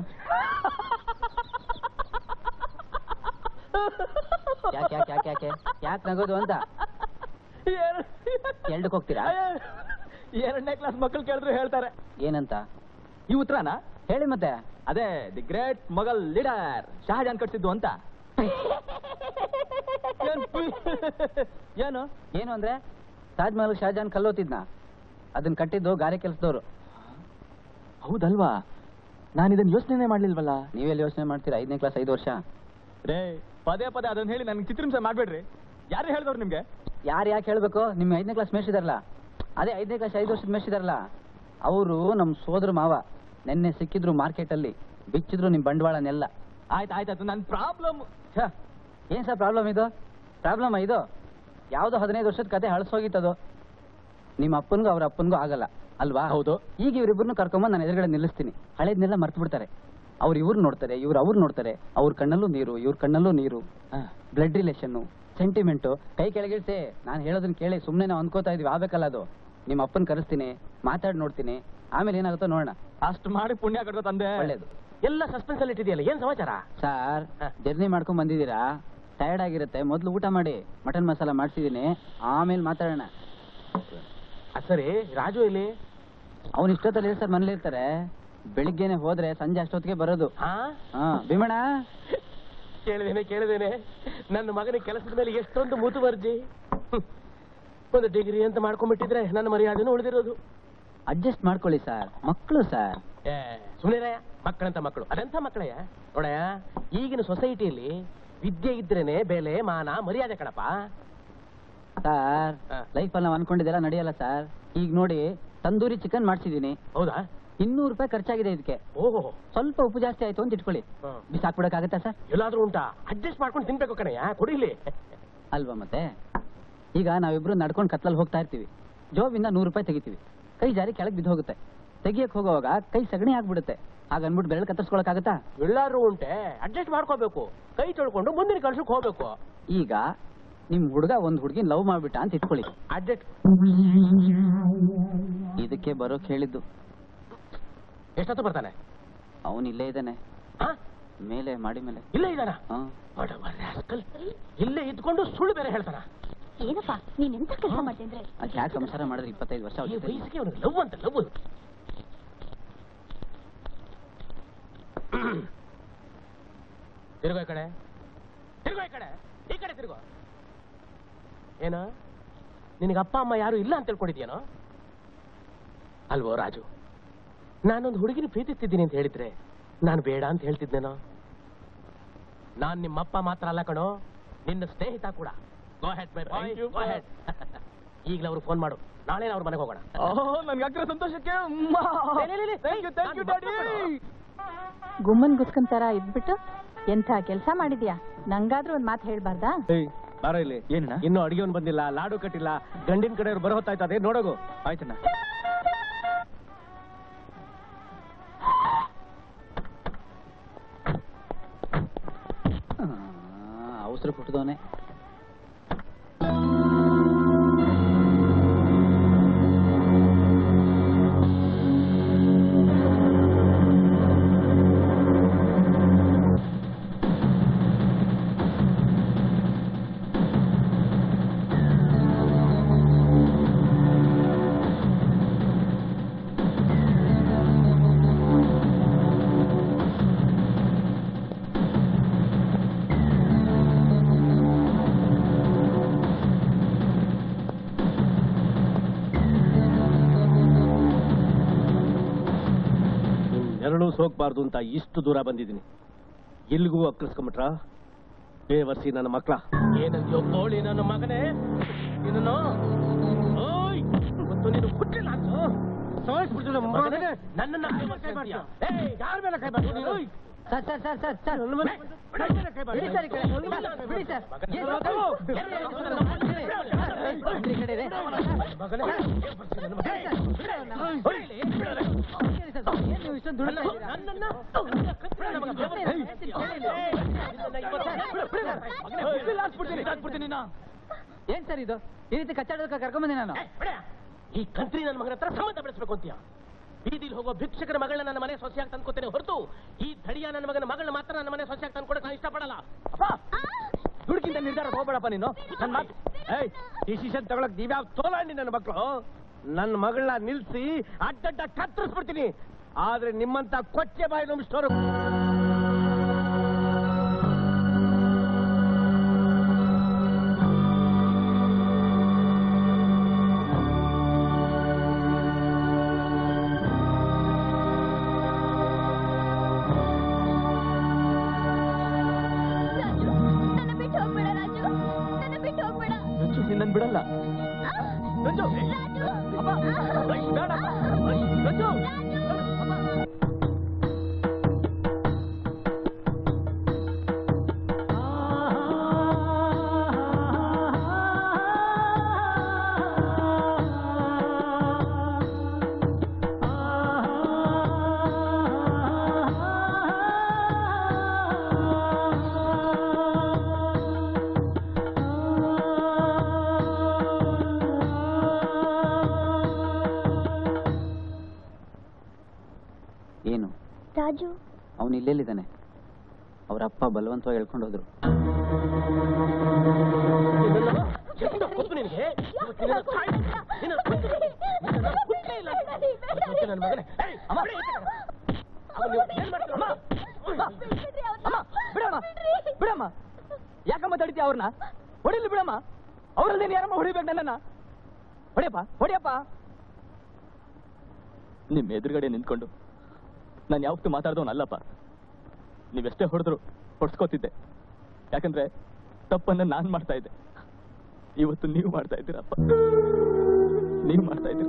ಯಾಕೆ ಯಾಕೆ ಯಾಕೆ ಯಾಕೆ ಯಾಕೆ ನಗೋದು ಅಂತ ಎರಡಕ್ಕೆ ಹೋಗ್ತೀರಾ? ಎರಡನೇ ಕ್ಲಾಸ್ ಮಕ್ಕಳು ಕೇಳಿದ್ರು ಹೇಳ್ತಾರೆ. ಏನಂತ? ಈ ಉತ್ತರನಾ? ಹೇಳಿ ಮತ್ತೆ. ಅದೇ the great Mughal leader Shahjahan ಕಟ್ಸಿದ್ದು ಅಂತ. ಏನು ಏನು ಅಂದ್ರೆ ತಾಜ್ ಮಹಲ್ ಶಹಜಾನ್ ಕಲ್ಲೋತಿದ್ನ, ಅದನ್ನ ಕಟ್ಟಿದ್ದು ಗಾರೆ ಕೆಲಸದವರು. ಹೌದಲ್ವಾ? ನಾನು ಇದನ್ನ ಯೋಚನೆ ಮಾಡ್ಲಿಲ್ವಲ್ಲ. ನೀವೆಲ್ಲಿ ಯೋಚನೆ ಮಾಡ್ತೀರಾ? ಐದನೇ ಕ್ಲಾಸ್ ಐದು ವರ್ಷ ರೇ. ಪದೇ ಪದೇ ಅದನ್ನ ಹೇಳಿ ನನ್ಗೆ ಚಿತ್ರಹಿಂಸೆ ಮಾಡ್ಬೇಡ್ರಿ. ಯಾರು ಹೇಳಿದವ್ರು ನಿಮ್ಗೆ? ಯಾರು ಯಾಕೆ ಹೇಳ್ಬೇಕು? ನಿಮ್ಗೆ ಐದನೇ ಕ್ಲಾಸ್ ಮೇಷ್ಟಿದಾರಲ್ಲ, ಅದೇ ಐದನೇ ಕ್ಲಾಸ್ ಐದು ವರ್ಷದ ಮೇಷ್ಟಿದಾರಲ್ಲ, ಅವರು ನಮ್ಮ ಸೋದರ ಮಾವ. ನೆನ್ನೆ ಸಿಕ್ಕಿದ್ರು ಮಾರ್ಕೆಟ್ ಅಲ್ಲಿ, ಬಿಚ್ಚಿದ್ರು ನಿಮ್ ಬಂಡವಾಳನೆಲ್ಲ. ಆಯ್ತು ಆಯ್ತಾಯ್ತು. ನನ್ನ ಪ್ರಾಬ್ಲಮ್. ಏನ್ ಸರ್ ಪ್ರಾಬ್ಲಮ್ ಇದು? ಪ್ರಾಬ್ಲಮ್ ಇದು ಯಾವ್ದೋ ಹದಿನೈದು ವರ್ಷದ ಕತೆ ಹಳಸೋಗಿತ್ತದು. ನಿಮ್ಮ ಅಪ್ಪನಿಗೂ ಅವ್ರ ಅಪ್ಪನಿಗೂ ಆಗಲ್ಲ ಅಲ್ವಾ? ಹೌದು. ಈಗ ಇವರಿಬ್ಬರನ್ನು ಕರ್ಕೊಂಬಂದು ನಾನು ಎದುರುಗಡೆ ನಿಲ್ಲಿಸ್ತೀನಿ. ಹಳೇದ್ನೆಲ್ಲ ಮರ್ತು ಬಿಡ್ತಾರೆ. ಅವ್ರು ಇವ್ರು ನೋಡ್ತಾರೆ, ಇವ್ರು ಅವ್ರು ನೋಡ್ತಾರೆ. ಅವ್ರ ಕಣ್ಣಲ್ಲೂ ನೀರು, ಇವ್ರ ಕಣ್ಣಲ್ಲೂ ನೀರು. Blood relation, sentiment. ಕೈ ಕೆಳಗಿಳಿಸಿ, ನಾನು ಹೇಳೋದನ್ನ ಕೇಳಿ. ಸುಮ್ಮನೆ ನಾವು ಅನ್ಕೋತಾ ಇದೀವಿ, ಆಗ್ಬೇಕಲ್ಲ ಅದು. ನಿಮ್ಮ ಅಪ್ಪನ ಕರೆಸ್ತೀನಿ, ಮಾತಾಡಿ ನೋಡ್ತೀನಿ, ಆಮೇಲೆ ಏನಾಗುತ್ತೋ ನೋಡೋಣ. ಅಷ್ಟು ಮಾಡಿ ಪುಣ್ಯ ಕಟ್ಕೋ ತಂದೆ. ಒಳ್ಳೇದು. ಎಲ್ಲ ಸಸ್ಪೆನ್ಸ್ ಅಲ್ಲಿ ಇಟ್ಟಿದೆಯಲ್ಲ, ಏನ್ ಸಮಾಚಾರ? ಸರ್, ಜರ್ನಿ ಮಾಡ್ಕೊಂಡ್ ಬಂದಿದ್ದೀರಾ, ಟಯರ್ಡ್ ಆಗಿರುತ್ತೆ. ಮೊದ್ಲು ಊಟ ಮಾಡಿ. ಮಟನ್ ಮಸಾಲ ಮಾಡ್ಸಿದೀನಿ, ಆಮೇಲೆ ಮಾತಾಡೋಣ. ಸರಿ, ರಾಜು ಇಲ್ಲಿ? ಅವ್ನು ಇಷ್ಟೊತ್ತಲ್ಲಿ ಸರ್ ಮನೇಲಿ ಇರ್ತಾರೆ. ಬೆಳಿಗ್ಗೆನೆ ಹೋದ್ರೆ ಸಂಜೆ ಅಷ್ಟೊತ್ತಿಗೆ ಬರೋದು. ಹಾ ಭೀಮಣ್ಣ, ಕೇಳಿದೇನೆ ಕೇಳಿದೇನೆ ನನ್ನ ಮಗನಿಗೆ ಕೆಲಸದ ಮೇಲೆ ಎಷ್ಟೊಂದು ಮುತುವರ್ಜಿ. ಒಂದು ಡಿಗ್ರಿ ಅಂತ ಮಾಡ್ಕೊಂಡ್ಬಿಟ್ಟಿದ್ರೆ ನನ್ನ ಮರ್ಯಾದೆನೂ ಉಳಿದಿರೋದು. ಅಡ್ಜಸ್ಟ್ ಮಾಡ್ಕೊಳ್ಳಿ ಸರ್, ಮಕ್ಕಳು ಸರ್. ಏ ಸುಮ್ಮನೆ, ಮಕ್ಕಳಂತ ಮಕ್ಕಳು ಅದೆಂಥ ಮಕ್ಕಳಯ್ಯ? ನೋಡಯ್ಯ, ಈಗಿನ ಸೊಸೈಟಿಯಲ್ಲಿ ವಿದ್ಯೆ ಇದ್ರೇನೆ ಬೆಲೆ ಮಾನ ಮರ್ಯಾದೆ ಕಣಪ್ಪ. ಸರ್, ಲೈಫಲ್ಲಿ ನಾವು ಅನ್ಕೊಂಡಿದ್ದೆಲ್ಲ ನಡೆಯಲ್ಲ ಸರ್. ಈಗ ನೋಡಿ, ತಂದೂರಿ ಚಿಕನ್ ಮಾಡ್ಸಿದೀನಿ. ಹೌದಾ? ಇನ್ನೂರು ರೂಪಾಯಿ ಖರ್ಚಾಗಿದೆ ಇದಕ್ಕೆ. ಓಹೋ, ಸ್ವಲ್ಪ ಉಪ್ಪು ಜಾಸ್ತಿ ಆಯ್ತು ಅಂತ ಇಟ್ಕೊಳ್ಳಿ. ಬಿಸಾಕ್ಬಿಡಕ್ಕಾಗತ್ತಾ ಸರ್? ಎಲ್ಲಾದ್ರೂ ಉಂಟಾ? ಅಡ್ಜಸ್ಟ್ ಮಾಡ್ಕೊಂಡು ತಿನ್ಬೇಕು ಕಣಯ್ಯ, ಕುಡಿಲಿ ಅಲ್ವಾ? ಮತ್ತೆ ಈಗ ನಾವಿಬ್ರು ನಡ್ಕೊಂಡು ಕತ್ಲಲ್ಲಿ ಹೋಗ್ತಾ ಇರ್ತೀವಿ. ಜೋಬಿಂದ ನೂರು ರೂಪಾಯಿ ತೆಗಿತೀವಿ. ಕೈ ಜಾರಿ ಕೆಳಗೆ ಬಿದ್ದು ಹೋಗುತ್ತೆ. ತೆಗಿಯಕ್ ಹೋಗುವಾಗ ಕೈ ಸಗಣಿ ಆಗ್ಬಿಡುತ್ತೆ. ಹಾಗ ಅನ್ಬಿಟ್ಟು ಬೆರಳು ಕತ್ತರಿಸ್ಕೊಳಕ್ಕಾಗತ್ತಾ? ಎಲ್ಲಾದ್ರೂ ಉಂಟೆ, ಅಡ್ಜಸ್ಟ್ ಮಾಡ್ಕೋಬೇಕು. ಕೈ ತೊಳ್ಕೊಂಡು ಮುಂದಿನ ಕಳ್ಸಕ್ ಹೋಗ್ಬೇಕು. ಈಗ ನಿಮ್ ಹುಡುಗ ಒಂದ್ ಹುಡುಗಿನ ಲವ್ ಮಾಡ್ಬಿಟ್ಟ ಅಂತ ಇಟ್ಕೊಳ್ಳಿ. ಅಡ್ಜಸ್ಟ್ ಇದಕ್ಕೆ ಬರೋಕ್ ಹೇಳಿದ್ದು. ಎಷ್ಟೊತ್ತು ಬರ್ತಾನೆ? ಅವನು ಇಲ್ಲೇ ಇದ್ದಾನೆ, ಮೇಲೆ ಮಾಡಿ ಮೇಲೆ. ಇಲ್ಲೇ ಇದ್ದಾನ? ಇಲ್ಲೇ ಇದ್ಕೊಂಡು ಸುಳ್ಳು ಬೇರೆ ಹೇಳ್ತಾನ. ಏನಪ್ಪ ನೀನ್ ಎಂತ ಕೆಲಸ ಮಾಡ್ತಿದ್ರೆ? ಅದ್ ಯಾಕೆ ಸಂಸಾರ ಮಾಡಿದ್ರೆ ಇಪ್ಪತ್ತೈದು ವರ್ಷ ವಯಸ್ಸಿಗೆ ಅವನಿಗೆ ಲವ್ ಅಂತ ಲವ್. ತಿರುಗೋ ಈ ಕಡೆ, ತಿರುಗೋ ಈ ಕಡೆ, ಈ ಕಡೆ ತಿರುಗೋ. ಏನ ನಿನಗೆ ಅಪ್ಪ ಅಮ್ಮ ಯಾರು ಇಲ್ಲ ಅಂತ ತಿಳ್ಕೊಂಡಿದ್ಯೇನೋ ಅಲ್ವೋ ರಾಜು? ನಾನೊಂದು ಹುಡುಗಿನ ಪ್ರೀತಿಸ್ತಿದ್ದೀನಿ ಅಂತ ಹೇಳಿದ್ರೆ ನಾನು ಬೇಡ ಅಂತ ಹೇಳ್ತಿದ್ದೇನೋ? ನಾನ್ ನಿಮ್ಮಪ್ಪ ಮಾತ್ರ ಅಲ್ಲ ಕಣೋ, ನಿನ್ನ ಸ್ನೇಹಿತ ಕೂಡ. Go ahead bye bye, go ahead. ಈಗಲೇ ಅವ್ರು ಫೋನ್ ಮಾಡು, ನಾಳೆ ಅವ್ರ ಮನೆಗೆ ಹೋಗೋಣ. ನನ್ಗೆ ಆಗ್ತಿರೋ ಸಂತೋಷಕ್ಕೆ ಗುಮ್ಮನ್ ಗುಸ್ಕನ್ ತರ ಇದ್ಬಿಟ್ಟು ಎಂಥ ಕೆಲಸ ಮಾಡಿದ್ಯಾ? ನಂಗಾದ್ರೂ ಒಂದ್ ಮಾತು ಹೇಳ್ಬಾರ್ದಾ? ಬಾರ ಇಲ್ಲಿ. ಏನ ಇನ್ನು ಅಡಿಗೆವನ್ ಬಂದಿಲ್ಲ, ಲಾಡು ಕಟ್ಟಿಲ್ಲ, ಗಂಡಿನ ಕಡೆಯವ್ರು ಬರೋ ಹೊತ್ತಾಯ್ತದೆ, ನೋಡೋಗು. ಆಯ್ತಣ್ಣ. ಅವಸರ ಪುಟ್ಟದವನೇ. ಹೋಗ್ಬಾರ್ದು ಅಂತ ಇಷ್ಟು ದೂರ ಬಂದಿದ್ದೀನಿ. ಇಲ್ಲಿಗೂ ಅಕ್ಕಳಿಸ್ಕೊಂಬಿಟ್ರ ಬೇವರ್ಸಿ ನನ್ನ ಮಕ್ಕಳ. ಏನಂದ್ಯೋ ಕೋಳಿ ನನ್ನ ಮಗನೇ, ನಿನ್ನನ್ನು ಓಯ್ ಇವತ್ತು ನೀನು ಹುಟ್ಟಿಲ್ಲ ಸಾಯಿಸ್ಬಿಡ್ತೀನಿ ಮಗನೇ. ನನ್ನನ್ನ ಯಾರ ಮೇಲೆ ಕೈ ಬಾರ್ದು ನೀನು? Sir sir sir sir sir ಬಿಡಿ ಸರ್, ಬಿಡಿ ಸರ್. ಏನ್ ಸರ್ ಇದು? ಈ ರೀತಿ ಕಚ್ಚಾಡೋದಕ್ಕೆ ಕರ್ಕೊಂಬಂದಿ ನಾನು. ಈ ಕಂತ್ರಿ ನನ್ನ ಮಗನ ಹತ್ರ ಸಂಬಂಧ ಬೆಳೆಸ್ಬೇಕು ಅಂತೀಯ? ಬೀದಿಲಿ ಹೋಗೋ ಭಿಕ್ಷಕರ ಮಗಳನ್ನ ನನ್ನ ಮನೆ ಸೊಸೆಯಾಗಿ ತಂದ್ಕೊತೇನೆ ಹೊರತು ಈ ಥಡಿಯ ನನ್ನ ಮಗನ ಮಗಳನ್ನ ಮಾತ್ರ ನನ್ನ ಮನೆ ಸೊಸೆಯಾಗಿ ತಂದ್ಕೊಡಕ್ ನಾನು ಇಷ್ಟಪಡಲ್ಲ. ದುಡುಕಿಂತ ನಿರ್ಧಾರ ಹೋಗ್ಬೇಡಪ್ಪ ನೀನು. ನನ್ನ ಮಾತು ಏಯ್ ಡಿಸಿಷನ್ ತಗೊಳಕ್ ನೀವ್ಯಾವ ತೋಲಾಂಡಿ ನನ್ನ ಮಕ್ಕಳು. ನನ್ನ ಮಗಳನ್ನ ನಿಲ್ಸಿ ಅಡ್ಡಡ್ಡ ಕತ್ತರಿಸ್ಬಿಡ್ತೀನಿ. ಆದ್ರೆ ನಿಮ್ಮಂತ ಕೊಚ್ಚೆ ಬಾಯಿ ನಂಬಿಸ್ಟೋರು ಬಿಡಲ್ಲ. ರಂಜು ಅಪ್ಪ ಬೇಡಪ್ಪ, ರಂಜು ರಾಜು ಅವನು ಇಲ್ಲೆಲ್ಲಿದ್ದಾನೆ? ಅವ್ರ ಅಪ್ಪ ಬಲವಂತವಾಗಿ ಹೇಳ್ಕೊಂಡು ಹೋದ್ರು. ಬಿಡಮ್ಮ, ಯಾಕಮ್ಮ ತಡಿತೀಯ ಅವ್ರನ್ನ? ಹೊಡಿಲಿ ಬಿಡಮ್ಮ. ಅವ್ರಲ್ದೇನು ಯಾರಮ್ಮ ಹೊಡಿಬೇಕು ನನ್ನನ್ನ? ಹೊಡಿಯಪ್ಪ, ಹೊಡಿಯಪ್ಪ. ನಿಮ್ ಎದುರುಗಡೆ ನಿಂತ್ಕೊಂಡು ನಾನು ಯಾವತ್ತೂ ಮಾತಾಡ್ದವನಲ್ಲಪ್ಪ. ನೀವೆಷ್ಟೇ ಹೊಡೆದ್ರು ಹೊಡ್ಸ್ಕೋತಿದ್ದೆ, ಯಾಕಂದ್ರೆ ತಪ್ಪನ್ನ ನಾನ್ ಮಾಡ್ತಾ ಇದ್ದೆ. ಇವತ್ತು ನೀವು ಮಾಡ್ತಾ ಇದ್ದೀರಪ್ಪ, ನೀವು ಮಾಡ್ತಾ ಇದ್ದೀರ.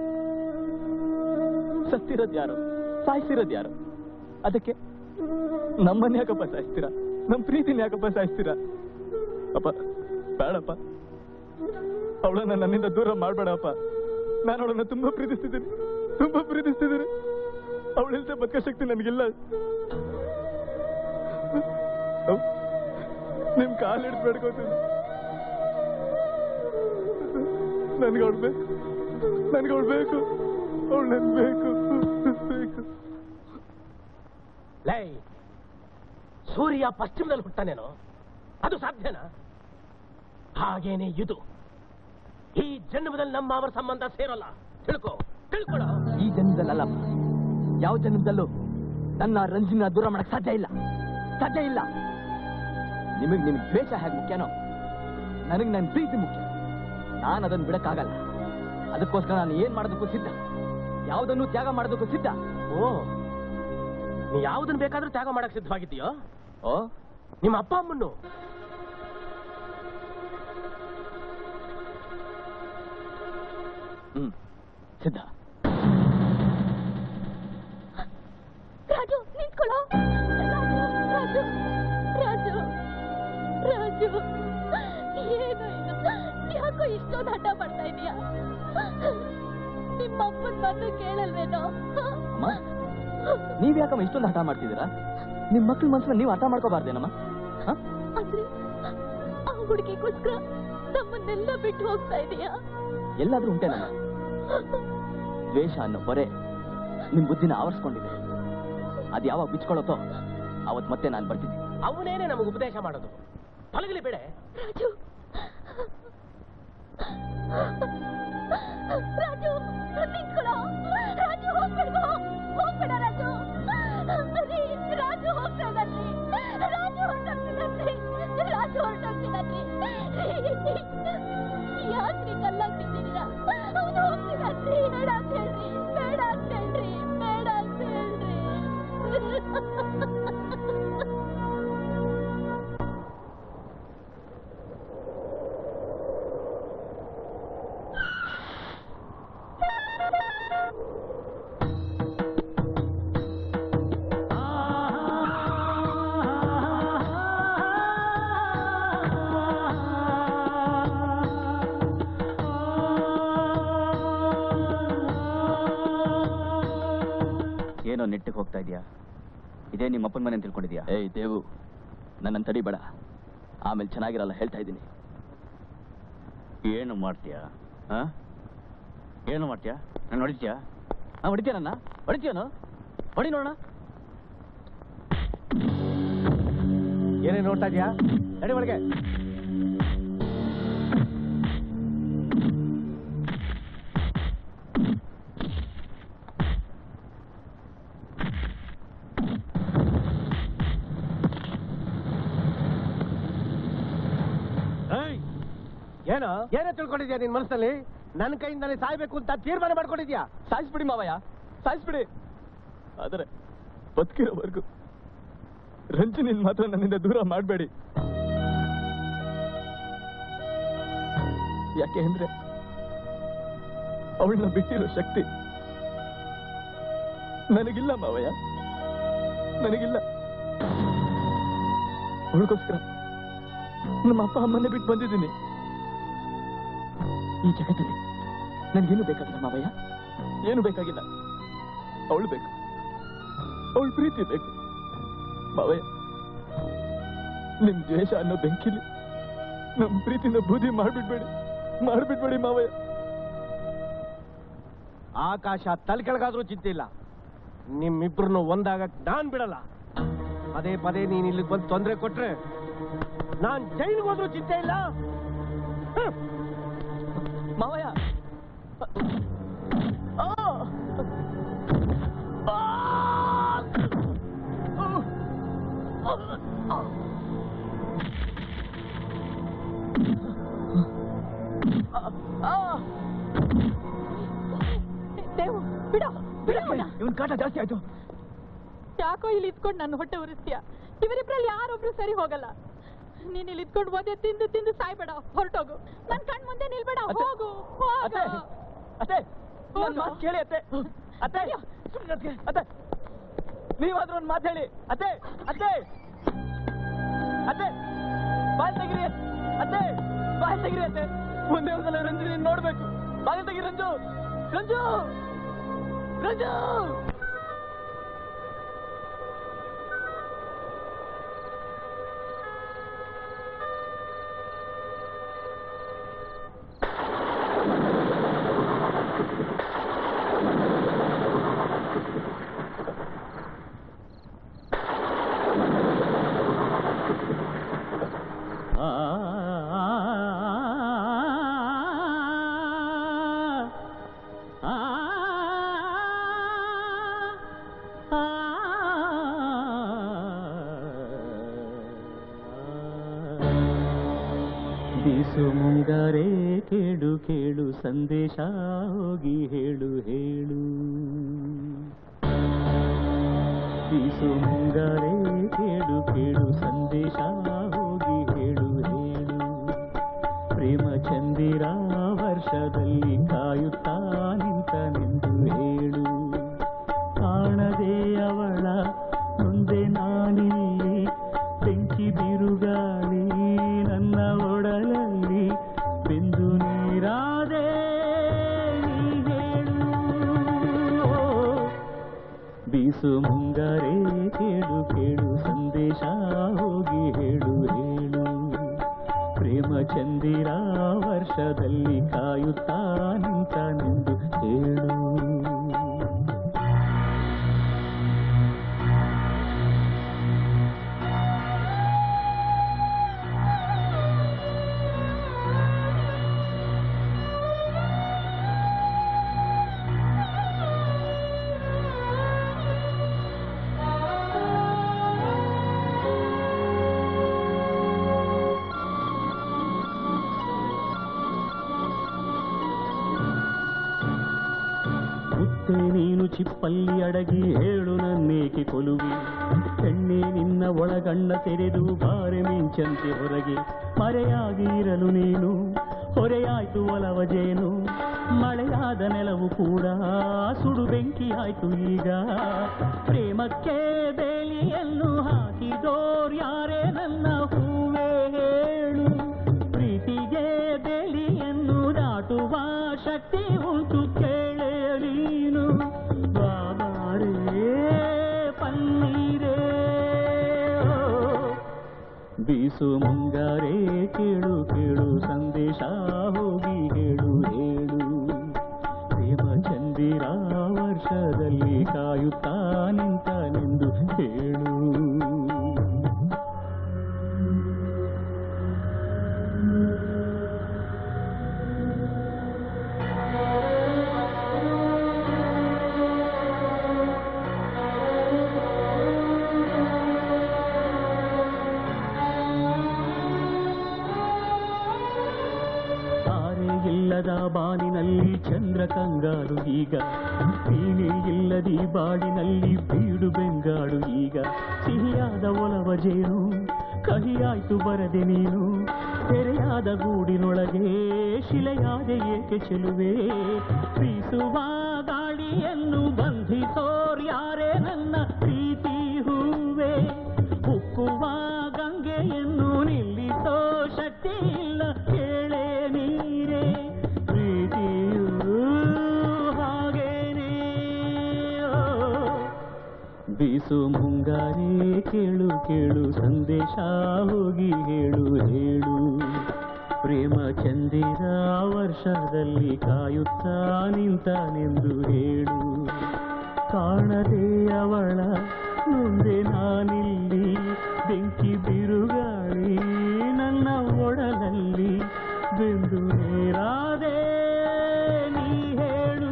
ಸತ್ತಿರೋದ್ ಯಾರು, ಸಾಯಿಸಿರೋದ್ ಯಾರು? ಅದಕ್ಕೆ ನಮ್ಮನ್ನ ಯಾಕಪ್ಪ ಸಾಯಿಸ್ತೀರಾ? ನಮ್ ಪ್ರೀತಿನ ಯಾಕಪ್ಪ ಸಾಯಿಸ್ತೀರಾ? ಅಪ್ಪ ಬೇಡಪ್ಪ, ಅವಳನ್ನ ನನ್ನಿಂದ ದೂರ ಮಾಡ್ಬೇಡಪ್ಪ. ನಾನು ಅವಳನ್ನ ತುಂಬಾ ಪ್ರೀತಿಸ್ತಿದ್ದೀನಿ, ತುಂಬಾ ಪ್ರೀತಿಸ್ತಿದ್ದೀನಿ. ಅವಳಿಲ್ದೆ ಬದುಕೋ ಶಕ್ತಿ ನನಗಿಲ್ಲ. ನಿಮ್ ಕಾಲು ಹಿಡಿದು ಬೇಡ್ಕೋತೀನಿ. ನನ್ಗೆ ಅವಳು ಬೇಕು, ನನ್ಗೆ ಅವಳು ಬೇಕು, ಅವಳು ನನ್ ಬೇಕು ಬೇಕು. ಲೈ, ಸೂರ್ಯ ಪಶ್ಚಿಮದಲ್ಲಿ ಹುಟ್ಟಾನೇನೋ, ಅದು ಸಾಧ್ಯನಾ? ಹಾಗೇನೆ ಇದು. ಈ ಜನ್ಮದಲ್ಲಿ ನಮ್ಮ ಅವರ ಸಂಬಂಧ ಸೇರಲ್ಲ. ತಿಳ್ಕೊ, ತಿಳ್ಕೊಳ. ಈ ಜನ್ಮದಲ್ಲ, ಯಾವ ಜನ್ಮದಲ್ಲೂ ನನ್ನ ರಂಜಿನ ದೂರ ಮಾಡಕ್ ಸಾಧ್ಯ ಇಲ್ಲ, ಸಾಧ್ಯ ಇಲ್ಲ. ನಿಮಗ್ ನಿಮ್ಗೆ ದ್ವೇಷ ಹೇಗೆ ಮುಖ್ಯನೋ, ನನಗ್ ನನ್ನ ಪ್ರೀತಿ ಮುಖ್ಯ. ನಾನು ಅದನ್ನು ಬಿಡಕ್ಕಾಗಲ್ಲ. ಅದಕ್ಕೋಸ್ಕರ ನಾನು ಏನ್ ಮಾಡೋದಕ್ಕೂ ಸಿದ್ಧ, ಯಾವುದನ್ನು ತ್ಯಾಗ ಮಾಡೋದಕ್ಕೂ ಸಿದ್ಧ. ಓ, ನೀ ಯಾವುದನ್ನು ಬೇಕಾದ್ರೂ ತ್ಯಾಗ ಮಾಡಕ್ ಸಿದ್ಧವಾಗಿದ್ದೀಯೋ? ಓ, ನಿಮ್ಮ ಅಪ್ಪ ಅಮ್ಮನ್ನು? ಹ್ಮ್, ಸಿದ್ಧ. ರಾಜು ನಿಂತ್ಕೊಳ್ಳೋ. ರಾಜು ರಾಜು ರಾಜು ಏನು ಇದು? ಯಾಕೋ ಇಷ್ಟೊಂದು ಹಠ ಮಾಡ್ತಾ ಇದೀಯಾ? ನಿಮ್ಮ ಅಪ್ಪನ ಮಾತು ಕೇಳಲ್ವೇನೋ? ಅಮ್ಮ, ನೀವ್ ಯಾಕಮ್ಮ ಇಷ್ಟೊಂದು ಹಠ ಮಾಡ್ತಿದ್ದೀರಾ? ನಿಮ್ ಮಕ್ಳ ಮನ್ಸನ್ನ ನೀವು ಹಠ ಮಾಡ್ಕೋಬಾರ್ದೇನಮ್ಮ? ಅಂದ್ರೆ ಆ ಹುಡುಗಿಗೋಸ್ಕರ ನಮ್ಮನ್ನೆಲ್ಲ ಬಿಟ್ಟು ಹೋಗ್ತಾ ಇದೀಯಾ? ಎಲ್ಲಾದ್ರೂ ಉಂಟೇನಮ್ಮ? ದ್ವೇಷ ಅನ್ನೋ ಬರೆ ನಿಮ್ ಬುದ್ಧಿನ ಆವರಿಸ್ಕೊಂಡಿದೆ. ಅದ್ ಯಾವಾಗ ಬಿಚ್ಕೊಳ್ಳೋತೋ ಅವತ್ ಮತ್ತೆ ನಾನು ಬರ್ತಿದ್ದೆ. ಅವನೇನೆ ನಮಗೆ ಉಪದೇಶ ಮಾಡೋದು. ತೊಲಗಲಿ ಬೇಡ. ರಾಜು ರಾಜು ನಿಂತ್ಕೊಳ್ಳೋ. ರಾಜು ಹೋಗ್ಬೇಡ, ಹೋಗ್ಬೇಡ ರಾಜು. ರೀ, ರಾಜು ಹೋಗ್ತಾ ಇದ್ದಾನ್ರಿ. ರಾಜು ಹೊರಟೋಗ್ತಿದ್ದಾನ್ರಿ. ರಾಜು ಹೊರಟೋಗ್ತಿದ್ದಾನ್ರಿ. ಯಾಕ್ರಿ ಕಲ್ಲಾಗ್ ಬಿದ್ದೀರಾ? ಅವನು ಹೋಗ್ತಿದ್ದಾನ್ರಿ. ಬೇಡ ಅಂತ ಹೇಳ್ರಿ, ಬೇಡ ಅಂತ ಹೇಳ್ರಿ, ಬೇಡ ಅಂತ ಹೇಳ್ರಿ. ಏನೋ ನೆಟ್ಟಿಗೆ ಹೋಗ್ತಾ ಇದೆಯಾ? ಇದೇ ನಿಮ್ಮ ಅಪ್ಪನ ಮನೆ ತಿಳ್ಕೊಂಡಿದ್ಯಾ? ಏಯ್ ದೇವು, ನನ್ನನ್ನು ತಡಿಬೇಡ, ಆಮೇಲೆ ಚೆನ್ನಾಗಿರಲ್ಲ ಹೇಳ್ತಾ ಇದ್ದೀನಿ. ಏನು ಮಾಡ್ತೀಯಾ? ಹಾ, ಏನು ಮಾಡ್ತೀಯಾ? ನಾನು ಹೊಡಿತೀಯಾ? ಹಾ, ಹೊಡಿತೀಯ ನನ್ನ? ಹೊಡಿತೀಯನು? ಹೊಡಿ ನೋಡೋಣ. ಏನೇ ನೋಡ್ತಾ ಇದೀಯಾ? ನಡಿ ಒಳಗೆ. ಏನೋ ಏನೋ ತಿಳ್ಕೊಂಡಿದ್ಯಾ ನಿನ್ ಮನಸ್ಸಲ್ಲಿ? ನನ್ನ ಕೈಯಿಂದಾನೆ ಸಾಯ್ಬೇಕು ಅಂತ ತೀರ್ಮಾನ ಮಾಡ್ಕೊಂಡಿದ್ಯಾ? ಸಾಯಿಸ್ಬಿಡಿ ಮಾವಯ್ಯ, ಸಾಯಿಸ್ಬಿಡಿ. ಆದರೆ ಬದುಕಿರೋವರೆಗೂ ರಂಜನಿನ್ ಮಾತ್ರ ನನ್ನಿಂದ ದೂರ ಮಾಡಬೇಡಿ. ಯಾಕೆ ಅಂದ್ರೆ ಅವಳನ್ನ ಬಿಟ್ಟಿರೋ ಶಕ್ತಿ ನನಗಿಲ್ಲ ಮಾವಯ್ಯ, ನನಗಿಲ್ಲ. ಅವಳಿಗೋಸ್ಕರ ನಮ್ಮ ಅಪ್ಪ ಅಮ್ಮನ್ನೇ ಬಿಟ್ಟು ಬಂದಿದ್ದೀನಿ. ಈ ಜಗತ್ತಲ್ಲಿ ನನಗೇನು ಬೇಕಾಗಿಲ್ಲ ಮಾವಯ್ಯ, ಏನು ಬೇಕಾಗಿಲ್ಲ. ಅವಳು ಬೇಕು, ಅವಳು ಪ್ರೀತಿ ಬೇಕು ಮಾವಯ್ಯ. ನಿಮ್ ದ್ವೇಷ ಅನ್ನೋ ಬೆಂಕಿಲಿ ನಮ್ ಪ್ರೀತಿನ ಬೂದಿ ಮಾಡ್ಬಿಡ್ಬೇಡಿ, ಮಾಡ್ಬಿಡ್ಬೇಡಿ ಮಾವಯ್ಯ. ಆಕಾಶ ತಲೆ ಕೆಳಗಾದ್ರೂ ಚಿಂತೆ ಇಲ್ಲ, ನಿಮ್ಮಿಬ್ರನ್ನು ಒಂದಾಗಕ್ ನಾನ್ ಬಿಡಲ್ಲ. ಪದೇ ಪದೇ ನೀನ್ ಇಲ್ಲಿಗೆ ಬಂದು ತೊಂದರೆ ಕೊಟ್ರೆ ನಾನ್ ಜೈಲಿಗೆ ಹೋದ್ರೂ ಚಿಂತೆ ಇಲ್ಲ. ಮಾವಯ್ಯ, ದೇವು ಬಿಡೋ, ಬಿಡೋ. ಇವನ್ ಕಾಟ ಜಾಸ್ತಿ ಆಯ್ತು. ಯಾಕೋ ಇಲ್ಲಿ ಇದ್ಕೊಂಡು ನನ್ನ ಹೊಟ್ಟೆ ಉರಿಸ್ತೀಯ? ಇವರಿಬ್ರಲ್ಲಿ ಯಾರೊಬ್ರು ಸರಿ ಹೋಗಲ್ಲ. ನೀನ್ ಇಲ್ಲಿ ಇದ್ಕೊಂಡು ಓದೇ ತಿಂದು ತಿಂದು ಸಾಯ್ಬೇಡ, ಹೊರಟೋಗು. ನನ್ ಕಣ್ ಮುಂದೆ ನಿಲ್ಬೇಡ, ಹೋಗು. ಅತ್ತೆ, ಅತ್ತೆ, ನನ್ ಮಾತು ಕೇಳಿ ಅತ್ತೆ. ಅತ್ತೆ, ಅತ್ತೆ, ನೀವಾದ್ರೂ ಒಂದು ಮಾತು ಹೇಳಿ. ಅತ್ತೆ, ಅತ್ತೆ, ಅತ್ತೆ, ಬಾಲ್ ತೆಗಿರಿ. ಅತ್ತೆ, ಬಾಲ್ ತೆಗಿರಿ. ಅತ್ತೆ, ಒಂದೇ ಒಂದ್ಸಲ ರಂಜು ನೋಡ್ಬೇಕು. ಬಾಲ್ ತೆಗಿ ರಂಜು, ರಂಜು, ರಂಜು. ಬೀಸು ಮುಂಗಾರೆ ಕೇಳು ಕೇಳು ಸಂದೇಶ ಹೋಗಿ ಹೇಳು ಹೇಳು ಬೀಸು ಮುಂಗಾರೆ ಕೇಳು ಕೇಳು ಸಂದೇಶ ಹೋಗಿ ಹೇಳು ಹೇಳು ಪ್ರೇಮ ಚಂದಿರ ವರ್ಷದಲ್ಲಿ ಕಾಯುತ್ತಾ ನಿಂತ ನಿಂದು ಹೇಳು ಕಾಣದೆ ಅವಳ ಮುಂದೆ ನಾನಿಲ್ಲಿ ಬೆಂಕಿ ಬಿರುಗಾಳಿ ನನ್ನ ಒಡಲಲ್ಲಿ ಬೆಂದು ನೀರಾದೆ ನೀ ಹೇಳು ಬೀಸು ಮುಂಗಾರೆ ಕೇಳು ಕೇಳು ಸಂದೇಶ ಹೋಗಿ ಹೇಳು ಹೇಳು ಪ್ರೇಮ ಚಂದಿರ ವರ್ಷದಲ್ಲಿ ಕಾಯುತ್ತಾ ನಿಂತ ನಿಂದು ಹೇಳು ನೀನು ಚಿಪ್ಪಲ್ಲಿ ಅಡಗಿ ಹೇಳು ನನ್ನೇಕೆ ಕೊಲುವಿ ಹೆಣ್ಣೆ ನಿನ್ನ ಒಳಗಣ್ಣ ತೆರೆದು ಬಾರೆ ಮಿಂಚಂತೆ ಹೊರಗೆ ಮರೆಯಾಗಿ ಇರಲು ನೀನು ಹೊರೆಯಾಯ್ತು ಒಲವ ಜೇನು ಮಳೆಯಾದ ನೆಲವು ಕೂಡ ಸುಡು ಬೆಂಕಿ ಆಯ್ತು ಈಗ ಪ್ರೇಮಕ್ಕೆ ಬೇಲಿಯನ್ನು ಹಾಕಿದೋರ್ಯಾರೇ ನನ್ನ ಹೂವೇ ಹೇಳು ಪ್ರೀತಿಗೆ ಬೇಲಿಯನ್ನು ದಾಟುವ ಶಕ್ತಿ ಉಂಟು ಕೇಳೆ ನೀನು ಬಾಬಾರೇ ಪನ್ನೀರೇ ಬೀಸು ಮುಂಗಾರೆ ಕೇಳು ಕೇಳು ಸಂದೇಶ ಹೋಗಿ ಹೇಳು ಹೇಳು ಪ್ರೇಮ ಚಂದಿರ ವರ್ಷದಲ್ಲಿ ಕಾಯುತ್ತಾ ನಿಂತ ನಿಂದು ಹೇಳು ಇಲ್ಲದ ಬಾನಿನಲ್ಲಿ ಚಂದ್ರ ಕಂಗಾಲು ಈಗ ನೀನೇ ಇಲ್ಲದಿ ಬಾಡಿನಲ್ಲಿ ಬೀಡು ಬೆಂಗಾಡು ಈಗ ಸಿಹಿಯಾದ ಒಲವ ಜೇನು ಕಹಿಯಾಯ್ತು ಬರದೆ ನೀನು ತೆರೆಯಾದ ಗೂಡಿನೊಳಗೆ ಶಿಲೆಯಾದೆ ಏಕೆ ಚೆಲುವೆ ಬೀಸುವ ಗಾಳಿಯನ್ನು ಬಂಧಿಸೋರ್ಯಾರೇ ನನ್ನ ಪ್ರೀತಿ ಹೂವೆ ಉಕ್ಕುವ ಗಂಗೆಯನ್ನು ನಿಲ್ಲಿಸೋ ಶಕ್ತಿ ಇಲ್ಲ ಕೇಳೆ ನೀರೇ ಪ್ರೀತಿಯೂ ಹಾಗೇನೇ ಬೀಸು ಮುಂಗಾರೆ ಕೇಳು ಕೇಳು ಸಂದೇಶ ಹೋಗಿ ಹೇಳು ಹೇಳು ಪ್ರೇಮ ಚಂದಿರ ವರ್ಷದಲ್ಲಿ ಕಾಯುತ್ತಾ ನಿಂತಾನೆಂದು ಹೇಳು ಕಾಣದೆ ಅವಳ ಮುಂದೆ ನಾನಿಲ್ಲಿ ಬೆಂಕಿ ಬಿರುಗಾಳಿ ನನ್ನ ಒಡಲಲ್ಲಿ ಬೆಂದು ನೀರಾದೆ ನೀ ಹೇಳು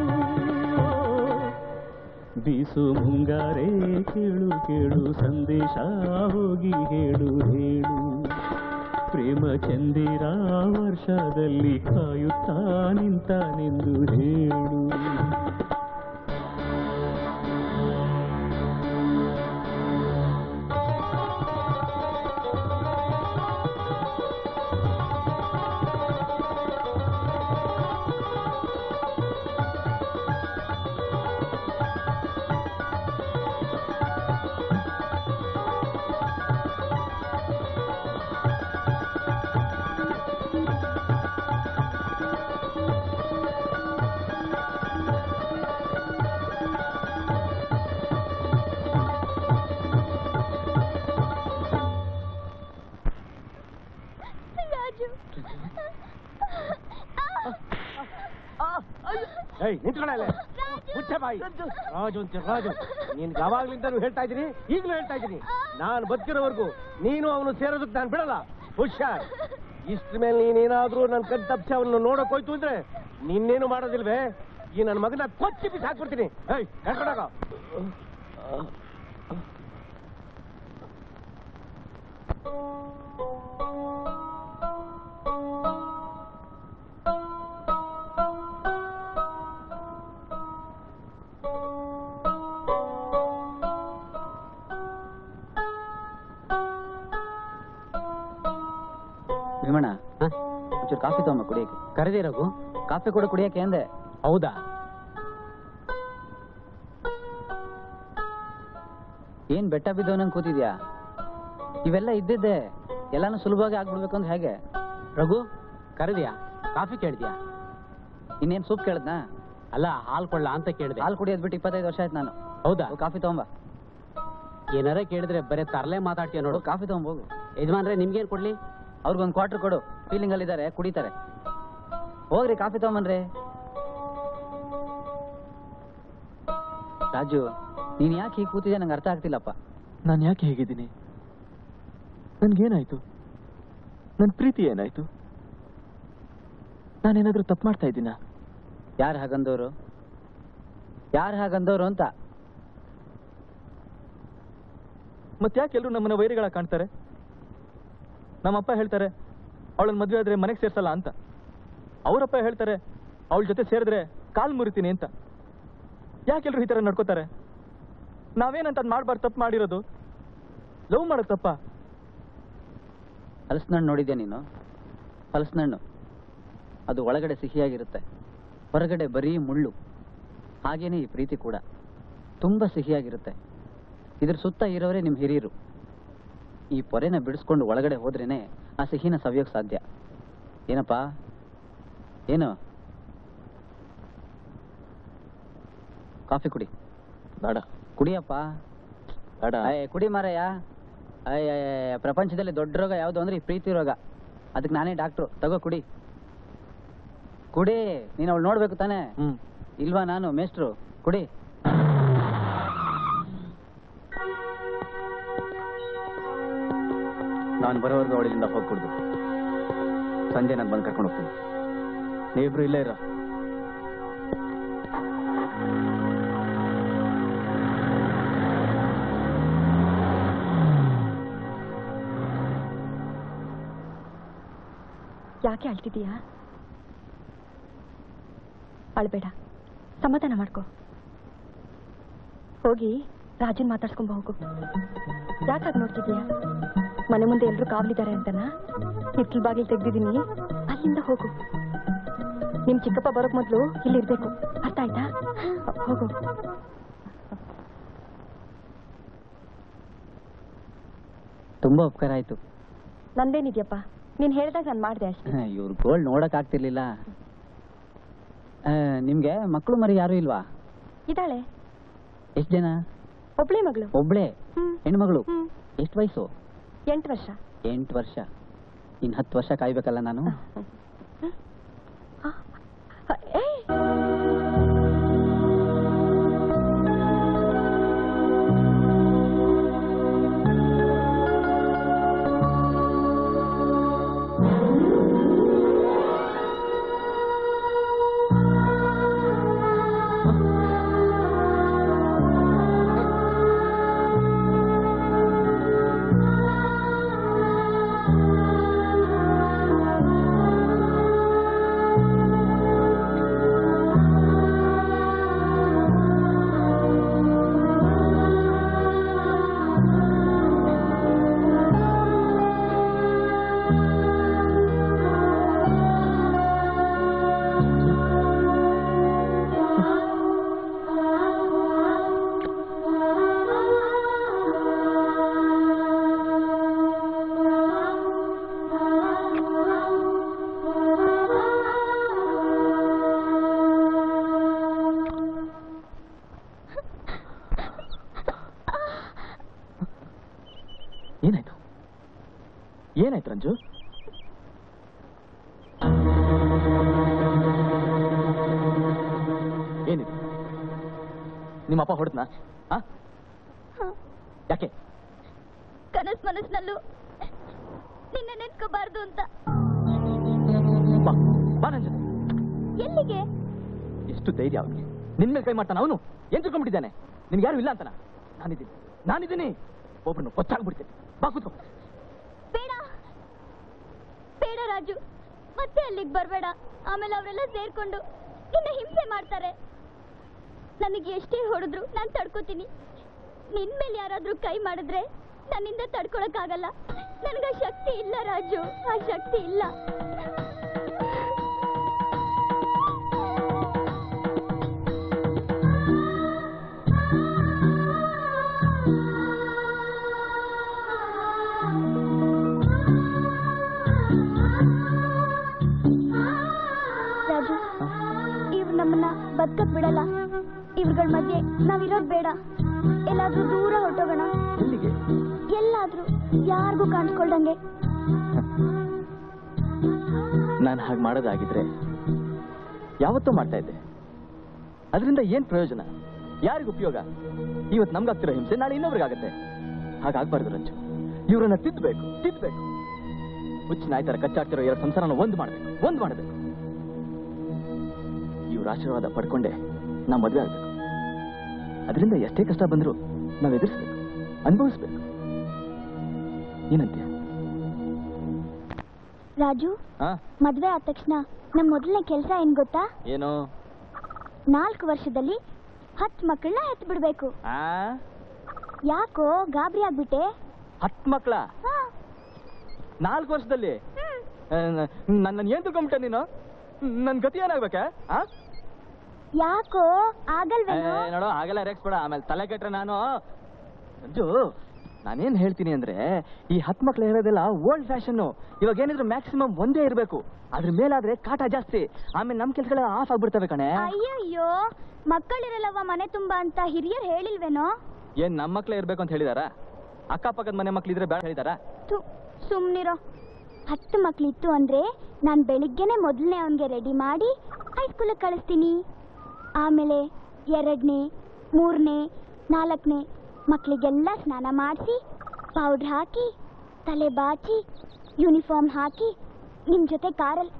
ಬೀಸು ಮುಂಗಾರೆ ಕೇಳು ಕೇಳು ಸಂದೇಶ ಹೋಗಿ ಹೇಳು ಹೇಳು ಪ್ರೇಮ ಚಂದಿರ ವರ್ಷದಲ್ಲಿ ಕಾಯುತ್ತಾ ನಿಂತಾನೆಂದು ಹೇಳು ರಾಜು ಅಂತ ರಾಜು ನೀನ್ ಯಾವಾಗ್ಲಿಂದನೂ ಹೇಳ್ತಾ ಇದ್ದೀನಿ ಈಗಲೂ ಹೇಳ್ತಾ ಇದ್ದೀನಿ ನಾನು ಬದುಕಿರೋವರೆಗೂ ನೀನು ಅವನು ಸೇರೋದಕ್ಕೆ ನಾನು ಬಿಡಲ್ಲ ಹುಷಾರ್ ಇಷ್ಟ್ರ ಮೇಲೆ ನೀನೇನಾದ್ರೂ ನನ್ನ ಕಣ್ ತಪ್ಪಿಸಿ ಅವನು ನೋಡಕ್ ಹೋಯ್ತು ಅಂದ್ರೆ ನಿನ್ನೇನು ಮಾಡೋದಿಲ್ವೇ ಈ ನನ್ನ ಮಗನ ಕೊಚ್ಚಿ ಬಿಸಿ ಹಾಕ್ಬಿಡ್ತೀನಿ ಹೇಳ್ಕೊಡಾಗ ಭೀಮಣ್ಣ ಒಂಚೂರು ಕಾಫಿ ತಗೊಂಬ ಕುಡಿಯಕ್ಕೆ. ಕರೆದಿ ರಘು? ಕಾಫಿ ಕೂಡ ಕುಡಿಯಕ್ಕೆ ಅಂದೆ. ಹೌದಾ? ಏನ್ ಬೆಟ್ಟ ಬಿದ್ದವನಂಗ್ ಕೂತಿದ್ಯಾ? ಇವೆಲ್ಲ ಇದ್ದಿದ್ದೆ, ಎಲ್ಲಾನು ಸುಲಭವಾಗಿ ಆಗ್ಬಿಡ್ಬೇಕು ಅಂತ ಹೇಗೆ? ರಘು ಕರೆದಿಯಾ? ಕಾಫಿ ಕೇಳಿದ್ಯಾ? ಇನ್ನೇನ್ ಸೂಪ್ ಕೇಳಿದ್ನಾ? ಅಲ್ಲ, ಹಾಲು ಕೊಳ್ಳ ಅಂತ ಕೇಳಿದೆ. ಹಾಲು ಕುಡಿಯೋದ್ ಬಿಟ್ಟು ಇಪ್ಪತ್ತೈದು ವರ್ಷ ಆಯ್ತು ನಾನು. ಹೌದಾ? ಕಾಫಿ ತಗೊಂಬ. ಏನಾರ ಕೇಳಿದ್ರೆ ಬರೀ ತರಲೆ ಮಾತಾಡ್ತೀಯ ನೋಡು. ಕಾಫಿ ತಗೊಂಬೋಗು. ಯಜಮಾನ್ರೆ ನಿಮ್ಗೇನ್ ಕೊಡ್ಲಿ? ಅವ್ರಿಗೊಂದು ಕ್ವಾರ್ಟರ್ ಕೊಡು, ಫೀಲಿಂಗ್ ಅಲ್ಲಿ ಇದಾರೆ, ಕುಡಿತಾರೆ. ಹೋಗ್ರಿ ಕಾಫಿ ತಗೊಂಬನ್ರಿ. ರಾಜು, ನೀನ್ ಯಾಕೆ ಹೀಗೆ ಕೂತಿದ್ಯಾ ನಂಗೆ ಅರ್ಥ ಆಗ್ತಿಲ್ಲಪ್ಪ. ನಾನು ಯಾಕೆ ಹೇಗಿದ್ದೀನಿ? ನನ್ಗೇನಾಯ್ತು? ನನ್ನ ಪ್ರೀತಿ ಏನಾಯ್ತು? ನಾನೇನಾದ್ರೂ ತಪ್ಪು ಮಾಡ್ತಾ ಇದ್ದೀನ? ಯಾರು ಹಾಗಂದವರು? ಯಾರು ಹಾಗಂದವರು ಅಂತ? ಮತ್ತ್ಯಾಕೆ ಎಲ್ಲರೂ ನಮ್ಮನ್ನ ವೈರಿಗಳ ಕಾಣ್ತಾರೆ? ನಮ್ಮಪ್ಪ ಹೇಳ್ತಾರೆ ಅವಳನ್ನ ಮದುವೆ ಆದ್ರೆ ಮನೆಗೆ ಸೇರ್ಸಲ್ಲ ಅಂತ. ಅವರಪ್ಪ ಹೇಳ್ತಾರೆ ಅವಳ ಜೊತೆ ಸೇರಿದ್ರೆ ಕಾಲ್ ಮುರಿತೀನಿ ಅಂತ. ಯಾಕೆಲ್ರು ಈ ತರ ನಡ್ಕೋತಾರೆ? ನಾವೇನಂತ ಮಾಡ್ಬಾರ್ದು ತಪ್ಪು ಮಾಡಿರೋದು? ಲವ್ ಮಾಡೋದು ತಪ್ಪ? ಹಲಸಿನಣ್ಣು ನೋಡಿದ್ಯಾ ನೀನು? ಹಲಸಿನಣ್ಣು ಅದು ಒಳಗಡೆ ಸಿಹಿಯಾಗಿರುತ್ತೆ, ಹೊರಗಡೆ ಬರೀ ಮುಳ್ಳು. ಹಾಗೇನೆ ಈ ಪ್ರೀತಿ ಕೂಡ ತುಂಬಾ ಸಿಹಿಯಾಗಿರುತ್ತೆ. ಇದ್ರ ಸುತ್ತ ಇರೋರೇ ನಿಮ್ ಹಿರಿಯರು. ಈ ಪೊರೆನ ಬಿಡಿಸ್ಕೊಂಡು ಒಳಗಡೆ ಹೋದ್ರೇನೆ ಆ ಸಿಹಿನ ಸವಿಯೋಕ್ ಸಾಧ್ಯ. ಏನಪ್ಪಾ? ಏನು? ಕಾಫಿ ಕುಡಿ. ಬೇಡ. ಕುಡಿಯಪ್ಪ. ಬೇಡ. ಕುಡಿ ಮಾರಯ್ಯ. ಅಯ್ಯ, ಪ್ರಪಂಚದಲ್ಲಿ ದೊಡ್ಡ ರೋಗ ಯಾವುದು ಅಂದ್ರೆ ಈ ಪ್ರೀತಿ ರೋಗ. ಅದಕ್ಕೆ ನಾನೇ ಡಾಕ್ಟ್ರು. ತಗೋ ಕುಡಿ. ಕುಡಿ. ನೀನು ಅವಳು ನೋಡ್ಬೇಕು ತಾನೆ? ಹ್ಮ್. ಇಲ್ವಾ ನಾನು ಮೇಷ್ಟ್ರು? ಕುಡಿ. ನಾನು ಬರೋವರೆಗೂ ಅವಳಿಂದ ಹೋಗ್ಕೊಡ್ದು. ಸಂಜೆ ನಾನು ಬಂದು ಕರ್ಕೊಂಡು ಹೋಗ್ತೀನಿ. ನೀವಿಬ್ರು ಇಲ್ಲೇ ಇರೋ. ಯಾಕೆ ಅಳ್ತಿದೀಯಾ? ಅಳ್ಬೇಡ, ಸಮಾಧಾನ ಮಾಡ್ಕೊ. ಹೋಗಿ ರಾಜನ್ ಮಾತಾಡ್ಸ್ಕೊಂಬ ಹೋಗು. ಯಾಕಾಗ್ ನೋಡ್ತಿದೀಯಾ? ಮನೆ ಮುಂದೆ ಎಲ್ರು ಕಾವಲಿದ್ದಾರೆ ಅಂತನಾ? ಹಿತ್ತಲ್ ಬಾಗಿಲು ತೆಗ್ದಿದ್ದೀನಿ, ಅಲ್ಲಿಂದ ಹೋಗು. ನಿಮ್ ಚಿಕ್ಕಪ್ಪ ಬರೋಕ್ ಮೊದ್ಲು ಇಲ್ಲಿರ್ಬೇಕು, ಅರ್ಥ ಆಯ್ತಾ? ಹೋಗು. ತುಂಬಾ ಉಪಕಾರ ಆಯ್ತು. ನಂದೇನಿದ್ಯಪ್ಪ, ನೀನ್ ಹೇಳ್ದಾಗ ನಾನು ಮಾಡ್ದೆ ಅಷ್ಟೇ. ಇವ್ರ ಗೋಲ್ಡ್ ನೋಡಕ್ ಆಗ್ತಿರ್ಲಿಲ್ಲ. ನಿಮ್ಗೆ ಮಕ್ಕಳು ಮರಿ ಯಾರು ಇಲ್ವಾ? ಇದ್ದಾಳೆ. ಎಷ್ಟ್ ಜನ? ಒಬ್ಳೆ ಮಗಳು. ಒಬ್ಳೆ ಹೆಣ್ಮಗಳು? ಎಷ್ಟು ವಯಸ್ಸು? ಎಂಟು ವರ್ಷ. ಎಂಟು ವರ್ಷ. ಇನ್ ಹತ್ತು ವರ್ಷ ಕಾಯ್ಬೇಕಲ್ಲ ನಾನು? ಏನಾಯ್ತು? ಏನಾಯ್ತು ರಂಜು? ಏನಿದು? ನಿಮ್ಮಪ್ಪ ಹೊಡೆದ್ನಾ? ಯಾಕೆ? ಕನಸ್ ಮನಸ್ನಲ್ಲೂ ನಿನ್ನೆ ನೆನ್ಕೋಬಾರ್ದು ಅಂತ. ಬಾ ಬಾ ನನ್ ಜೊತೆ. ಎಲ್ಲಿಗೆ? ಎಷ್ಟು ಧೈರ್ಯ ಅವನಿಗೆ? ನಿನ್ ಮೇಲೆ ಕೈ ಮಾಡ್ತಾನ ಅವನು? ಏನ್ ತಿಳ್ಕೊಂಡ್ಬಿಟ್ಟಿದ್ದಾನೆ? ನಿನ್ಗೆ ಯಾರು ಇಲ್ಲ ಅಂತನ? ನಾನಿದ್ದೀನಿ, ನಾನಿದ್ದೀನಿ. ಒಬ್ಬರನ್ನು ಕೊಚ್ಚಾಗ್ಬಿಡ್ತೇನೆ. ಬಾ ಕೂತ್ಕೋ. ಬೇಡ ಬೇಡ ರಾಜು, ಮತ್ತೆ ಅಲ್ಲಿಗೆ ಬರ್ಬೇಡ. ಆಮೇಲೆ ಅವರೆಲ್ಲ ಸೇರ್ಕೊಂಡು ನಿನ್ನ ಹಿಂಸೆ ಮಾಡ್ತಾರೆ. ನನಗೆ ಎಷ್ಟೇ ಹೊಡೆದ್ರು ನಾನು ತಡ್ಕೋತೀನಿ. ನಿನ್ ಮೇಲೆ ಯಾರಾದ್ರೂ ಕೈ ಮಾಡಿದ್ರೆ ನನ್ನಿಂದ ತಡ್ಕೊಳಕ್ಕಾಗಲ್ಲ. ನನಗೆ ಶಕ್ತಿ ಇಲ್ಲ ರಾಜು, ಆ ಶಕ್ತಿ ಇಲ್ಲ. ರಾಜು, ಇವ್ರು ನಮ್ಮನ್ನ ಬದುಕಕ್ ಬಿಡಲ್ಲ. ಇವ್ರಗಳ ಮಧ್ಯೆ ನಾವಿರೋದ್ ಬೇಡ. ಎಲ್ಲಾದ್ರೂ ದೂರ ಹೊರಟೋಗೋಣ. ಎಲ್ಲಿಗೆ? ಎಲ್ಲಾದ್ರೂ ಯಾರಿಗೂ ಕಾಣಿಸ್ಕೊಳ್ದಂಗೆ. ನಾನು ಹಾಗೆ ಮಾಡೋದಾಗಿದ್ರೆ ಯಾವತ್ತೂ ಮಾಡ್ತಾ ಇದ್ದೆ. ಅದರಿಂದ ಏನ್ ಪ್ರಯೋಜನ? ಯಾರಿಗ ಉಪಯೋಗ? ಇವತ್ತು ನಮ್ಗಾಗ್ತಿರೋ ಹಿಂಸೆ ನಾಳೆ ಇನ್ನೊಬ್ರಿಗಾಗತ್ತೆ. ಹಾಗಾಗ್ಬಾರ್ದು ರಂಜು. ಇವ್ರನ್ನ ತಿದ್ದಬೇಕು, ತಿದ್ದಬೇಕು. ಹುಚ್ಚ ನಾಯಿ ತರ ಕಚ್ಚಾಡ್ತಿರೋ ಎರಡು ಸಂಸಾರನ ಒಂದ್ ಮಾಡ್ಬೇಕು, ಒಂದ್ ಮಾಡ್ಬೇಕು. ಇವ್ರ ಆಶೀರ್ವಾದ ಪಡ್ಕೊಂಡೆ ನಾವು ಮದ್ವೆ ಆಗ್ಬೇಕು. ಅದರಿಂದ ಎಷ್ಟೇ ಕಷ್ಟ ಬಂದ್ರು ನಾವ್ ಎದುರಿಸ್ಬೇಕು, ಅನುಭವಿಸ್ಬೇಕು. ಏನಂತೀಯ ರಾಜು? ಮದ್ವೆ ಆದ ತಕ್ಷಣ ನಮ್ ಮೊದಲನೇ ಕೆಲಸ ಏನ್ ಗೊತ್ತಾ? ಏನು? ನಾಲ್ಕು ವರ್ಷದಲ್ಲಿ ಹತ್ತು ಮಕ್ಕಳನ್ನ ಎತ್ ಬಿಡ್ಬೇಕು. ಯಾಕೋ ಗಾಬರಿ ಆಗ್ಬಿಟ್ಟೆ? ಹತ್ತು ಮಕ್ಕಳ ನಾಲ್ಕು ವರ್ಷದಲ್ಲಿ? ನನ್ನ ಏನ್ ತಿಳ್ಕೊಂಬಿಟ್ಟೆ ನೀನು? ನನ್ ಗತಿ ಏನಾಗ್ಬೇಕ? ಯಾಕೋ ಆಗಲ್ವೇನೋ? ನೋಡೋ ಆಗಲ್ಲ ರೇಕ್ಸ್ಬೇಡ, ಆಮೇಲೆ ತಲೆ ಕೆಟ್ರೆ ನಾನು. ಅಜ್ಜು, ನಾನೇನ್ ಹೇಳ್ತೀನಿ ಅಂದ್ರೆ ಈ ಹತ್ತು ಮಕ್ಳು ಇರೋದೆಲ್ಲ ಓಲ್ಡ್ ಫ್ಯಾಷನ್. ಇವಾಗ ಏನಿದ್ರು ಮ್ಯಾಕ್ಸಿಮಮ್ ಒಂದೇ ಇರ್ಬೇಕು. ಅದ್ರ ಮೇಲಾದ್ರೆ ಕಾಟ ಜಾಸ್ತಿ. ಆಮೇಲೆ ನಮ್ ಕೆಲ್ಸಗಳ ಆಫ್ ಆಗ್ಬಿಡ್ತವೆ ಕಣೆ. ಅಯ್ಯಯ್ಯೋ, ಮಕ್ಕಳಿರಲ್ಲವ ಮನೆ ತುಂಬಾ ಅಂತ ಹಿರಿಯರ್ ಹೇಳಿಲ್ವೇನೋ? ಏನ್ ನಮ್ ಮಕ್ಳೇ ಇರ್ಬೇಕು ಅಂತ ಹೇಳಿದಾರ? ಅಕ್ಕಪಕ್ಕದ ಮನೆ ಮಕ್ಳಿದ್ರೆ ಬೇಡ ಹೇಳಿದಾರ? ಸುಮ್ನಿರೋ. ಹತ್ತು ಮಕ್ಳಿತ್ತು ಅಂದ್ರೆ ನಾನ್ ಬೆಳಿಗ್ಗೆನೆ ಮೊದಲನೇ ಅವನ್ಗೆ ರೆಡಿ ಮಾಡಿ ಹೈಸ್ಕೂಲಿಗೆ ಕಳಿಸ್ತೀನಿ. ಆಮೇಲೆ ಎರಡನೇ, ಮೂರನೇ, ನಾಲ್ಕನೇ ಮಕ್ಕಳಿಗೆಲ್ಲ ಸ್ನಾನ ಮಾಡಿಸಿ ಪೌಡ್ರ್ ಹಾಕಿ ತಲೆ ಬಾಚಿ ಯೂನಿಫಾರ್ಮ್ ಹಾಕಿ ನಿಮ್ ಜೊತೆ ಕಾರಲ್ಲಿ.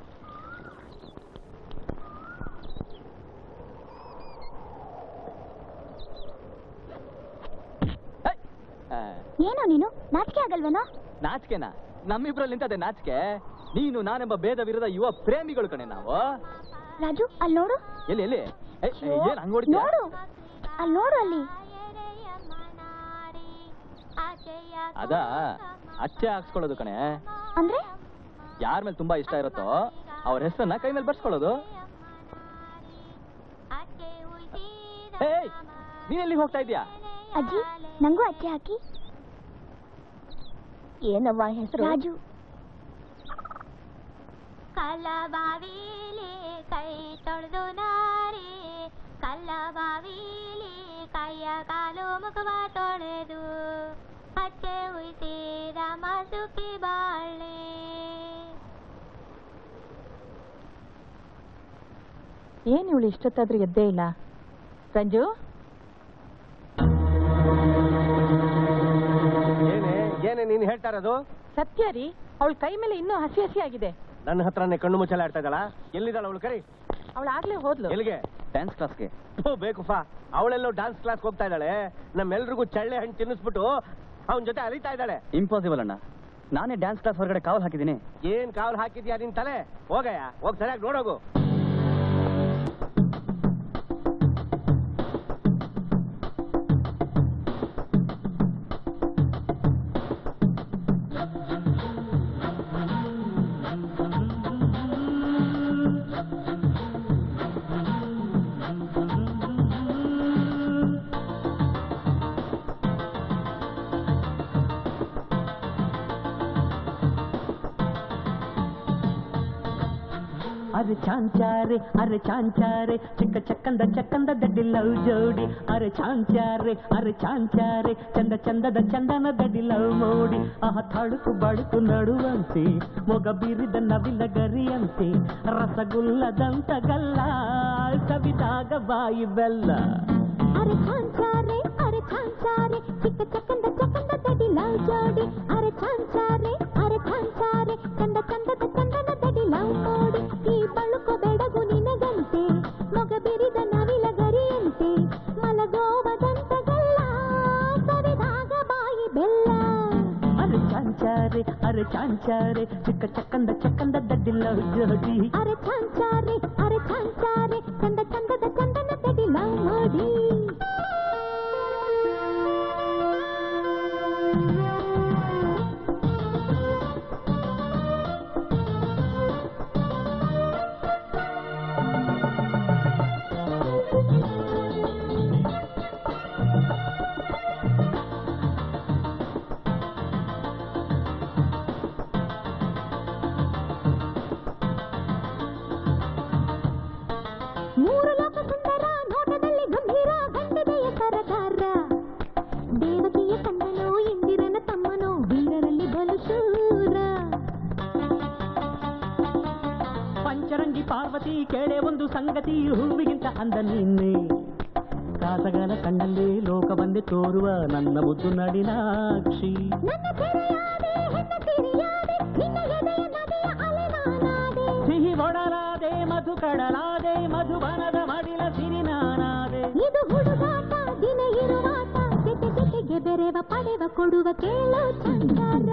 ಏನೋ ನೀನು ನಾಚಿಕೆ ಆಗಲ್ವೇನೋ? ನಾಚಿಕೆನಾ? ನಮ್ಮಿಬ್ರಲ್ಲಿ ನಿಂತದೆ ನಾಚಿಕೆ? ನೀನು ನಾನೆಂಬ ಭೇದ ವಿರೋಧ ಯುವ ಪ್ರೇಮಿಗಳು ಕಣೆ ನಾವು. ರಾಜು, ಅಲ್ಲಿ ನೋಡು. ಎಲ್ಲಿ ಎಲ್ಲಿ? ಏನ್ ಹಂಗ್ ನೋಡು, ಅಲ್ಲಿ ನೋಡು. ಅಲ್ಲಿ ಅದ ಅಚ್ಚೆ ಹಾಕ್ಸ್ಕೊಳ್ಳೋದು ಕಣೆ. ಅಂದ್ರೆ ಯಾರ ಮೇಲೆ ತುಂಬಾ ಇಷ್ಟ ಇರುತ್ತೋ ಅವ್ರ ಹೆಸರನ್ನ ಕೈ ಮೇಲೆ ಬರ್ಸ್ಕೊಳ್ಳೋದು. ಏಯ್, ನೀನ್ ಎಲ್ಲಿ ಹೋಗ್ತಾ ಇದೀಯಾ? ಅಜ್ಜಿ, ನಂಗೂ ಅಚ್ಚೆ ಹಾಕಿ. ಏನವ್ವ ಹೆಸರು? ರಾಜು. ಕಲ್ಲಬಾವಿಲಿ ಕೈ ತೊಳೆದು ನಾರಿ, ಕಲ್ಲಬಾವಿಲಿ ಕೈಯ ಕಾಲು ಮುಖವ ತೊಳೆದು ಹಚ್ಚೆ ಉಯ್ಸಿದ ಮಸುಕಿ ಬಾಳೆ. ಏನ್ ಇವಳು ಇಷ್ಟೊತ್ತಾದ್ರೂ ಎದ್ದೇ ಇಲ್ಲ? ರಂಜು, ಏನೇ ಏನೇ ನೀನು ಹೇಳ್ತಾ ಇರೋದು? ಸತ್ಯ ರೀ, ಅವಳ ಕೈ ಮೇಲೆ ಇನ್ನೂ ಹಸಿ ಹಸಿ ಆಗಿದೆ. ನನ್ನ ಹತ್ರನೇ ಕಣ್ಣು ಮುಚ್ಚಲ ಆಡ್ತಾ ಇದ್ದಾಳ. ಎಲ್ಲಿದ್ದಾಳ ಅವಳು? ಕರಿ. ಅವಳು ಆಗ್ಲೇ ಹೋದ್ಲು. ಎಲ್ಲಿಗೆ? ಡ್ಯಾನ್ಸ್ ಕ್ಲಾಸ್ಗೆ. ಬೇಕು ಫಾ, ಅವಳೆಲ್ಲೋ ಡ್ಯಾನ್ಸ್ ಕ್ಲಾಸ್ ಹೋಗ್ತಾ ಇದ್ದಾಳೆ. ನಮ್ಮೆಲ್ರಿಗೂ ಚಳ್ಳೆ ಹಣ್ಣು ತಿನ್ನಿಸ್ಬಿಟ್ಟು ಅವನ ಜೊತೆ ಅಲಿತಾ ಇದ್ದಾಳೆ. ಇಂಪಾಸಿಬಲ್ ಅಣ್ಣ, ನಾನೇ ಡ್ಯಾನ್ಸ್ ಕ್ಲಾಸ್ ಹೊರಗಡೆ ಕಾವಲ್ ಹಾಕಿದ್ದೀನಿ. ಏನ್ ಕಾವಲ್ ಹಾಕಿದ್ಯಾ ನಿನ್ ತಲೆ? ಹೋಗಯ್ಯ, ಹೋಗ್ ಸರಿಯಾಗಿ ನೋಡೋಗು. ಅರೆ ಚಾಂಚಾರೆ ಅರೆ ಚಾಂಚಾರೆ ಚಿಕ್ಕ ಚಕ್ಕಂದ ಚಕ್ಕಂದ ದಡ್ಡಿ ಲವ್ ಜೋಡಿ. ಅರೆ ಚಾಂಚಾರೆ ಅರೆ ಚಾಂಚಾರೆ ಚಂದ ಚಂದದ ಚಂದನ ದಡ್ಡಿ ಲವ್ ಮೋಡಿ. ಆಹ ತಳುಕು ಬಳುಕು ನಡುವಂತೆ ಮೊಗ ಬೀರಿದ ನವಿಲ ಗರಿಯಂತೆ ರಸಗುಲ್ಲದಂತ ಗಲ್ಲ ಸವಿದಾಗ ಬಾಯಿ ಬೆಲ್ಲ. ಅರೆ ಚಾಂಚಾರೆ ಅರೆ ಚಾಂಚಾರೆ ಚಿಕ್ಕ ಚಕ್ಕಂದ ಚಕ್ಕಂದ ದಡ್ಡಿ ಲವ್ ಜೋಡಿ. ಅರೆ ಚಾಂಚಾರೆ ಅರೆ ಚಾಂಚಾರೆ ಚಂದ ಚಂದದ ಚಂದನ ದಡ್ಡಿ ಲವ್ ಮೋಡಿ. ಈ ಬಳುಕು ಬೆಡಗು ನಿನಗಂತೆ ಮೊಗ ಬಿರಿದ ನವಿಲ ಗರಿಯಂತೆ ಮಲಗೋವದಂತ ಗಲ್ಲ ಸರಿದಾಗ ಬಾಯಿ ಬೆಲ್ಲ. ಅರೆ ಚಾಂಚಾರೆ ಅರೆ ಚಾಂಚಾರೆ ಚಿಕ್ಕ ಚಕ್ಕಂದ ಚಕ್ಕಂದ ದಡ್ಡಿ ಲವ್ ಜೋಡಿ. ಅರೆ ಚಾಂಚಾರೆ ಅರೆ ಚಾಂಚಾರೆ ಚಂದ ಚಂದದ ಚಂದನ ದಡ್ಡಿ ಲವ್ ಮೋಡಿ. ಮೂರು ಲೋಕ ಸುಂದರ ನೋಟದಲ್ಲಿ ಗಂಭೀರ ಗಂಡಿದೆಯ ಸರದಾರ ದೇವಕಿಯ ಕಂದನೋ ಇಂದಿರನ ತಮ್ಮನೋ ವೀರರಲ್ಲಿ ಬಲು ಶೂರ ಪಂಚರಂಗಿ ಪಾರ್ವತಿ ಕೇಳೆ ಒಂದು ಸಂಗತಿ ಹೂವಿಗಿಂತ ಅಂದ ನಿನ್ನೆ ಕಾಸಗಾಲ ಕಣ್ಣಲ್ಲಿ ಲೋಕ ಬಂದೆ ತೋರುವ ನನ್ನ ಮುದ್ದು ನಡಿನಾಕ್ಷಿ ಸಿಹಿ ಒಡಲಾದೆ ಮಧು ಕಡಲಾದೆ ಮಧುಬನದ ಮಡಿಲ ಸಿರಿ ನಾನಾದೆ ಇದು ಹುಡುಗಾಟ ದಿನ ಇರುವಾಟ ಜೊತೆ ಜೊತೆಗೆ ಬೆರೆವ ಪಡೆವ ಕೊಡುವ ಕೇಳೋ ಚಂದಾರ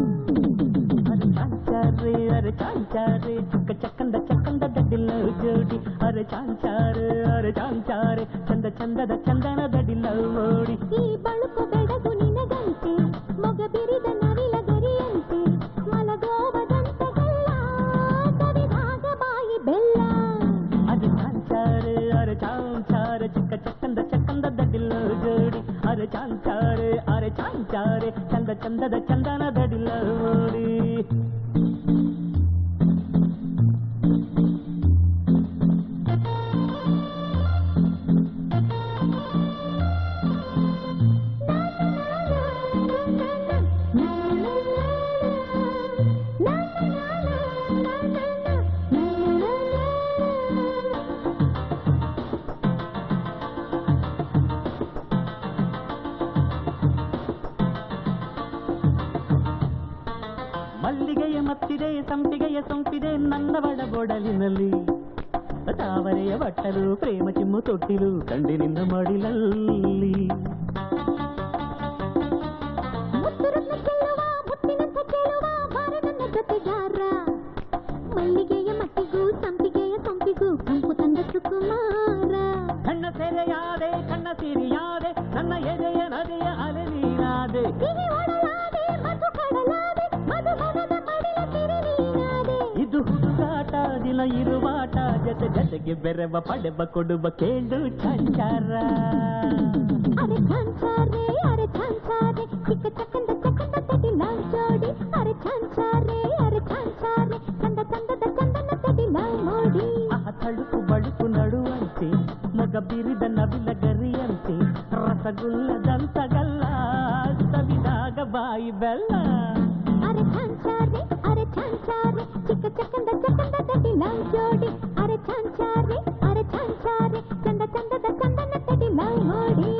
ಚಾಂಚಾರೆ ಅರೆ ಚಾಂಚಾರೆ ಚಕ್ಕ ಚಕ್ಕಂದ ಚಕ್ಕಂದ ದಡ್ಡಿಲ್ಲ ಜೋಡಿ ಅರೆ ಚಾಂಚಾರೆ ಅರೆ ಚಾಂಚಾರೆ ಚಂದ ಚಂದದ ಚಂದನ ದಡ್ಡಿಲ್ಲ ಓಡಿ ಈ ಬಳುಕು ಬೆಳಗು ನಿನಗಂತೆ ಮೊಗ ಬಿರಿದ ನವಿಲ ಗರಿಯಂತೆ ಮಲಗೋವದಂತಗಲ್ಲ ಸವಿದಾಗ ಬಾಯಿ ಬೆಲ್ಲ ಅದು ಚಾಂಚಾರೆ ಅರೆ ಚಾಂಚಾರೆ ಚಿಕ್ಕ ಚಕ್ಕಂದ ಚಕ್ಕಂದ ದಡ್ಡಿಲ್ಲ ಜೋಡಿ ಅರೆ ಚಾಂಚಾರೆ ಅರೆ ಚಾಂಚಾರೆ ಚಂದ ಚಂದದ ಚಂದನ ದಡ್ಡಿಲ್ಲ ಓಡಿ ಮಲ್ಲಿಗೆಯ ಮತ್ತಿದೆ ಸಂಪಿಗೆಯ ಸೊಂಪಿದೆ ನನ್ನ ಬಡಗೊಡಲಿನಲ್ಲಿ ತಾವರೆಯ ಬಟ್ಟಲು ಪ್ರೇಮ ಚಿಮ್ಮು ತೊಟ್ಟಿಲು ಕಂಡಿನಿಂದ ಮಡಿಲಲ್ಲಿ ಮಲ್ಲಿಗೆಯ ಮಟ್ಟಿಗೂ ಸಂಪಿಗೆಯ ಸೊಂಪಿಗೂ ಕಂಪು ತಂದ ಸುಕುಮಾರ ಕಣ್ಣ ಸೆರೆಯಾದೆ ಕಣ್ಣ ಸಿರಿಯಾದೆ ನನ್ನ ಎದೆಯ ನದಿಯ ಅಲೆ ನೀನಾದೆ ಇದು ಹುಡುಗಾಟ ದಿನ ಇರುವಾಟ ಜೊತೆ ಜೊತೆಗೆ ಬೆರೆವ ಪಡೆವ ಕೊಡುವ ಕೇಳು ಚಾಂಚಾರ ಅರೆ ಚಾಂಚಾರೆ ಅರೆ ಚಾಂಚಾರೆ ಚಿಕ್ಕ ಚಕ್ಕಂದ ಚಕ್ಕಂದ ತಡಿಲ ಜೋಡಿ ಅರೆ ಚಾಂಚಾರೆ ಅರೆ ಚಾಂಚಾರೆ ಚಂದ ಚಂದದ ಚಂದನ ತಡಿಲ ನೋಡಿ ಆಹ ತಳುಕು ಬಳುಕು ನಡುವಂತೆ ಮೊಗ ಬಿರಿದ ನವಿಲ ಗರಿಯಂತೆ ರಸಗುಲ್ಲದಂತಗಲ್ಲ ಸವಿದಾಗ ಬಾಯಿ ಬೆಲ್ಲ ಅರೆ ಚಾಂಚಾರೆ ಅರೆ ಚಾಂಚಾರೆ ಚಿಕ್ಕ ಚಕ್ಕಂದ ಚಕ್ಕಂದ ತಡಿಲ ಜೋಡಿ ಅರೆ ಚಾಂಚಾರೆ ಅರೆ ಚಾಂಚಾರೆ ಚಂದ ಚಂದದ ಚಂದನ ತಡಿಲ ನೋಡಿ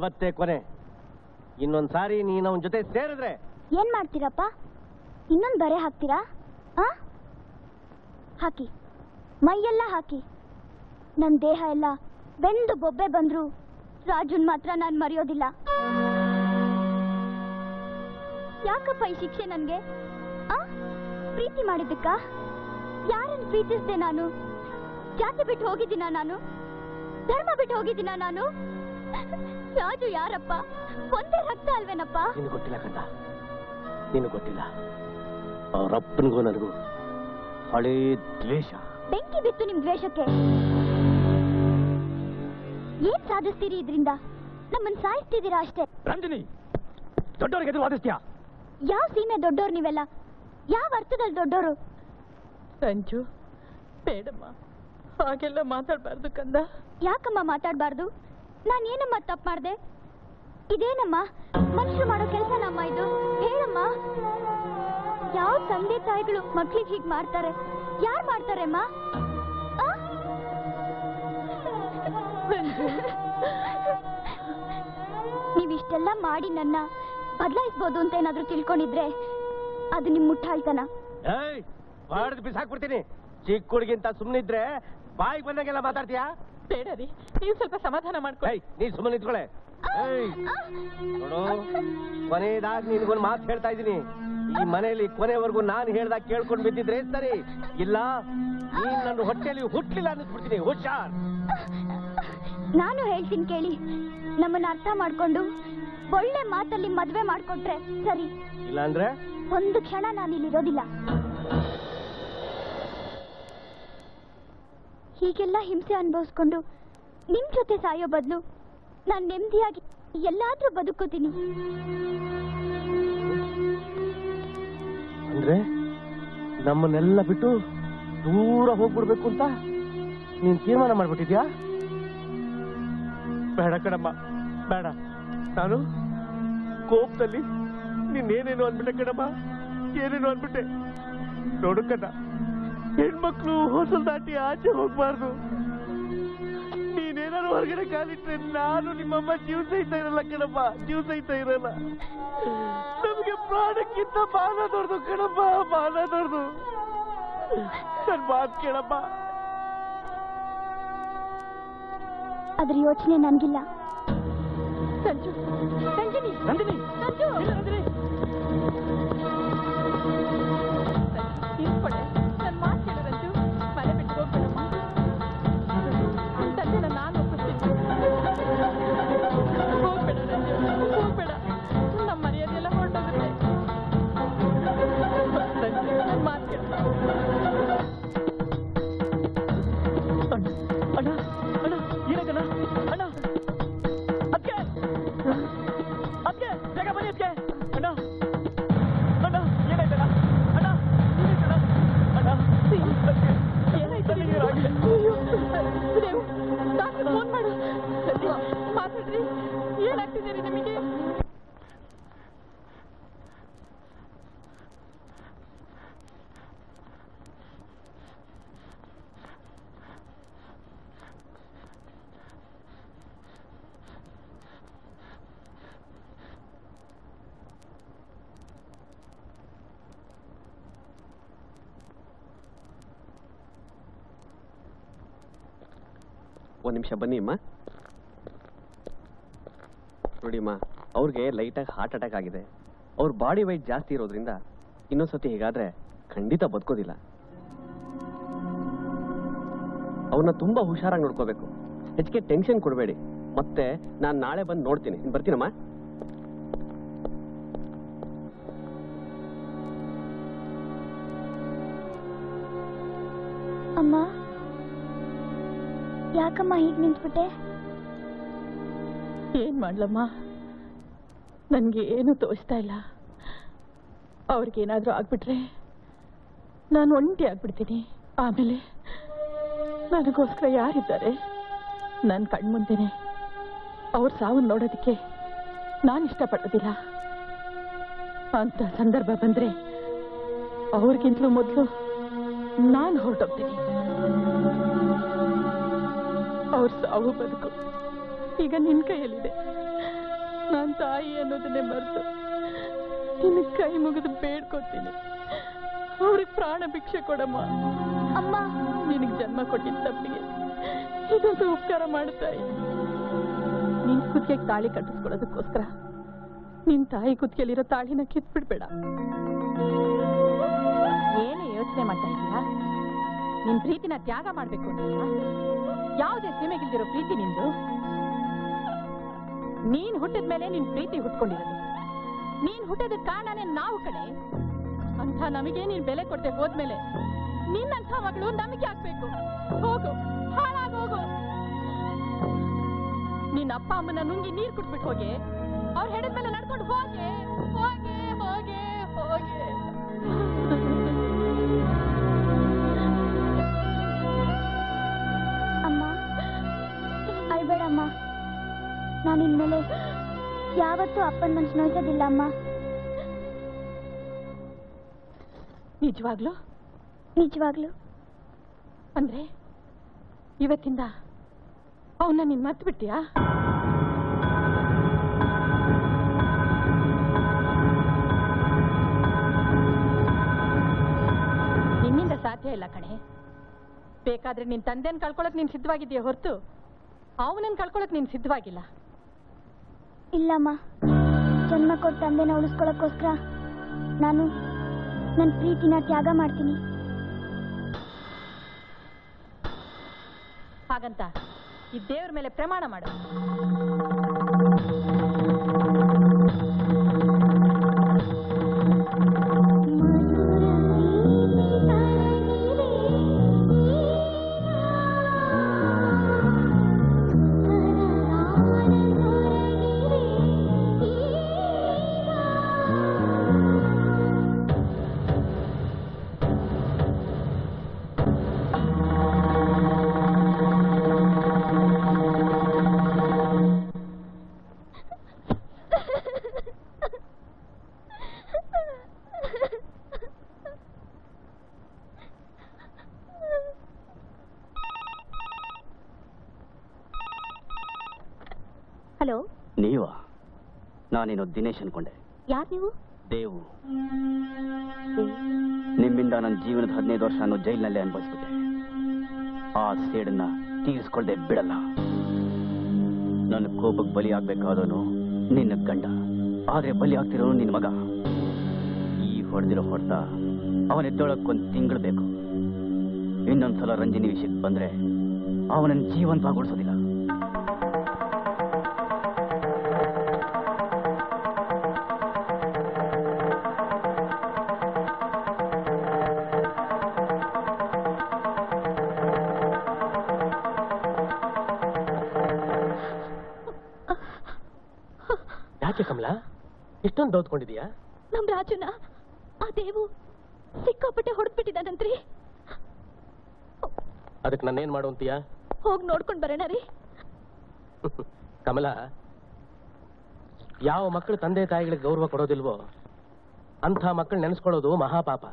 ಇವತ್ತೇ ಕೊನೆ. ಇನ್ನೊಂದ್ಸಾರಿ ನೀನು ಅವನ ಜೊತೆ ಸೇರಿದ್ರೆ ಏನ್ ಮಾಡ್ತೀರಪ್ಪ? ಇನ್ನೊಂದು ಬರೆ ಹಾಕ್ತೀರಾ? ಆ ಹಾಕಿ, ಮೈಯೆಲ್ಲ ಹಾಕಿ. ನನ್ನ ದೇಹ ಎಲ್ಲ ಬೆಂದು ಬೊಬ್ಬೆ ಬಂದ್ರು ರಾಜುನ್ ಮಾತ್ರ ನಾನು ಮರೆಯೋದಿಲ್ಲ. ಯಾಕಪ್ಪ ಈ ಶಿಕ್ಷೆ ನನ್ಗೆ? ಆ ಪ್ರೀತಿ ಮಾಡಿದ್ದಕ್ಕ? ಯಾರನ್ನು ಪ್ರೀತಿಸ್ದೆ ನಾನು? ಜಾತಿ ಬಿಟ್ಟು ಹೋಗಿದ್ದೀನ ನಾನು? ಧರ್ಮ ಬಿಟ್ಟು ಹೋಗಿದ್ದೀನ ನಾನು? ರಾಜು ಯಾರಪ್ಪ? ಒಂದೇ ರಕ್ತ ಅಲ್ವೇನಪ್ಪ? ನಿನ್ ಗೊತ್ತಿಲ್ಲ ಕಂದ, ನೀನು ಗೊತ್ತಿಲ್ಲ. ಅವರಪ್ಪನಿಗೂ ನನಗೂ ಹಳೇ ದ್ವೇಷ. ಬೆಂಕಿ ಬಿತ್ತು ನಿಮ್ ದ್ವೇಷಕ್ಕೆ. ಏನ್ ಸಾಧಿಸ್ತೀರಿ ಇದರಿಂದ? ನಮ್ಮನ್ನ ಸಾಯಿಸ್ತಿದ್ದೀರಾ ಅಷ್ಟೇ. ರಂಜನಿ, ದೊಡ್ಡವ್ರಿಗೆ ಎದುರು ವಾದಿಸ್ತೀಯಾ? ಯಾವ ಸೀಮೆ ದೊಡ್ಡೋರು ನೀವೆಲ್ಲ? ಯಾವ ಅರ್ಥದಲ್ಲಿ ದೊಡ್ಡೋರು? ಸಂಜು, ಬೇಡಮ್ಮ, ಹಾಗೆಲ್ಲ ಮಾತಾಡ್ಬಾರ್ದು ಕಂದ. ಯಾಕಮ್ಮ ಮಾತಾಡ್ಬಾರ್ದು? ನಾನು ಏನಮ್ಮ ತಪ್ಪು ಮಾಡ್ದೆ? ಇದೇನಮ್ಮ ಮನುಷ್ಯರು ಮಾಡೋ ಕೆಲಸನಮ್ಮ ಇದು? ಹೇಳಮ್ಮ. ಯಾವ ತಂದೆ ತಾಯಿಗಳು ಮಕ್ಳಿಗೆ ಹೀಗ್ ಮಾಡ್ತಾರೆ? ಯಾರು ಮಾಡ್ತಾರೆ ಅಮ್ಮ? ನೀವಿಷ್ಟೆಲ್ಲ ಮಾಡಿ ನನ್ನ ಬದಲಾಯಿಸ್ಬೋದು ಅಂತ ಏನಾದ್ರೂ ತಿಳ್ಕೊಂಡಿದ್ರೆ ಅದು ನಿಮ್ ಮುಟ್ಟಾಳ್ತನ. ಬಾಡ್ದು ಬಿಸಾಕ್ಬಿಡ್ತೀನಿ. ಚಿಕ್ಕ ಹುಡುಗಿಂತ ಸುಮ್ಮನಿದ್ರೆ ಬಾಯಿಗೆ ಬಂದಂಗೆಲ್ಲ ಮಾತಾಡ್ತೀಯಾ? ಬೇಡ ರೀ, ನೀವು ಸ್ವಲ್ಪ ಸಮಾಧಾನ ಮಾಡ್ಕೊ. ನೀ ಸುಮ್ಮನೆ ನಿಂತ್ಕೊಳ್ಳೆ. ನೋಡು, ಕೊನೆಯದಾಗಿ ನಿನ್ಗೊಂದು ಮಾತು ಹೇಳ್ತಾ ಇದ್ದೀನಿ. ಈ ಮನೆಯಲ್ಲಿ ಕೊನೆವರೆಗೂ ನಾನು ಹೇಳ್ದಾಗ ಕೇಳ್ಕೊಂಡು ಬಿದ್ದಿದ್ರೆ ಸರಿ, ಇಲ್ಲ ನೀನ್ ನನ್ನ ಹೊಟ್ಟೆಯಲ್ಲಿ ಹುಟ್ಲಿಲ್ಲ ಅನ್ನಿಸ್ಬಿಡ್ತೀನಿ. ಹುಷಾರ್. ನಾನು ಹೇಳ್ತೀನಿ ಕೇಳಿ. ನಮ್ಮನ್ನ ಅರ್ಥ ಮಾಡ್ಕೊಂಡು ಒಳ್ಳೆ ಮಾತಲ್ಲಿ ಮದ್ವೆ ಮಾಡ್ಕೊಟ್ರೆ ಸರಿ. ಇಲ್ಲ ಅಂದ್ರೆ ಒಂದು ಕ್ಷಣ ನಾನು ಇಲ್ಲಿರೋದಿಲ್ಲ. ಹೀಗೆಲ್ಲ ಹಿಂಸೆ ಅನುಭವಿಸ್ಕೊಂಡು ನಿಮ್ ಜೊತೆ ಸಾಯೋ ಬದಲು ನಾನು ನೆಮ್ಮದಿಯಾಗಿ ಎಲ್ಲಾದ್ರೂ ಬದುಕೋತೀನಿ. ಅಂದ್ರೆ ನಮ್ಮನ್ನೆಲ್ಲ ಬಿಟ್ಟು ದೂರ ಹೋಗ್ಬಿಡ್ಬೇಕು ಅಂತ ನೀನ್ ತೀರ್ಮಾನ ಮಾಡ್ಬಿಟ್ಟಿದ್ಯಾ? ಬೇಡ ಕಣಮ್ಮ, ಬೇಡ. ನಾನು ಕೋಪದಲ್ಲಿ ನೀನೇನೇನು ಅನ್ಬಿಟ್ಟೆ ಕಣಮ್ಮ, ಏನೇನು ಅನ್ಬಿಟ್ಟೆ. ನೋಡು ಕಣ್ಣ, ಹೆಣ್ಮಕ್ಳು ಹೊಸಲ್ ದಾಟಿ ಆಚೆ ಹೋಗ್ಬಾರ್ದು. ನೀನೇನಾದ್ರು ಹೊರಗಡೆ ಕಾಲಿಟ್ರೆ ನಾನು ನಿಮ್ಮಮ್ಮ ಜೀವ ಸಹಿತ ಇರಲ್ಲ ಕಣಮ್ಮ, ಜೀವ ಸಹಿತ ಇರಲ್ಲ. ನಮಗೆ ಪ್ರಾಣಕ್ಕಿಂತ ಬಾಲ ದೊಡ್ದು ಕಣಮ್ಮ, ಬಾಲ ದೊಡ್ದು. ನನ್ ಮಾತು ಕೇಳಮ್ಮ. ಅದ್ರ ಯೋಚನೆ ನನ್ಗಿಲ್ಲ. ಸಂಜು, ಸಂಜಿನಿ, ನಂದಿನಿ, ಸಂಜು, ನಂದಿನಿ. ಇಟ್ಕೊಂಡೆ, ನನ್ನ ಮಾತು ಕೇಳು ರಂಜು. ಮನೆ ಬಿಟ್ಟು ಹೋಗ್ಬೇಡಮ್ಮ. ಸಂಜೆನ ನಾನು ಒಪ್ಪಿಸ್ತೀನಿ. ಹೋಗ್ಬೇಡ ರಂಜು, ಹೋಗ್ಬೇಡ. ನಮ್ಮ ಮನೆಯದೆಲ್ಲ ಹೊರಟೋಗುತ್ತೆ. ಸಂಜು, ನನ್ನ ಮಾತು ಕೇಳು. ಅಣ್ಣ, ಅಣ್ಣ, ಏನಕ್ಕಣ್ಣ? ಅಣ್ಣ, ಅದ್ಕೆ ಅದ್ಕೆ ಬೇಗ ಬನ್ನಿ ಅದ್ಕೆ. ಅಣ್ಣ, ಅಣ್ಣ, ಏನಾಯ್ತಣ್ಣ? ಅಣ್ಣ, ಏನಾಯ್ತಣ್ಣ? ಅಣ್ಣ, ಏನಾಯ್ತು? ಡಾಕ್ಟರ್ ಫೋನ್ ಮಾಡು. ಮಾತಾಡ್ರಿ, ಏನಾಗ್ತಿದೆ ರೀ ನಿಮಗೆ? ಒಂದು ನಿಮಿಷ ಬನ್ನಿ ಅಮ್ಮ. ನೋಡಿ ಅಮ್ಮ, ಅವ್ರಿಗೆ ಲೈಟಾಗಿ ಹಾರ್ಟ್ ಅಟ್ಯಾಕ್ ಆಗಿದೆ. ಅವ್ರ ಬಾಡಿ weight ಜಾಸ್ತಿ ಇರೋದ್ರಿಂದ ಇನ್ನೊಂದ್ಸತಿ ಹೀಗಾದ್ರೆ ಖಂಡಿತ ಬದುಕೋದಿಲ್ಲ. ಅವ್ರನ್ನ ತುಂಬಾ ಹುಷಾರಾಗಿ ನೋಡ್ಕೋಬೇಕು. ಹೆಚ್ಚಿಗೆ ಟೆನ್ಷನ್ ಕೊಡಬೇಡಿ. ಮತ್ತೆ ನಾನು ನಾಳೆ ಬಂದು ನೋಡ್ತೀನಿ. ಬರ್ತೀನಮ್ಮ. ಅಮ್ಮ, ಯಾಕಮ್ಮ ಹೀಗೆ ನಿಂತ್ಬಿಟ್ಟೆ? ಏನ್ ಮಾಡ್ಲಮ್ಮ, ನನ್ಗೆ ಏನು ತೋಚ್ತಾ ಇಲ್ಲ. ಅವ್ರಿಗೇನಾದ್ರೂ ಆಗ್ಬಿಟ್ರೆ ನಾನು ಒಂಟಿ ಆಗ್ಬಿಡ್ತೀನಿ. ಆಮೇಲೆ ನನಗೋಸ್ಕರ ಯಾರಿದ್ದಾರೆ? ನನ್ನ ಕಣ್ಮುಂದೆನೆ ಅವ್ರ ಸಾವನ್ನು ನೋಡೋದಕ್ಕೆ ನಾನು ಇಷ್ಟಪಡೋದಿಲ್ಲ. ಅಂತ ಸಂದರ್ಭ ಬಂದ್ರೆ ಅವ್ರಿಗಿಂತಲೂ ಮೊದಲು ನಾನು ಹೊರಟೋಗ್ತೀನಿ. ಅವ್ರ ಸಾವು ಬದುಕು ಈಗ ನಿನ್ ಕೈಯಲ್ಲಿದೆ. ನಾನ್ ತಾಯಿ ಅನ್ನೋದನ್ನೇ ಮರೆತು ನಿನ್ನ ಕೈ ಮುಗಿದು ಬೇಡ್ಕೊತೀನಿ. ಅವ್ರಿಗೆ ಪ್ರಾಣ ಭಿಕ್ಷೆ ಕೊಡಮ್ಮ. ಅಮ್ಮ, ನಿನಗೆ ಜನ್ಮ ಕೊಟ್ಟಿದ್ದ ತಪ್ಪಿಗೆ ಇದೊಂದು ಉಪಕಾರ ಮಾಡ್ತಾಯಿ. ನಿನ್ ಕುತ್ತಿಗೆಗೆ ತಾಳಿ ಕಟ್ಟಿಸ್ಕೊಳ್ಳೋದಕ್ಕೋಸ್ಕರ ನಿನ್ ತಾಯಿ ಕುತ್ತಿಗೆಲಿರೋ ತಾಳಿನ ಕಿತ್ಬಿಡ್ಬೇಡ. ಏನೇ ಯೋಚನೆ ಮಾಡ್ತಾ ಇದೀಯಾ? ನಿನ್ ಪ್ರೀತಿನ ತ್ಯಾಗ ಮಾಡ್ಬೇಕು ಅಂತ ಯಾವುದೇ ಸೀಮೆಗಿಲ್ದಿರೋ ಪ್ರೀತಿ ನಿಂದು. ನೀನ್ ಹುಟ್ಟಿದ ಮೇಲೆ ನಿನ್ ಪ್ರೀತಿ ಹುಟ್ಕೊಂಡಿರೋದು. ನೀನ್ ಹುಟ್ಟಿದ ಕಾರಣನೇ ನಾವು ಕಡೆ ಅಂತ ನಮಗೆ ನೀನ್ ಬೆಲೆ ಕೊಡ್ದೆ ಹೋದ್ಮೇಲೆ ನಿನ್ನಂಥ ಮಗಳು ನಮಗೆ ಆಗ್ಬೇಕು. ಹೋಗು, ಹಾಳಾಗೋಗು. ನಿನ್ನ ಅಪ್ಪ ಅಮ್ಮನ ನುಂಗಿ ನೀರ್ ಕುಟ್ಬಿಟ್ಟು ಹೋಗಿ, ಅವ್ರು ಹೆಡದ್ಮೇಲೆ ನಡ್ಕೊಂಡು ಹೋಗೆ ಹೋಗೆ ಹೋಗೆ ಹೋಗೆ. ಅಮ್ಮ, ಅಳ್ಬೇಡಮ್ಮ. ನಾನು ಇನ್ಮೇಲೆ ಯಾವತ್ತೂ ಅಪ್ಪನ ಮನ್ಸು ನೋಯ್ಸೋದಿಲ್ಲ ಅಮ್ಮ. ನಿಜವಾಗ್ಲು? ನಿಜವಾಗ್ಲು. ಅಂದ್ರೆ ಇವತ್ತಿಂದ ಅವನ್ನ ನೀನ್ ಮರ್ತು ಬಿಟ್ಟಿಯಾ? ನಿನ್ನಿಂದ ಸಾಧ್ಯ ಇಲ್ಲ ಕಣೆ. ಬೇಕಾದ್ರೆ ನಿನ್ ತಂದೆನ್ ಕಳ್ಕೊಳಕ್ ನೀನ್ ಸಿದ್ಧವಾಗಿದೆಯಾ ಹೊರತು ಅವನನ್ನ ಕಳ್ಕೊಳಕ್ ನೀನ್ ಸಿದ್ಧವಾಗಿಲ್ಲ. ಇಲ್ಲಮ್ಮ, ಜನ್ಮ ಕೊಟ್ಟ ತಂದೆನ ಉಳಿಸ್ಕೊಳಕ್ಕೋಸ್ಕರ ನಾನು ನನ್ನ ಪ್ರೀತಿನ ತ್ಯಾಗ ಮಾಡ್ತೀನಿ. ಹಾಗಂತ ಈ ದೇವ್ರ ಮೇಲೆ ಪ್ರಮಾಣ ಮಾಡು. ಹಲೋ, ನೀವಾ? ನಾನೇನು ದಿನೇಶ್ ಅನ್ಕೊಂಡೆ. ಯಾರು ನೀವು? ದೇವು. ನಿಮ್ಮಿಂದ ನನ್ನ ಜೀವನದ ಹದಿನೈದು ವರ್ಷ ಅನ್ನೋ ಜೈಲಿನಲ್ಲೇ ಅನುಭವಿಸ್ಬಿಟ್ಟೆ. ಆ ಸೇಡನ್ನ ತೀರಿಸ್ಕೊಳ್ದೆ ಬಿಡಲ್ಲ. ನನ್ನ ಕೋಪಕ್ಕೆ ಬಲಿ ಆಗ್ಬೇಕಾದವನು ನಿನ್ನ ಗಂಡ, ಆದ್ರೆ ಬಲಿ ಆಗ್ತಿರೋನು ನಿನ್ನ ಮಗ. ಈ ಹೊಡೆದಿರೋ ಹೊಡೆತ ಅವನೆದ್ದೊಳಕ್ಕೊಂದು ತಿಂಗಳು ಬೇಕು. ಇನ್ನೊಂದ್ಸಲ ರಂಜಿನಿ ವಿಷಯಕ್ಕೆ ಬಂದ್ರೆ ಅವನನ್ನು ಜೀವಂತಗೊಳಿಸೋದಿಲ್ಲ. ಯಾಕೆ ಕಮಲಾ ಇಷ್ಟೊಂದು ದೌದ್ಕೊಂಡಿದೀಯಾ? ನಮ್ ರಾಜುನ ಆ ದೇವು ಸಿಕ್ಕಾಪಟ್ಟೆ ಹೊಡೆದ್ಬಿಟ್ಟಿದ್ದಾನಂತ್ರಿ. ಅದಕ್ಕೆ ನನ್ನೇನ್ ಮಾಡು ಅಂತೀಯಾ? ಹೋಗಿ ನೋಡ್ಕೊಂಡ್ ಬರೋಣ ರೀ. ಕಮಲಾ, ಯಾವ ಮಕ್ಕಳು ತಂದೆ ತಾಯಿಗಳಿಗೆ ಗೌರವ ಕೊಡೋದಿಲ್ವೋ ಅಂಥ ಮಕ್ಕಳು ನೆನೆಸ್ಕೊಳ್ಳೋದು ಮಹಾಪಾಪ.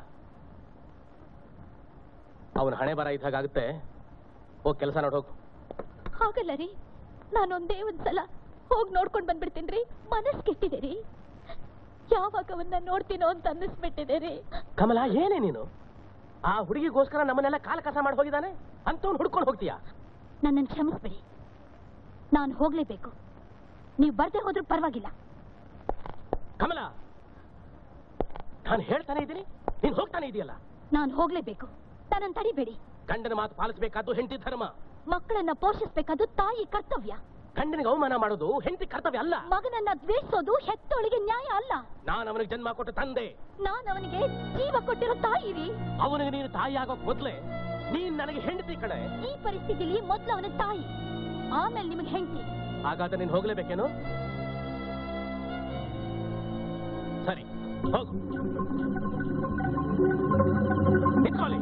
ಅವನ ಹಣೆ ಬರ ಇದ್ದಾಗುತ್ತೆ. ಹೋಗಿ ಕೆಲಸ ನೋಡ್ ಹೋಗು. ಹಾಗಲ್ಲ ರೀ, ನಾನೊಂದೇ ಒಂದ್ಸಲ ಹೋಗಿ ನೋಡ್ಕೊಂಡ್ ಬಂದ್ಬಿಡ್ತೀನಿ ರೀ. ಮನಸ್ ಕೆಟ್ಟಿದೆ ರೀ. ಯಾವಾಗ ಅವನ್ನ ನೋಡ್ತೀನೋ ಅಂತ ಅನ್ನಿಸ್ಬಿಟ್ಟಿದೆ ರೀ. ಕಮಲಾ, ಏನೇ ನೀನು? ಆ ಹುಡುಗಿಗೋಸ್ಕರ ನಮ್ಮನ್ನೆಲ್ಲ ಕಾಲ ಕಸ ಮಾಡಿ ಹೋಗಿದ್ದಾನೆ ಅಂತವ್ನು ಹುಡ್ಕೊಂಡು ಹೋಗ್ತೀಯಾ? ನನ್ನನ್ನು ಕ್ಷಮಿಸ್ಬಿಡಿ, ನಾನು ಹೋಗ್ಲೇಬೇಕು. ನೀವು ಬರ್ದೇ ಹೋದ್ರೂ ಪರವಾಗಿಲ್ಲ. ಕಮಲಾ, ನಾನು ಹೇಳ್ತಾನೆ ಇದ್ದೀನಿ, ನೀನ್ ಹೋಗ್ತಾನೆ ಇದೆಯಲ್ಲ. ನಾನು ಹೋಗ್ಲೇಬೇಕು. ನನ್ನನ್ನು ತಡಿಬೇಡಿ. ಗಂಡನ ಮಾತು ಪಾಲಿಸಬೇಕಾದ್ದು ಹೆಂಡತಿ ಧರ್ಮ. ಮಕ್ಕಳನ್ನ ಪೋಷಿಸಬೇಕಾದ್ದು ತಾಯಿ ಕರ್ತವ್ಯ. ಗಂಡನಿಗೆ ಅವಮಾನ ಮಾಡೋದು ಹೆಂಡತಿ ಕರ್ತವ್ಯ ಅಲ್ಲ. ಮಗನನ್ನ ದ್ವೇಷಿಸೋದು ಹೆತ್ತೋಳಿಗೆ ನ್ಯಾಯ ಅಲ್ಲ. ನಾನು ಅವನಿಗೆ ಜನ್ಮ ಕೊಟ್ಟ ತಂದೆ. ನಾನು ಅವನಿಗೆ ಜೀವ ಕೊಟ್ಟಿರೋ ತಾಯಿ ರೀ. ಅವನಿಗೆ ನೀನು ತಾಯಿ ಆಗೋಕ್ ಮೊದ್ಲೇ ನೀನ್ ನನಗೆ ಹೆಂಡತಿ ಕಡೆ. ಈ ಪರಿಸ್ಥಿತಿಲಿ ಮೊದ್ಲು ಅವನ ತಾಯಿ, ಆಮೇಲೆ ನಿಮಗೆ ಹೆಂಡತಿ. ಹಾಗಾದ್ರೆ ನೀನು ಹೋಗ್ಲೇಬೇಕೇನು? ಸರಿ, ಹೋಗು. ನಿಂತ್ಕೊಳ್ಳಿ.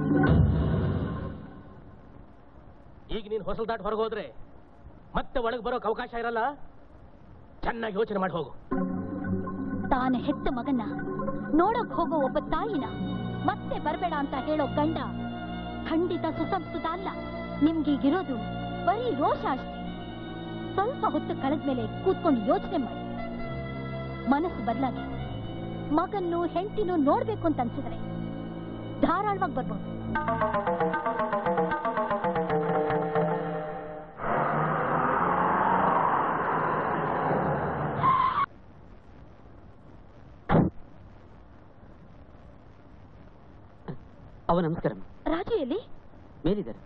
ಈಗ ನೀನು ಹೊಸಲ್ ದಾಟ್ ಹೊರಗೋದ್ರೆ ಮತ್ತೆ ಒಳಗೆ ಬರೋಕ್ ಅವಕಾಶ ಇರಲ್ಲ. ಚೆನ್ನಾಗಿ ಯೋಚನೆ ಮಾಡಿ ಹೋಗು. ತಾನು ಹೆತ್ತ ಮಗನ್ನ ನೋಡಕ್ ಹೋಗೋ ಒಬ್ಬ ತಾಯಿನ ಮತ್ತೆ ಬರಬೇಡ ಅಂತ ಹೇಳೋ ಗಂಡ ಖಂಡಿತ ಸುಸಂಸ್ಕೃತ ಅಲ್ಲ. ನಿಮ್ಗೀಗಿರೋದು ಬರೀ ರೋಷ ಅಷ್ಟೇ. ಸ್ವಲ್ಪ ಹೊತ್ತು ಕಳೆದ್ಮೇಲೆ ಕೂತ್ಕೊಂಡು ಯೋಚನೆ ಮಾಡಿ. ಮನಸ್ಸು ಬದಲಾಗಿ ಮಗನ್ನು ಹೆಂಡತಿನೂ ನೋಡ್ಬೇಕು ಅಂತ ಅನ್ಸಿದ್ರೆ ಧಾರಾಳವಾಗಿ ಬರ್ಬೋದು. ಅವ ನಮಸ್ಕಾರ. ರಾಜು ಎಲ್ಲಿ? ಮೇಲಿದ್ದಾರೆ.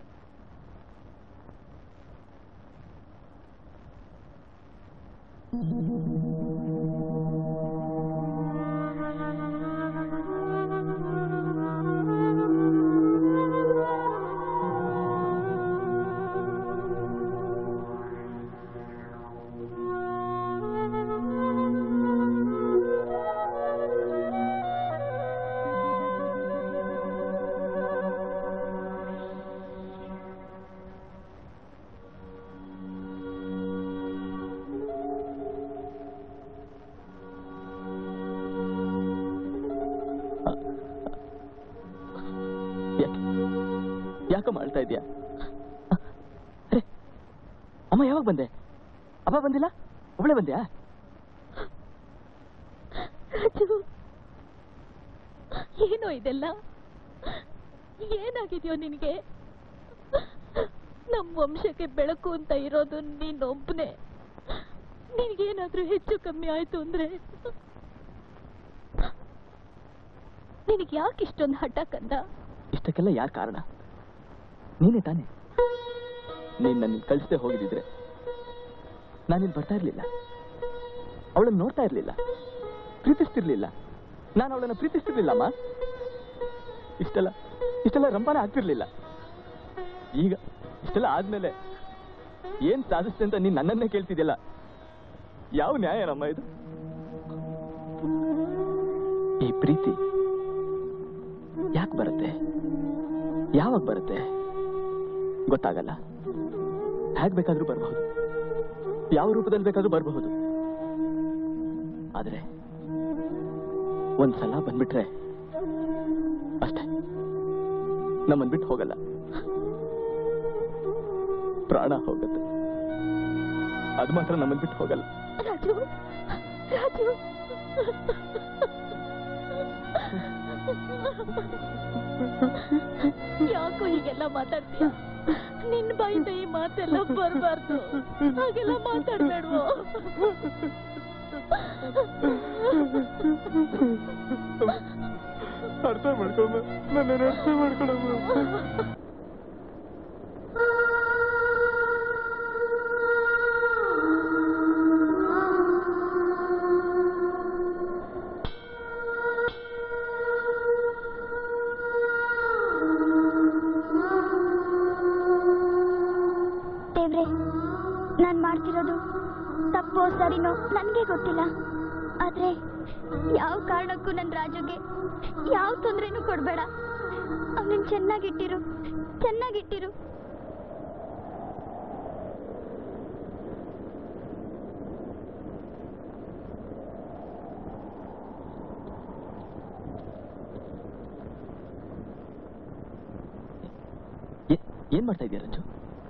ಯಾಕ ಮಾಡ್ತಾ ಇದೀಯಾ? ಅರೆ ಅಮ್ಮ ಯಾವಾಗ ಬಂದೆ? ಅಪ್ಪ ಬಂದಿಲ್ಲ? ಒಬ್ಳೆ ಬಂದ್ಯಾ? ಏನೋ ಇದೆಲ್ಲ? ಏನಾಗಿದ್ಯೋ ನಿನಗೆ? ನಮ್ಮ ವಂಶಕ್ಕೆ ಬೆಳಕು ಅಂತ ಇರೋದು ನೀನೊಬ್ಬನೇ. ನಿನಗೇನಾದ್ರೂ ಹೆಚ್ಚು ಕಮ್ಮಿ ಆಯ್ತು ಅಂದ್ರೆ ನಿನಗೆ ಯಾಕೆ ಇಷ್ಟೊಂದು ಹಠ ಕಂದ? ಇಷ್ಟಕ್ಕೆಲ್ಲ ಯಾರು ಕಾರಣ? ನೀನೇ ತಾನೆ. ನೀನ್ ನನ್ನ ಕಳಿಸದೆ ಹೋಗಿದ್ರೆ ನಾನಿಲ್ಲಿ ಬರ್ತಾ ಇರ್ಲಿಲ್ಲ, ಅವಳನ್ನು ನೋಡ್ತಾ ಇರ್ಲಿಲ್ಲ, ಪ್ರೀತಿಸ್ತಿರ್ಲಿಲ್ಲ. ನಾನು ಅವಳನ್ನು ಪ್ರೀತಿಸ್ತಿರ್ಲಿಲ್ಲಮ್ಮ. ಇಷ್ಟೆಲ್ಲ ಇಷ್ಟೆಲ್ಲ ರಂಪಾನೆ ಆಗ್ತಿರ್ಲಿಲ್ಲ. ಈಗ ಇಷ್ಟೆಲ್ಲ ಆದ್ಮೇಲೆ ಏನ್ ಸಾಧಿಸ್ತೆ ಅಂತ ನೀನ್ ನನ್ನನ್ನೇ ಕೇಳ್ತಿದ್ಯಲ್ಲ, ಯಾವ ನ್ಯಾಯನಮ್ಮ ಇದು? ಈ ಪ್ರೀತಿ ಯಾಕೆ ಬರುತ್ತೆ, ಯಾವಾಗ ಬರುತ್ತೆ ಗೊತ್ತಾಗಲ್ಲ. ಹೇಗ್ ಬೇಕಾದ್ರೂ ಬರಬಹುದು, ಯಾವ ರೂಪದಲ್ಲಿ ಬೇಕಾದ್ರೂ ಬರಬಹುದು. ಆದ್ರೆ ಒಂದ್ಸಲ ಬಂದ್ಬಿಟ್ರೆ ಅಷ್ಟೇ, ನಮ್ಮನ್ ಬಿಟ್ಟು ಹೋಗಲ್ಲ. ಪ್ರಾಣ ಹೋಗುತ್ತೆ, ಅದು ಮಾತ್ರ ನಮ್ಮನ್ ಬಿಟ್ಟು ಹೋಗಲ್ಲ. ರಾಜು, ರಾಜು, ಯಾಕೋ ಹೀಗೆಲ್ಲ ಮಾತಾಡ್ತೀಯ? ನಿನ್ ಬಾಯಿಂದ ಈ ಮಾತೆಲ್ಲ ಬರ್ಬಾರ್ದು. ಹಾಗೆಲ್ಲ ಮಾತಾಡ್ಬೇಡ್ವೋ? ಅರ್ಥ ಮಾಡ್ಕೊಮ್ಮ, ನನ್ನ ಅರ್ಥ ಮಾಡ್ಕೊಳಮ್ಮ. ದೇವ್ರೆ, ನಾನ್ ಮಾಡ್ತಿರೋದು ತಪ್ಪೋ ಸರಿನೋ ನನ್ಗೆ ಗೊತ್ತಿಲ್ಲ. ಆದ್ರೆ ಯಾವ ಕಾರಣಕ್ಕೂ ನನ್ ರಾಜುಗೆ ಯಾವ ತೊಂದ್ರೆನೂ ಕೊಡ್ಬೇಡ. ಅವನನ್ನ ಚೆನ್ನಾಗಿಟ್ಟಿರು, ಚೆನ್ನಾಗಿಟ್ಟಿರು. ಏನ್ ಮಾಡ್ತಾ ಇದೀಯ ರಂಜು?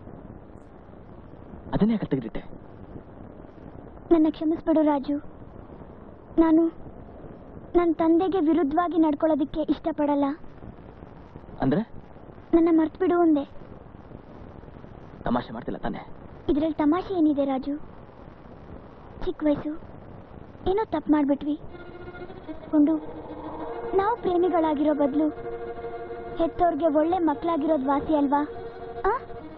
ಅದನ್ನೇ ಯಾಕೆ ತೆಗೆದಿಟ್ಟೆ? ನನ್ನ ಕ್ಷಮಿಸ್ಬಿಡು ರಾಜು. ನಾನು ನನ್ನ ತಂದೆಗೆ ವಿರುದ್ಧವಾಗಿ ನಡ್ಕೊಳ್ಳೋದಕ್ಕೆ ಇಷ್ಟಪಡಲ್ಲ. ಅಂದ್ರೆ ನನ್ನ ಮರ್ತ್ಬಿಡು ಒಂದೇ. ತಮಾಷೆ ಮಾಡ್ತಿಲ್ಲ ತಾನೆ? ಇದ್ರಲ್ಲಿ ತಮಾಷೆ ಏನಿದೆ ರಾಜು? ಚಿಕ್ಕ ವಯಸ್ಸು, ಏನೋ ತಪ್ಪು ಮಾಡ್ಬಿಟ್ವಿ ಕೊಂಡು ನಾವು ಪ್ರೇಮಿಗಳಾಗಿರೋ ಬದಲು ಹೆತ್ತೋರ್ಗೆ ಒಳ್ಳೆ ಮಕ್ಕಳಾಗಿರೋದು ವಾಸಿ ಅಲ್ವಾ? ಆ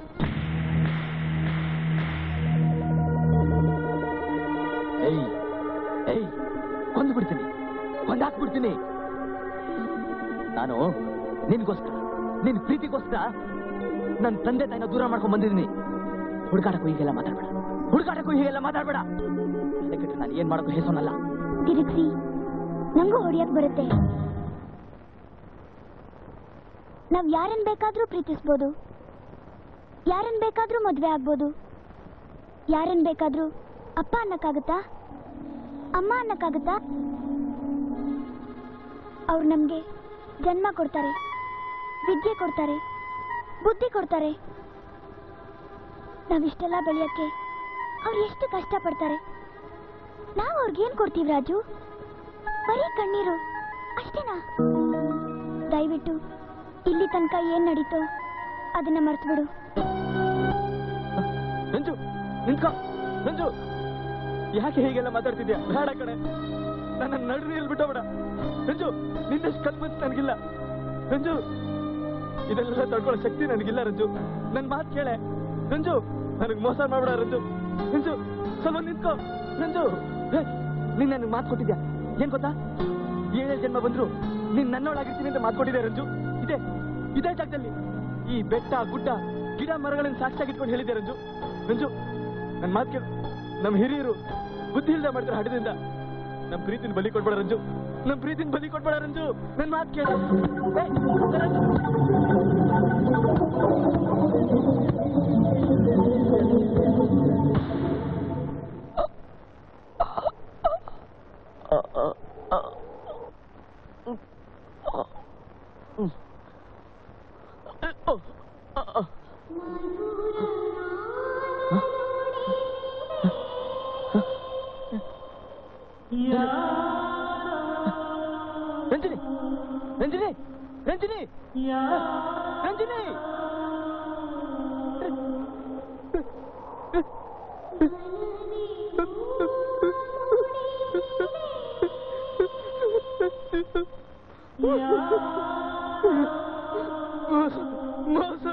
ಏಯ್ ಏಯ್ ಕೊಂದು ಬಿಡ್ತೀನಿ, ಕೊಂದಾಕ್ಬಿಡ್ತೀನಿ. ನಾನು ನಿನ್ಗೋಸ್ಕರ, ನಿನ್ ಪ್ರೀತಿಗೋಸ್ಕರ ನನ್ನ ತಂದೆ ತಾಯಿನ ದೂರ ಮಾಡ್ಕೊಂಡ್ ಬಂದಿದ್ದೀನಿ. ಹುಡುಗಾಟಕ್ಕೂ ಹೀಗೆಲ್ಲ ಮಾತಾಡ್ಬೇಡ, ಹುಡುಗಾಟಕ್ಕೂ ಹೀಗೆಲ್ಲ ಮಾತಾಡ್ಬೇಡ. ಯಾಕಂದ್ರೆ ನಾನು ಏನ್ ಮಾಡೋಕ್ಕೂ ಹೆಸನಲ್ಲ. ತಿರುಗಿಸಿ ನಂಗೂ ಹೊಡಿಯಕ್ ಬರುತ್ತೆ. ನಾವ್ ಯಾರನ್ ಬೇಕಾದ್ರೂ ಪ್ರೀತಿಸ್ಬೋದು, ಯಾರನ್ ಬೇಕಾದ್ರೂ ಮದ್ವೆ ಆಗ್ಬೋದು, ಯಾರನ್ ಬೇಕಾದ್ರೂ ಅಪ್ಪ ಅನ್ನಕ್ಕಾಗತ್ತಾ, ಅಮ್ಮ ಅನ್ನಕ್ಕಾಗತ್ತಾ? ಅವ್ರು ನಮ್ಗೆ ಜನ್ಮ ಕೊಡ್ತಾರೆ, ವಿದ್ಯೆ ಕೊಡ್ತಾರೆ, ಬುದ್ಧಿ ಕೊಡ್ತಾರೆ. ನಾವಿಷ್ಟೆಲ್ಲ ಬೆಳೆಯಕ್ಕೆ ಅವ್ರು ಎಷ್ಟು ಕಷ್ಟ ಪಡ್ತಾರೆ. ನಾವ್ ಅವ್ರಿಗೇನ್ ಕೊಡ್ತೀವಿ ರಾಜು? ಬರೀ ಕಣ್ಣೀರು ಅಷ್ಟೇನಾ? ದಯವಿಟ್ಟು ಇಲ್ಲಿ ತನಕ ಏನ್ ನಡೀತೋ ಅದನ್ನ ಮರ್ತು ಬಿಡು. ರಂಜು ನಿಂತ್ಕೋ. ರಂಜು ಯಾಕೆ ಹೀಗೆಲ್ಲ ಮಾತಾಡ್ತಿದ್ಯಾ? ಬೇಡ ಕಣೆ, ನನ್ನ ನಡುವಿಯಲ್ಲಿ ಬಿಟ್ಟೋಬೇಡ. ರಂಜು ನಿನ್ನಷ್ಟು ಕಲ್ಪನೆ ನನಗಿಲ್ಲ. ರಂಜು ಇದೆಲ್ಲ ತಡ್ಕೊಳ್ಳೋ ಶಕ್ತಿ ನನಗಿಲ್ಲ. ರಂಜು ನನ್ ಮಾತು ಕೇಳೆ. ರಂಜು ನನಗ್ ಮೋಸ ಮಾಡ್ಬೇಡ. ರಂಜು ರಂಜು ಸ್ವಲ್ಪ ನಿಂತ್ಕೋ. ರಂಜು ನೀನ್ ನನಗ್ ಮಾತು ಕೊಟ್ಟಿದ್ಯಾ ಏನ್ ಗೊತ್ತಾ? ಏಳೇ ಜನ್ಮ ಬಂದ್ರು ನೀನ್ ನನ್ನೊಳಾಗಿರ್ತೀನಿ ಅಂತ ಮಾತು ಕೊಟ್ಟಿದ್ದೆ ರಂಜು. ಇದೇ ಇದೇ ಜಾಗದಲ್ಲಿ ಈ ಬೆಟ್ಟ ಗುಡ್ಡ ಗಿಡ ಮರಗಳನ್ನ ಸಾಕ್ಷಿಯಾಗಿ ಇಟ್ಕೊಂಡು ಹೇಳಿದ್ದೆ ರಂಜು. ರಂಜು ನನ್ ಮಾತು ಕೇಳು. ನಮ್ ಹಿರಿಯರು ಬುದ್ಧಿ ಇಲ್ದ ಮಾಡ್ತಾರೆ ಹಠದಿಂದ. ನಮ್ ಪ್ರೀತಿನ ಬಲಿ ಕೊಡ್ಬೇಡ ರಂಜು. ನಮ್ ಪ್ರೀತಿನ ಬಲಿ ಕೊಡ್ಬೇಡ ರಂಜು. ನನ್ ಮಾತು ಕೇಳು. ರಂಜಿನಿ ರಂಜಿನಿ ರಂಜಿನಿ ರಂಜಿನಿ ಮೋಸ ಮೋಸ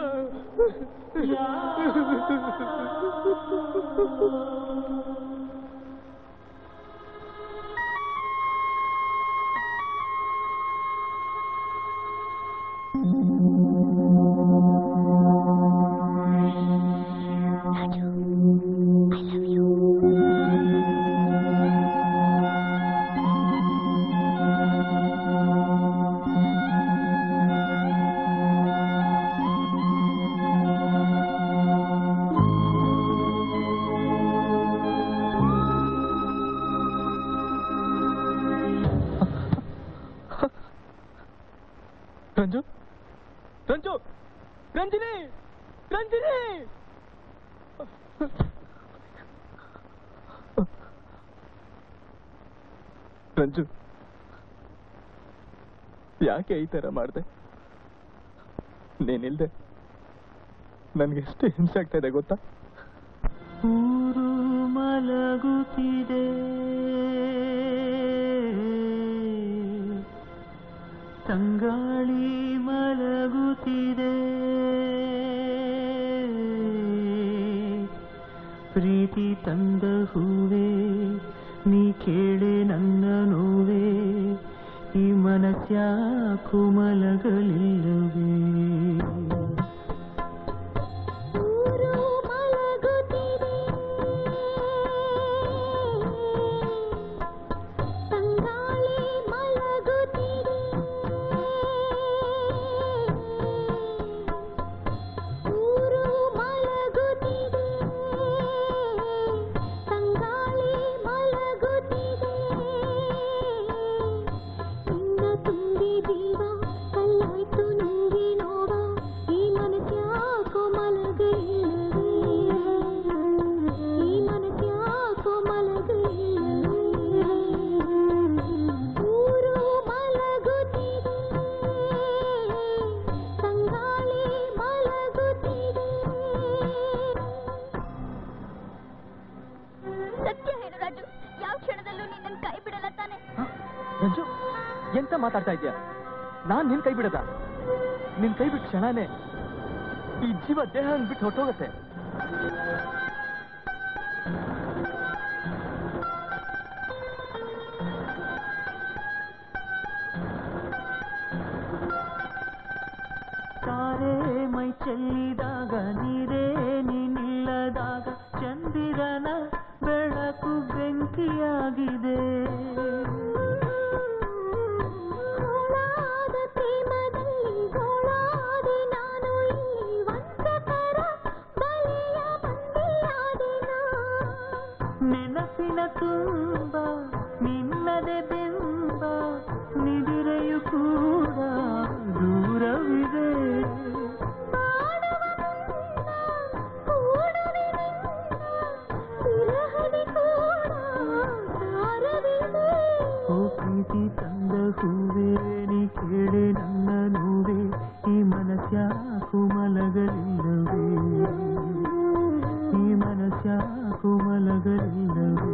ರಂಜು ರಂಜು ರಂಜಿನಿ ರಂಜಿನಿ ರಂಜು ಯಾಕೆ ಈ ತರ ಮಾಡ್ದೆ? ನೀನಿಲ್ದೆ ನನ್ಗೆ ಎಷ್ಟು ಹಿಂಸೆ ಆಗ್ತಾ ಇದೆ ಗೊತ್ತಾ? ಊರು ಮಲಗುತ್ತಿದೆ, ತಂಗಾಳಿ ಮಲಗುತ್ತಿದೆ, ಪ್ರೀತಿ ತಂದ ಹೂವೇ ನೀ ಕೇಳೆ ನನ್ನ ನೋವೇ, ಈ ಮನಸ್ಯಾಕು ಮಲಗಲಿಲ್ಲವೇ? ಎಂತ ಮಾತಾಡ್ತಾ ಇದ್ಯಾ? ನಾನ್ ನಿನ್ ಕೈ ಬಿಡದ? ನಿನ್ ಕೈ ಬಿಟ್ಟು ಕ್ಷಣನೇ ಈ ಜೀವ ದೇಹ ಬಿಟ್ಟು ಹೊಟ್ಟೋಗತ್ತೆ. ತಾರೆ ಮೈ ಚೆಲ್ಲಿದಾಗ ನೀರೇ ನೀನಿಲ್ಲದಾಗ ಚಂದಿರನ ಬೆಳಕು ಬೆಂಕಿಯಾಗಿದೆ. ನೆನಪಿನ ತುಂಬ ನಿನ್ನದೆ ಬೆಂಬ, ನಿದಿರೆಯು ಕೂಡ ದೂರವಿದೆ. ಪ್ರೀತಿ ತಂದ ಹೂವೇ ನೀ ಕೇಳೆ ನನ್ನ ನೋವೇ ಈ ಮನಸ್ಯಾಕು ಮಲಗಲಿಲ್ಲವೇ ಈ ಮನಸ್ಯಾಕು ಮಲಗಲಿಲ್ಲವೇ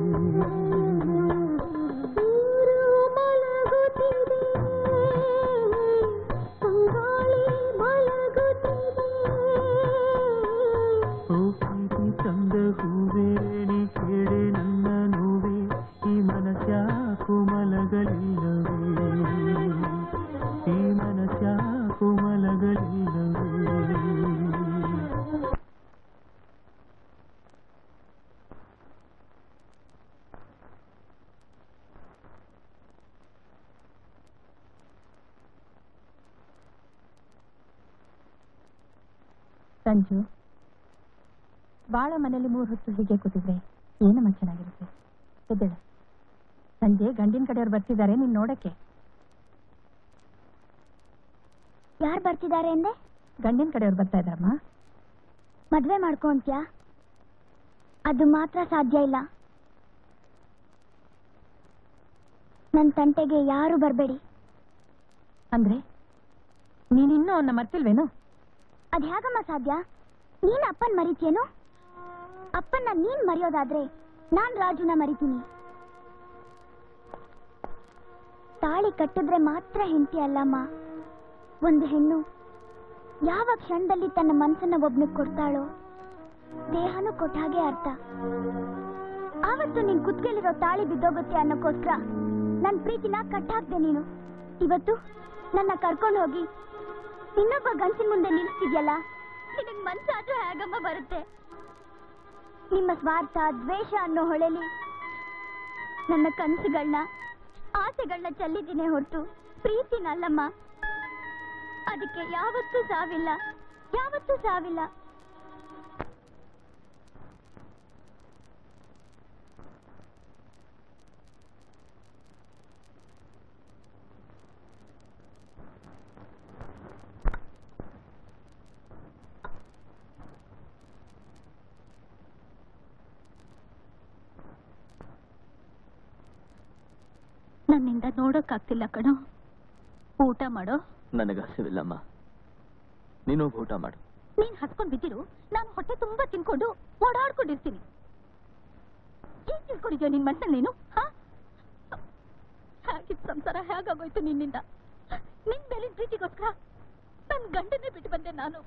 ಓ ಪ್ರೀತಿ ತಂದ ಹೂವೇ ನೀ ಕೇಳೆ ನನ್ನ ನೋವೇ ಈ ಮನಸ್ಯಾಕು ಮಲಗಲಿಲ್ಲವೇ ಈ ಮನಸ್ಯಾಕು ಮಲಗಲಿಲ್ಲವೇ ಸಂಜು, ಬಾಳ ಮನೇಲಿ ಮೂರು ಹೊತ್ತು ಹೀಗೆ ಕೂತಿದ್ರೆ ಏನಮ್ಮ ಚೆನ್ನಾಗಿರುತ್ತೆ. ಎದ್ದೇಳ. ಸಂಜೆ ಗಂಡಿನ ಕಡೆಯವ್ರು ಬರ್ತಿದ್ದಾರೆ ನೀನ್ ನೋಡಕ್ಕೆ. ಯಾರು ಬರ್ತಿದ್ದಾರೆ ಅಂದೆ? ಗಂಡಿನ ಕಡೆಯವ್ರು ಬರ್ತಾ ಇದ್ದಾರಮ್ಮ. ಮದ್ವೆ ಮಾಡ್ಕೊಂತ್ಯಾ? ಅದು ಮಾತ್ರ ಸಾಧ್ಯ ಇಲ್ಲ. ನನ್ನ ತಂಟೆಗೆ ಯಾರು ಬರ್ಬೇಡಿ. ಅಂದ್ರೆ ನೀನಿನ್ನೂ ಅವನ್ನ ಮರ್ತಿಲ್ವೇನು? ಅದ್ ಹೇಗಮ್ಮ ಸಾಧ್ಯ? ನೀನ್ ಅಪ್ಪನ್ ಮರಿತೇನು? ಅಪ್ಪನ್ನ ನೀನ್ ಮರೆಯೋದಾದ್ರೆ ನಾನ್ ರಾಜುನ ಮರಿತೀನಿ. ತಾಳಿ ಕಟ್ಟಿದ್ರೆ ಮಾತ್ರ ಹೆಂಡತಿ ಅಲ್ಲಮ್ಮ. ಒಂದು ಹೆಣ್ಣು ಯಾವ ಕ್ಷಣದಲ್ಲಿ ತನ್ನ ಮನಸ್ಸನ್ನ ಒಬ್ನಿಗೆ ಕೊಡ್ತಾಳೋ ದೇಹನೂ ಕೊಟ್ಟ ಹಾಗೆ ಅರ್ಥ. ಆವತ್ತು ನಿನ್ ಕುತ್ತಿಗೆಲಿರೋ ತಾಳಿ ಬಿದ್ದೋಗುತ್ತೆ ಅನ್ನೋಕ್ಕೋಸ್ಕರ ನನ್ ಪ್ರೀತಿನ ಕಟ್ಟಾಕ್ದೆ ನೀನು. ಇವತ್ತು ನನ್ನ ಕರ್ಕೊಂಡು ಹೋಗಿ ಇನ್ನೊಬ್ಬ ಗಂಡಸಿನ ಮುಂದೆ ನಿಲ್ಸ್ತಿದ್ಯಲ್ಲ, ನಿನಗ್ ಮನ್ಸಾದ್ರೂ ಹೇಗಮ್ಮ ಬರುತ್ತೆ? ನಿಮ್ಮ ಸ್ವಾರ್ಥ ದ್ವೇಷ ಅನ್ನೋ ಹೊಳೆಲಿ ನನ್ನ ಕನಸುಗಳನ್ನ ಆಸೆಗಳನ್ನ ಚೆಲ್ಲಿದ್ದೀನಿ ಹೊರತು ಪ್ರೀತಿನಲ್ಲಮ್ಮ. ಅದಕ್ಕೆ ಯಾವತ್ತೂ ಸಾವಿಲ್ಲ, ಯಾವತ್ತೂ ಸಾವಿಲ್ಲ. ನನ್ನಿಂದ ನೋಡೋಕ್ಕಾಗ್ತಿಲ್ಲ ಕಣೋ. ಊಟ ಮಾಡೋ. ನನಗೆ ಹಸಿವಿಲ್ಲಮ್ಮ, ನೀನು ಊಟ ಮಾಡು. ನೀನ್ ಹಸ್ಕೊಂಡ್ ಬಿದ್ದಿರು, ನಾನು ಹೊಟ್ಟೆ ತುಂಬಾ ತಿನ್ಕೊಂಡು ಓಡಾಡ್ಕೊಂಡಿರ್ತೀನಿ. ಏನ್ ತಿಳ್ಕೊಂಡಿದ್ಯೋ ನಿನ್ ಮನ್ಸಲ್ಲಿ ನೀನು? ಹೇಗಿದ್ ಸಂಸಾರ ಹೇಗಾಗೋಯ್ತು ನಿನ್ನಿಂದ? ನಿನ್ ಮೇಲಿನ ಪ್ರೀತಿಗೋಸ್ಕರ ನನ್ ಗಂಡನ್ನೇ ಬಿಟ್ಟು ಬಂದೆ ನಾನು.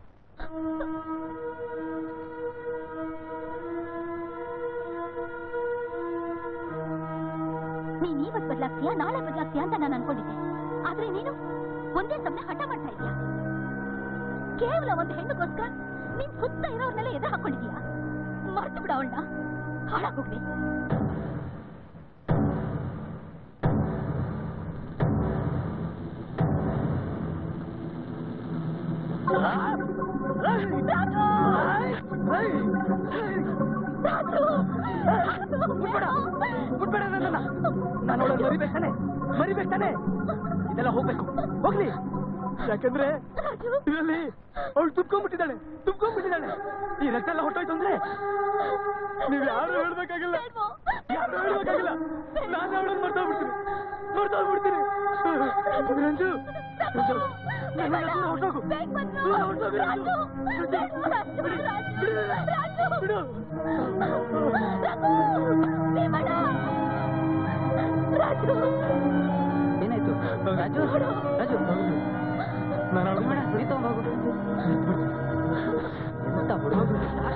ನೀನ್ ಇವತ್ ಬದಲಾಗ್ತೀಯಾ ನಾಳೆ ಬದಲಾಗ್ತೀಯಾ ಅಂತ ನಾನು ಅನ್ಕೊಂಡಿದ್ದೆ. ಆದ್ರೆ ನೀನು ಒಂದೇ ಸಮಯ ಹಠ ಮಾಡ್ತಾ ಇದೀಯಾ. ಕೇವಲ ಒಂದು ಹೆಣ್ಣುಗೋಸ್ಕರ ನೀನ್ ಸುತ್ತ ಇರೋರ್ನೆಲ್ಲ ಎದುರು ಹಾಕೊಂಡಿದೀಯಾ. ಮರ್ತು ಬಿಡ ಅವಳನ್ನ, ಹಾಳಾಗೋಗ್ಲಿ. ನಾನು ಅವಳನ್ನು ಮರಿಬೇಕಾನೆ ಮರಿಬೇಕಾನೆ ಇದೆಲ್ಲ ಹೋಗ್ಬೇಕು, ಹೋಗ್ಲಿ. ಯಾಕಂದ್ರೆ ಇದರಲ್ಲಿ ಅವಳು ತುಂಬ್ಕೊಂಡ್ಬಿಟ್ಟಿದ್ದಾಳೆ ತುಂಬ್ಕೊಂಡ್ಬಿಟ್ಟಿದ್ದಾಳೆ ಈ ರಕ್ತ ಎಲ್ಲ ಹೊಟ್ಟೋಯ್ತು ಅಂದ್ರೆ ನೀವ್ ಯಾರು ಹೇಳ್ಬೇಕಾಗಿಲ್ಲ, ಯಾರು ಹೇಳ್ಬೇಕಾಗಿಲ್ಲ. ನಾನು ಅವಳನ್ನು ಮರ್ತೋಗ್ಬಿಡ್ತೀನಿ ಮರ್ತೋಗ್ಬಿಡ್ತೀನಿ ರಂಜು, ಹೊಟ್ಟೋಗು ಬಿಡು. ಏನಾಯ್ತು ರಾಜು? ರಾಜು ನಾನು ಬೇಡ, ನೀ ತಗೊಂಡೋಗು. ಎಂತ ಹುಡುಗ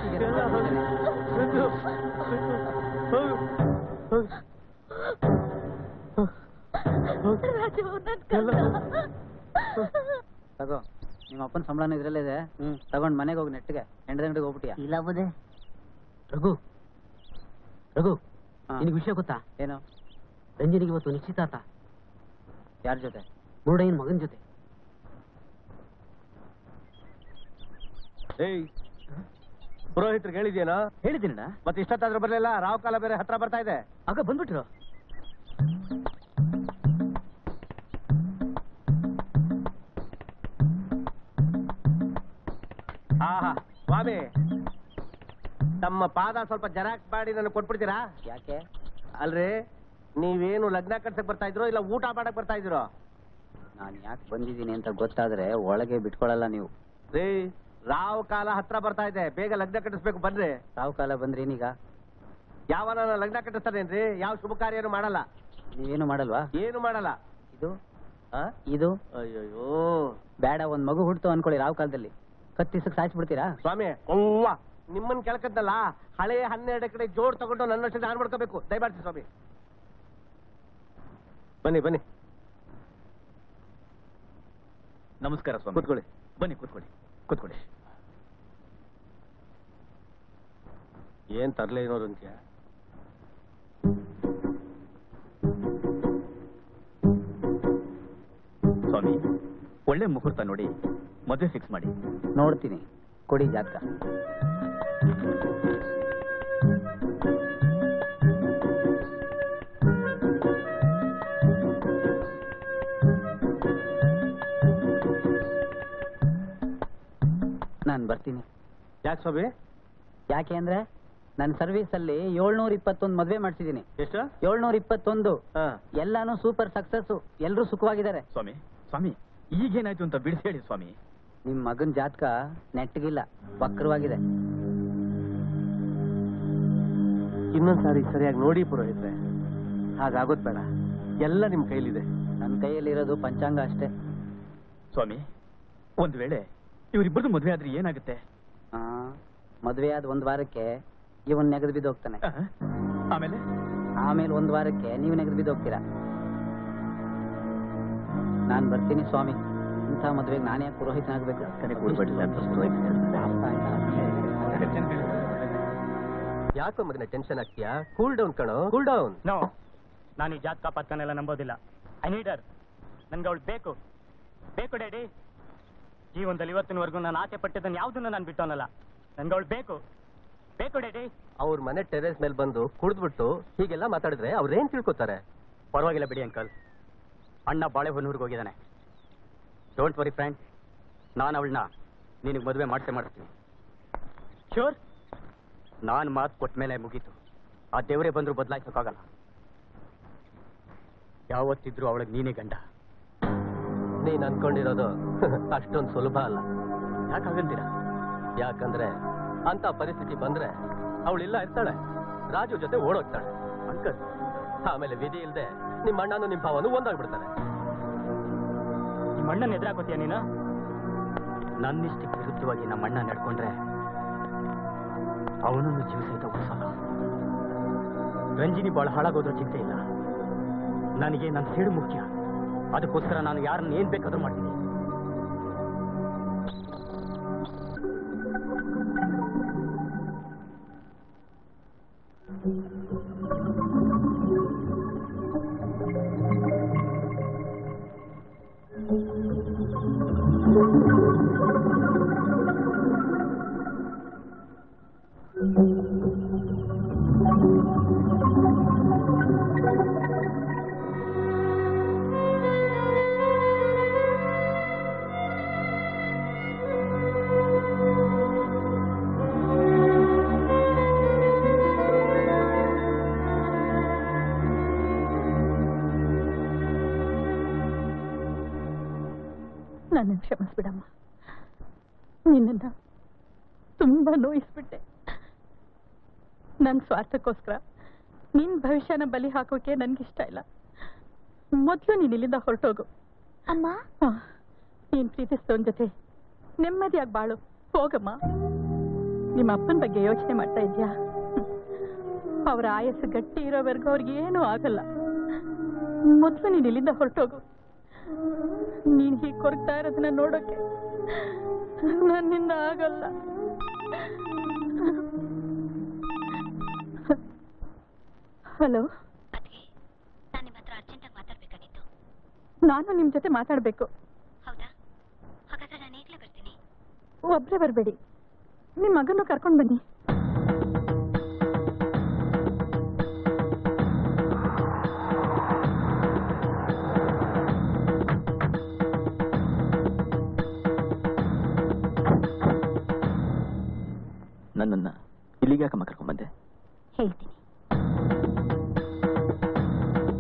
ತಗೋ, ನಿಮ್ಮ ಅಪ್ಪನ ಸಂಬಳನ ಇದ್ರಲ್ಲೇ ಇದೆ. ತಗೊಂಡ್ ಮನೆಗೆ ಹೋಗಿ ನೆಟ್ಟಿಗೆ ಎಂಟು ಗಂಟೆಗೆ ಹೋಗ್ಬಿಟ್ಟಿಯಾ? ಇಲ್ಲ ಬುದೇ. ರಘು ರಘು ನಿನಗೆ ವಿಷಯ ಗೊತ್ತಾ? ಏನು? ರಂಜನಿಗೆ ಇವತ್ತು ನಿಶ್ಚಿತಾರ್ಥ. ಯಾರ ಜೊತೆ? ಮುರುಡಯ್ಯನ ಮಗನ ಜೊತೆ. ಏಯ್, ಪುರೋಹಿತ್ರಿಗೆ ಹೇಳಿದ್ಯೇನೋ? ಹೇಳಿದ್ದೀನಣ್ಣ. ಮತ್ತೆ ಇಷ್ಟೊತ್ತಾದ್ರೂ ಬರ್ಲಿಲ್ಲ? ರಾವ್ ಕಾಲ ಬೇರೆ ಹತ್ರ ಬರ್ತಾ ಇದೆ. ಆಗ ಬಂದ್ಬಿಟ್ರು. ಆಹಾ ಸ್ವಾಮಿ, ತಮ್ಮ ಪಾದ ಸ್ವಲ್ಪ ಜರಾಕ್ ಮಾಡಿ ನನಗೆ ಕೊಟ್ಬಿಡ್ತೀರಾ? ಯಾಕೆ? ಅಲ್ರಿ, ನೀವೇನು ಲಗ್ನ ಕಟ್ಸಕ್ ಬರ್ತಾ ಇದ್ರೋ ಇಲ್ಲ ಊಟ ಮಾಡಕ್ ಬರ್ತಾ ಇದ್ರೋ? ನಾನು ಯಾಕೆ ಬಂದಿದ್ದೀನಿ ಅಂತ ಗೊತ್ತಾದ್ರೆ ಒಳಗೆ ಬಿಟ್ಕೊಳ್ಳಲ್ಲ ನೀವು. ರೀ ರಾವ್ ಕಾಲ ಹತ್ರ ಬರ್ತಾ ಇದೆ, ಬೇಗ ಲಗ್ನ ಕಟ್ಟಿಸ್ಬೇಕು ಬನ್ರಿ. ರಾವ್ ಕಾಲ ಬಂದ್ರೇನೀಗ? ಯಾವನ ಲಗ್ನ ಕಟ್ಟಿಸ್ತಾನೇನ್ರಿ? ಯಾವ ಶುಭ ಕಾರ್ಯನು ಮಾಡಲ್ಲ. ನೀವೇನು ಮಾಡಲ್ವಾ? ಏನು ಮಾಡಲ್ಲ. ಇದು ಇದು ಅಯ್ಯೋ ಬೇಡ, ಒಂದ್ ಮಗು ಹುಡ್ತು ಅನ್ಕೊಳ್ಳಿ ರಾವ್ ಕಾಲದಲ್ಲಿ, ಕತ್ತಿಸಕ್ ಸಾಯಿಸ್ಬಿಡ್ತೀರಾ? ಸ್ವಾಮಿ ಅವ್ವ ನಿಮ್ಮನ್ ಕೇಳ್ಕದ್ದಲ್ಲ, ಹಳೆಯ ಹನ್ನೆರಡು ಕಡೆ ಜೋಡ್ ತಗೊಂಡು ನನ್ನ ವರ್ಷದ ಹಾಳು ಮಾಡ್ಕೋಬೇಕು. ದಯಮಾಡ್ತಿ ಸ್ವಾಮಿ. ಬನ್ನಿ ಬನ್ನಿ. ನಮಸ್ಕಾರ ಸ್ವಾಮಿ. ಕೂತ್ಕೊಳ್ಳಿ. ಬನ್ನಿ ಕೂತ್ಕೊಳ್ಳಿ ಕೂತ್ಕೊಳ್ಳಿ. ಏನ್ ತರ್ಲೆ ಏನೋರು ಅಂತ್ಯ? ಸ್ವಾಮಿ, ಒಳ್ಳೆ ಮುಹೂರ್ತ ನೋಡಿ ಮದುವೆ ಫಿಕ್ಸ್ ಮಾಡಿ. ನೋಡ್ತೀನಿ, ಕೊಡಿ ಜಾತಕ. ನಾನು ಬರ್ತೀನಿ. ಯಾಕೆ ಸ್ವಾಮಿ? ಯಾಕೆ ಅಂದ್ರೆ ನನ್ನ ಸರ್ವಿಸ್ ಅಲ್ಲಿ ಏಳ್ನೂರ ಇಪ್ಪತ್ತೊಂದು ಮದ್ವೆ ಮಾಡ್ಸಿದೀನಿ. ಎಷ್ಟು? ಏಳ್ನೂರ ಇಪ್ಪತ್ತೊಂದು. ಎಲ್ಲಾನು ಸೂಪರ್ ಸಕ್ಸಸ್, ಎಲ್ರೂ ಸುಖವಾಗಿದ್ದಾರೆ. ಸ್ವಾಮಿ ಸ್ವಾಮಿ ಈಗೇನಾಯ್ತು ಅಂತ ಬಿಡಿಸಿ ಹೇಳಿ ಸ್ವಾಮಿ. ನಿಮ್ ಮಗನ್ ಜಾತಕ ನೆಟ್ಟಗಿಲ್ಲ, ವಕ್ರವಾಗಿದೆ. ಇನ್ನೊಂದ್ಸಾರಿ ಸರಿಯಾಗಿ ನೋಡಿ ಪುರೋಹಿತ್ರೆ, ಹಾಗಾಗೋದ್ ಬೇಡ. ಎಲ್ಲ ನಿಮ್ ಕೈಲಿದೆ. ನನ್ನ ಕೈಯಲ್ಲಿರೋದು ಪಂಚಾಂಗ ಅಷ್ಟೇ. ಸ್ವಾಮಿ, ಒಂದ್ ವೇಳೆ ಇವರಿಬ್ಬರದು ಮದುವೆ ಆದ್ರೆ ಏನಾಗುತ್ತೆ? ಆ ಮದುವೆ ಆದ ಒಂದ್ ವಾರಕ್ಕೆ ಇವನ್ ನೆಗದು ಬಿದ್ದು ಹೋಗ್ತಾನೆ. ಆಮೇಲೆ ಆಮೇಲೆ ಒಂದ್ ವಾರಕ್ಕೆ ನೀವು ನೆಗದು ಬಿದ್ದು ಹೋಗ್ತೀರಾ. ನಾನ್ ಬರ್ತೀನಿ ಸ್ವಾಮಿ. ಇಂಥ ಮದ್ವೆಗೆ ನಾನೇ ಪುರೋಹಿತನಾಗಬೇಕು. ಯಾಕೋ ಮಗನ ಟೆನ್ಷನ್ ಆಗ್ತೀಯಾ? ಕೂಲ್ ಡೌನ್ ಕಣೋ, ಕೂಲ್ ಡೌನ್. ನೋ, ನಾನು ಈ ಜಾತಕ ಪತ್ಕನೆಲ್ಲ ನಂಬೋದಿಲ್ಲ. I need her. ನನ್ಗೆ ಅವಳು ಬೇಕು ಬೇಕು ಡ್ಯಾಡಿ. ಜೀವನದಲ್ಲಿ ಇವತ್ತಿನವರೆಗೂ ನಾನು ಆಸೆ ಪಟ್ಟಿದ್ದನ್ನು ಯಾವುದನ್ನು ನಾನು ಬಿಟ್ಟೋನಲ್ಲ. ನನ್ಗೆ ಅವಳು ಬೇಕು ಬೇಕು ಡ್ಯಾಡಿ. ಅವ್ರ ಮನೆ ಟೆರೇಸ್ ಮೇಲೆ ಬಂದು ಕುಡಿದ್ಬಿಟ್ಟು ಹೀಗೆಲ್ಲ ಮಾತಾಡಿದ್ರೆ ಅವ್ರೇನ್ ತಿಳ್ಕೊತಾರೆ? ಪರವಾಗಿಲ್ಲ ಬಿಡಿ ಅಂಕಲ್. ಅಣ್ಣ ಬಾಳೆಹೊನ್ನೂರಿಗೆ ಹೋಗಿದ್ದಾನೆ. ಡೋಂಟ್ ವರಿ ಫ್ರೆಂಡ್, ನಾನು ಅವಳನ್ನ ನಿನಗೆ ಮದುವೆ ಮಾಡಿಸೇ ಮಾಡಿಸ್ತೀನಿ. ಶ್ಯೂರ್? ನಾನು ಮಾತು ಕೊಟ್ಟ ಮೇಲೆ ಮುಗೀತು. ಆ ದೇವರೇ ಬಂದರೂ ಬದಲಾಯಿಸೋಕ್ಕಾಗಲ್ಲ. ಯಾವತ್ತಿದ್ರೂ ಅವಳಿಗೆ ನೀನೇ ಗಂಡ. ನೀನ್ ಅನ್ಕೊಂಡಿರೋದು ಅಷ್ಟೊಂದು ಸುಲಭ ಅಲ್ಲ. ಯಾಕಾಗಂತೀರಾ? ಯಾಕಂದ್ರೆ ಅಂತ ಪರಿಸ್ಥಿತಿ ಬಂದ್ರೆ ಅವಳಿಲ್ಲ ಇರ್ತಾಳೆ, ರಾಜು ಜೊತೆ ಓಡೋಗ್ತಾಳೆ. ಅಂಕಲ್, ಆಮೇಲೆ ವಿಧಿ ಇಲ್ಲದೆ ನಿಮ್ಮ ಅಣ್ಣನು ನಿಮ್ಮ ಭಾವನು ಒಂದಾಗ್ಬಿಡ್ತಾರೆ. ನಿಮ್ಮ ಅಣ್ಣನ ಎದುರಾಕೋತೀಯ ನೀನು? ನನ್ನಿಷ್ಟಕ್ಕೆ ವಿರುದ್ಧವಾಗಿ ನಮ್ಮ ಅಣ್ಣ ನಡ್ಕೊಂಡ್ರೆ ಅವನನ್ನು ಜೀವ ಸಹಿತ ಉಳಿಸಲ್ಲ. ರಂಜಿನಿ ಬಾಳ ಹಾಳಾಗೋದ್ರ ಚಿಂತೆ ಇಲ್ಲ. ನನಗೆ ನನ್ನ ಸೇಡು ಮುಖ್ಯ. ಅದಕ್ಕೋಸ್ಕರ ನಾನು ಯಾರನ್ನ ಏನ್ ಬೇಕಾದ್ರೂ ಮಾಡ್ತೀನಿ. ನನ್ನ ಕ್ಷಮಿಸ್ಬಿಡಮ್ಮ. ನಿನ್ನ ತುಂಬಾ ನೋಯಿಸ್ಬಿಟ್ಟೆ. ನನ್ನ ಸ್ವಾರ್ಥಕ್ಕೋಸ್ಕರ ನಿನ್ ಭವಿಷ್ಯನ ಬಲಿ ಹಾಕೋಕೆ ನನ್ಗಿಷ್ಟ ಇಲ್ಲ. ಮೊದಲು ನೀನ್ ಇಲ್ಲಿಂದ ಹೊರಟೋಗು. ಅಮ್ಮ, ನೀನ್ ಪ್ರೀತಿಸ್ತವನ್ ಜೊತೆ ನೆಮ್ಮದಿಯಾಗಿ ಬಾಳು. ಹೋಗಮ್ಮ. ನಿಮ್ಮ ಅಪ್ಪನ ಬಗ್ಗೆ ಯೋಚನೆ ಮಾಡ್ತಾ ಇದ್ಯಾ? ಅವರ ಆಯಸ್ಸು ಗಟ್ಟಿ ಇರೋವರೆಗೂ ಅವ್ರಿಗೆ ಏನೂ ಆಗಲ್ಲ. ಮೊದಲು ನೀನ್ ಇಲ್ಲಿಂದ ಹೊರಟೋಗು. ನೀನ್ ಹೀಗೆ ಕೊರಗ್ತಾ ಇರೋದನ್ನ ನೋಡೋಕೆ ನನ್ನಿಂದ ಆಗಲ್ಲ. ಹಲೋ, ನಾನು ನಿಮ್ಮ ಹತ್ರ ಅರ್ಜೆಂಟಾಗಿ ಮಾತಾಡ್ಬೇಕಾಗಿತ್ತು. ನಾನು ನಿಮ್ ಜೊತೆ ಮಾತಾಡ್ಬೇಕು. ಹೌದಾ? ಹಾಗಾದ್ರೆ ನಾನು ಈಗಲೇ ಬರ್ತೀನಿ. ಒಬ್ರೇ ಬರ್ಬೇಡಿ, ನಿಮ್ ಮಗನ್ನು ಕರ್ಕೊಂಡ್ ಬನ್ನಿ. ನನ್ನನ್ನ ಇಲ್ಲಿಗೆ ಯಾಕಮ್ಮ ಕರ್ಕೊಂಡ್ ಬಂದೆ? ಹೇಳ್ತೀನಿ.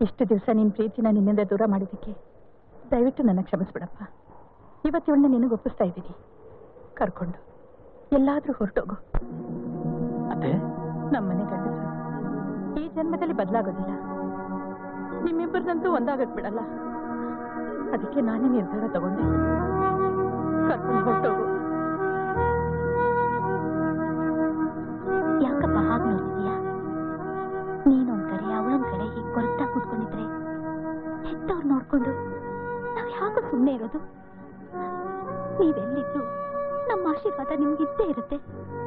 ಇಷ್ಟು ದಿವಸ ನಿನ್ನ ಪ್ರೀತಿನ ನಿನ್ನಿಂದ ದೂರ ಮಾಡಿದ್ದಕ್ಕೆ ದಯವಿಟ್ಟು ನನ್ನ ಕ್ಷಮಿಸ್ಬಿಡಪ್ಪ. ಇವತ್ತು ಇವಳನ್ನ ನಿನಗೆ ಒಪ್ಪಿಸ್ತಾ ಇದ್ದೀನಿ. ಕರ್ಕೊಂಡು ಎಲ್ಲಾದ್ರೂ ಹೊರಟೋಗು. ನಮ್ಮನೆ ಗಂಡಸರು ಈ ಜನ್ಮದಲ್ಲಿ ಬದಲಾಗೋದಿಲ್ಲ. ನಿಮ್ಮಿಬ್ಬರನ್ನಂತೂ ಒಂದಾಗಕ್ ಬಿಡಲ್ಲ. ಅದಕ್ಕೆ ನಾನೇ ನಿರ್ಧಾರ ತಗೊಂಡೆ. ಕರ್ಕೊಂಡು ಹೊರಟೋಗು. ಯಾಕಪ್ಪ ಹಾಗೆ ನೋಡ್ತಿದ್ಯಾ? ನೀನೊಂದ್ ಕಡೆ ಅವಳೊಂದ್ ಕಡೆ ಹೀಗೆ ಕೊರತಾ ಕೂತ್ಕೊಂಡಿದ್ರೆ ಹೆತ್ತವ್ರು ನೋಡ್ಕೊಂಡು ನಾವ್ ಯಾಕೋ ಸುಮ್ಮನೆ ಇರೋದು? ನೀವೆಲ್ಲಿದ್ರು ನಮ್ಮ ಆಶೀರ್ವಾದ ನಿಮ್ಗಿದ್ದೇ ಇರುತ್ತೆ.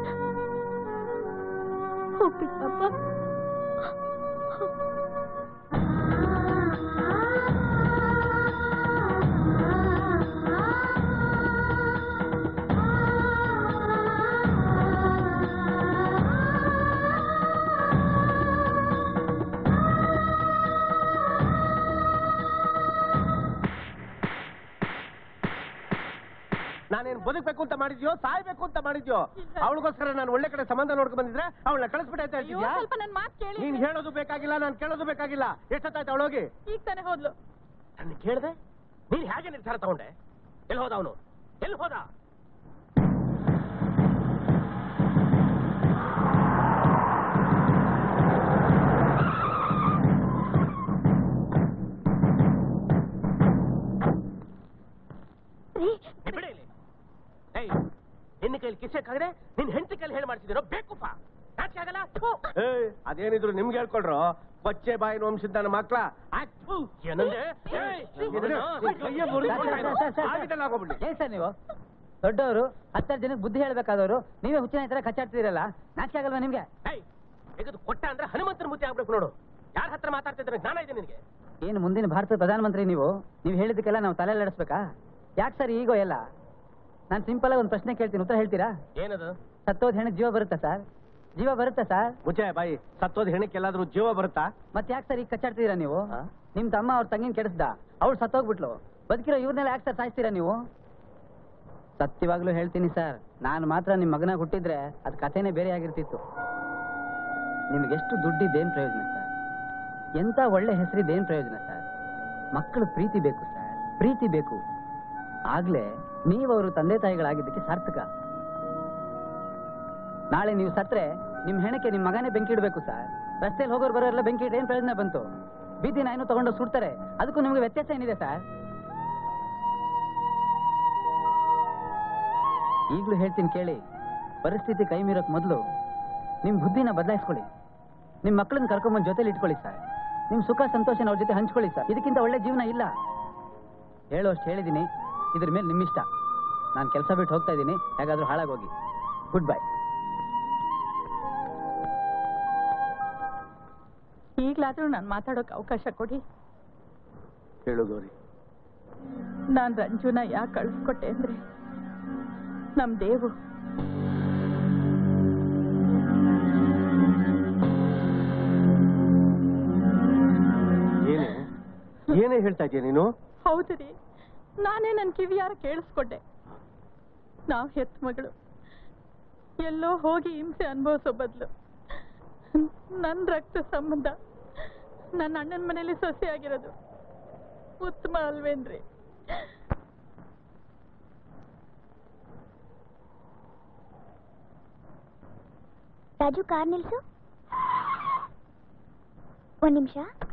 ಹೋಗ್ಬಿಟ್ಟಪ್ಪ. ನಾನೇನು ಬದುಕಬೇಕು ಅಂತ ಮಾಡಿದ್ಯೋ ಸಾಯ್ಬೇಕು ಅಂತ ಮಾಡಿದ್ಯೋ? ಅವಳಿಗೋಸ್ಕರ ನಾನು ಒಳ್ಳೆ ಕಡೆ ಸಂಬಂಧ ನೋಡ್ಕೊಂಡು ಬಂದಿದ್ರೆ ಅವಳನ್ನ ಕಳಿಸ್ಬಿಟ್ಟೆ ಅಂತ ಹೇಳ್ತಿದ್ಯಾ? ನೀನ್ ಹೇಳೋದು ಬೇಕಾಗಿಲ್ಲ, ನಾನು ಕೇಳೋದು ಬೇಕಾಗಿಲ್ಲ. ಎಷ್ಟೊತ್ತಾಯ್ತು ಅವಳೋಗಿ? ಈಗ ತಾನೇ ಹೋದ್ಲು. ನನ್ನ ಕೇಳಿದೆ, ನೀನ್ ಹೇಗೆ ನಿರ್ಧಾರ ತಗೊಂಡೆ? ಎಲ್ಲಿ ಹೋದ ಅವನು? ಎಲ್ಲಿ ಹೋದ? ನಿನ್ನ ಕೈಲಿ ಕಿಸಕ್ಕಾಗದೆ ನಿನ್ ಹೆಂಡತಿ ಕೈಲಿ ಹೇಳಿ ಮಾಡ್ತಿದ್ದೀರೋ? ಬೇಕುಪ್ಪ, ನಾಚಿಕೆ ಆಗಲ್ಲ? ಅದೇನಿದ್ರು ನಿಮ್ಗೆ ಹೇಳ್ಕೊಳ್ರು. ಬಚ್ಚೆ ಬಾಯಿನ ವಂಶದ ನನ್ನ ಮಕ್ಳ ಏನ್ ಸರ್ ನೀವು ದೊಡ್ಡವರು ಹತ್ತಾರು ಜನಕ್ಕೆ ಬುದ್ಧಿ ಹೇಳ್ಬೇಕಾದವರು ನೀವೇ ಹುಚ್ಚಿನ ತರ ಕಚ್ಚಾಡ್ತಿರಲ್ಲ, ನಾಚಿಕೆ ಆಗಲ್ವಾ ನಿಮ್ಗೆ? ತೆಗೆದು ಕೊಟ್ಟ ಅಂದ್ರೆ ಹನುಮಂತನ ಮುದ್ದೆ ಆಗ್ಬೇಕು ನೋಡು. ಯಾರ ಹತ್ರ ಮಾತಾಡ್ತಿದ್ರೆ ಜ್ಞಾನ ಇದೆ ನಿನಗೆ? ಏನು ಮುಂದಿನ ಭಾರತದ ಪ್ರಧಾನಮಂತ್ರಿ ನೀವು? ನೀವು ಹೇಳಿದಕ್ಕೆಲ್ಲ ನಾವು ತಲೆ ನಡೆಸ್ಬೇಕಾ? ಯಾಕೆ ಸರ್ ಈಗೋ ಎಲ್ಲ? ನಾನು ಸಿಂಪಲ್ ಆಗಿ ಒಂದು ಪ್ರಶ್ನೆ ಕೇಳ್ತೀನಿ, ಉತ್ತರ ಹೇಳ್ತೀರಾ? ಏನದು? ಸತ್ತೋದ್ ಹೆಣ್ಣು ಜೀವ ಬರುತ್ತಾ ಸರ್? ಜೀವ ಬರುತ್ತಾ ಸರ್? ಮುಚ್ಚೆ ಬಾಯಿ. ಸತ್ತೋದ್ ಹೆಣ್ಣಕ್ಕೆ ಎಲ್ಲಾದ್ರೂ ಜೀವ ಬರುತ್ತಾ? ಮತ್ತೆ ಯಾಕೆ ಸರ್ ಈಗ ಕಚ್ಚಾಡ್ತೀರಾ ನೀವು? ನಿಮ್ ತಮ್ಮ ಅವ್ರ ತಂಗಿನ ಕೆಡಿಸ್ದ, ಅವ್ಳು ಸತ್ತೋಗ್ಬಿಟ್ಲು. ಬದುಕಿರೋ ಇವ್ರನ್ನೆಲ್ಲ ಯಾಕೆ ಸರ್ ಸಾಯಿಸ್ತೀರಾ ನೀವು? ಸತ್ಯವಾಗ್ಲೂ ಹೇಳ್ತೀನಿ ಸರ್, ನಾನು ಮಾತ್ರ ನಿಮ್ ಮಗನ ಹುಟ್ಟಿದ್ರೆ ಅದ್ ಕಥೆನೇ ಬೇರೆ ಆಗಿರ್ತಿತ್ತು. ನಿಮ್ಗೆಷ್ಟು ದುಡ್ಡಿದ್ದೇನ್ ಪ್ರಯೋಜನ ಸರ್? ಎಂತ ಒಳ್ಳೆ ಹೆಸರಿದ್ದೇನ್ ಪ್ರಯೋಜನ ಸರ್? ಮಕ್ಕಳು ಪ್ರೀತಿ ಬೇಕು ಸರ್, ಪ್ರೀತಿ ಬೇಕು. ಆಗ್ಲೇ ನೀವು ಅವರು ತಂದೆ ತಾಯಿಗಳಾಗಿದ್ದಕ್ಕೆ ಸಾರ್ಥಕ. ನಾಳೆ ನೀವು ಸತ್ರೆ ನಿಮ್ ಹೆಣಕ್ಕೆ ನಿಮ್ ಮಗನೇ ಬೆಂಕಿ ಇಡಬೇಕು ಸರ್. ರಸ್ತೆಯಲ್ಲಿ ಹೋಗೋರು ಬರೋರೆಲ್ಲ ಬೆಂಕಿ ಇಟ್ಟು ಏನ್ ಪ್ರಯೋಜನ ಬಂತು? ಬೀದಿ ನಾಯಿನೂ ತಗೊಂಡು ಸುಡ್ತಾರೆ, ಅದಕ್ಕೂ ನಿಮ್ಗೆ ವ್ಯತ್ಯಾಸ ಏನಿದೆ ಸರ್? ಈಗಲೂ ಹೇಳ್ತೀನಿ ಕೇಳಿ, ಪರಿಸ್ಥಿತಿ ಕೈ ಮೀರೋಕ್ ಮೊದಲು ನಿಮ್ ಬುದ್ಧಿನ ಬದಲಾಯಿಸ್ಕೊಳ್ಳಿ. ನಿಮ್ ಮಕ್ಕಳನ್ನ ಕರ್ಕೊಂಬಂದ್ ಜೊತೆಲಿ ಇಟ್ಕೊಳ್ಳಿ ಸರ್. ನಿಮ್ ಸುಖ ಸಂತೋಷನ ಅವ್ರ ಜೊತೆ ಹಂಚ್ಕೊಳ್ಳಿ ಸರ್. ಇದಕ್ಕಿಂತ ಒಳ್ಳೆ ಜೀವನ ಇಲ್ಲ. ಹೇಳೋಷ್ಟು ಹೇಳಿದೀನಿ, ಇದ್ರ ಮೇಲೆ ನಿಮ್ಮಿಷ್ಟ. ನಾನು ಕೆಲಸ ಬಿಟ್ಟು ಹೋಗ್ತಾ ಇದ್ದೀನಿ, ಹೇಗಾದ್ರೂ ಹಾಳಾಗೋಗಿ. Good bye. ಈಗ್ಲಾದ್ರೂ ನಾನು ಮಾತಾಡೋಕೆ ಅವಕಾಶ ಕೊಡಿ. ಹೇಳು ಗೌರಿ. ನಾನು ರಂಜುನ ಯಾಕೆ ಕಳಿಸ್ಕೊಟ್ಟೆ ಅಂದ್ರೆ, ನಮ್ ದೇವು ಏನೇ ಏನೇ ಹೇಳ್ತಾ ಇದೀಯ ನೀನು? ಹೌದು ರೀ, ನಾನೇ ನನ್ನ ಕಿವಿಯಾರ ಕೇಳಿಸ್ಕೊಂಡೆ. ನಾವ್ ಹೆತ್ ಮಗಳು ಎಲ್ಲೋ ಹೋಗಿ ಹಿಂಸೆ ಅನುಭವಿಸೋ ಬದಲು ನನ್ನ ರಕ್ತ ಸಂಬಂಧ ನನ್ನ ಅಣ್ಣನ ಮನೇಲಿ ಸೊಸೆ ಆಗಿರೋದು ಉತ್ತಮ ಅಲ್ವೇನ್ರಿ? ರಾಜು, ಕಾರ್ ನಿಲ್ಸು. ಒಂದ್ ನಿಮಿಷ.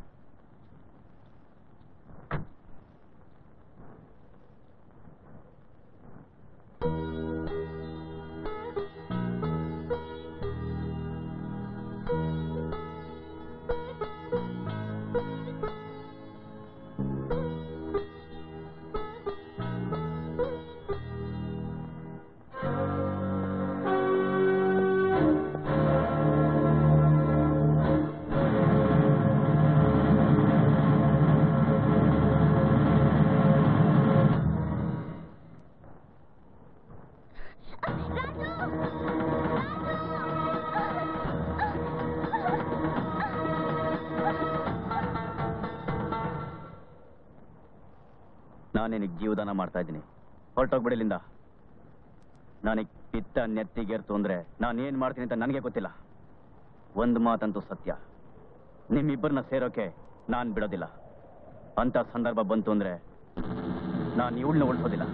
ನಾನೇನಿಗೆ ಜೀವದಾನ ಮಾಡ್ತಾ ಇದ್ದೀನಿ, ಹೊರಟೋಗ್ಬಿಡಲಿಂದ. ನನಗೆ ಪಿತ್ತ ನೆತ್ತಿಗೇರ್ತು ಅಂದ್ರೆ ನಾನು ಏನ್ ಮಾಡ್ತೀನಿ ಅಂತ ನನಗೆ ಗೊತ್ತಿಲ್ಲ. ಒಂದು ಮಾತಂತೂ ಸತ್ಯ, ನಿಮ್ಮಿಬ್ಬರನ್ನ ಸೇರೋಕೆ ನಾನು ಬಿಡೋದಿಲ್ಲ. ಅಂತ ಸಂದರ್ಭ ಬಂತು ಅಂದ್ರೆ ನಾನು ಇವಳನ್ನ ಉಳಿಸೋದಿಲ್ಲ.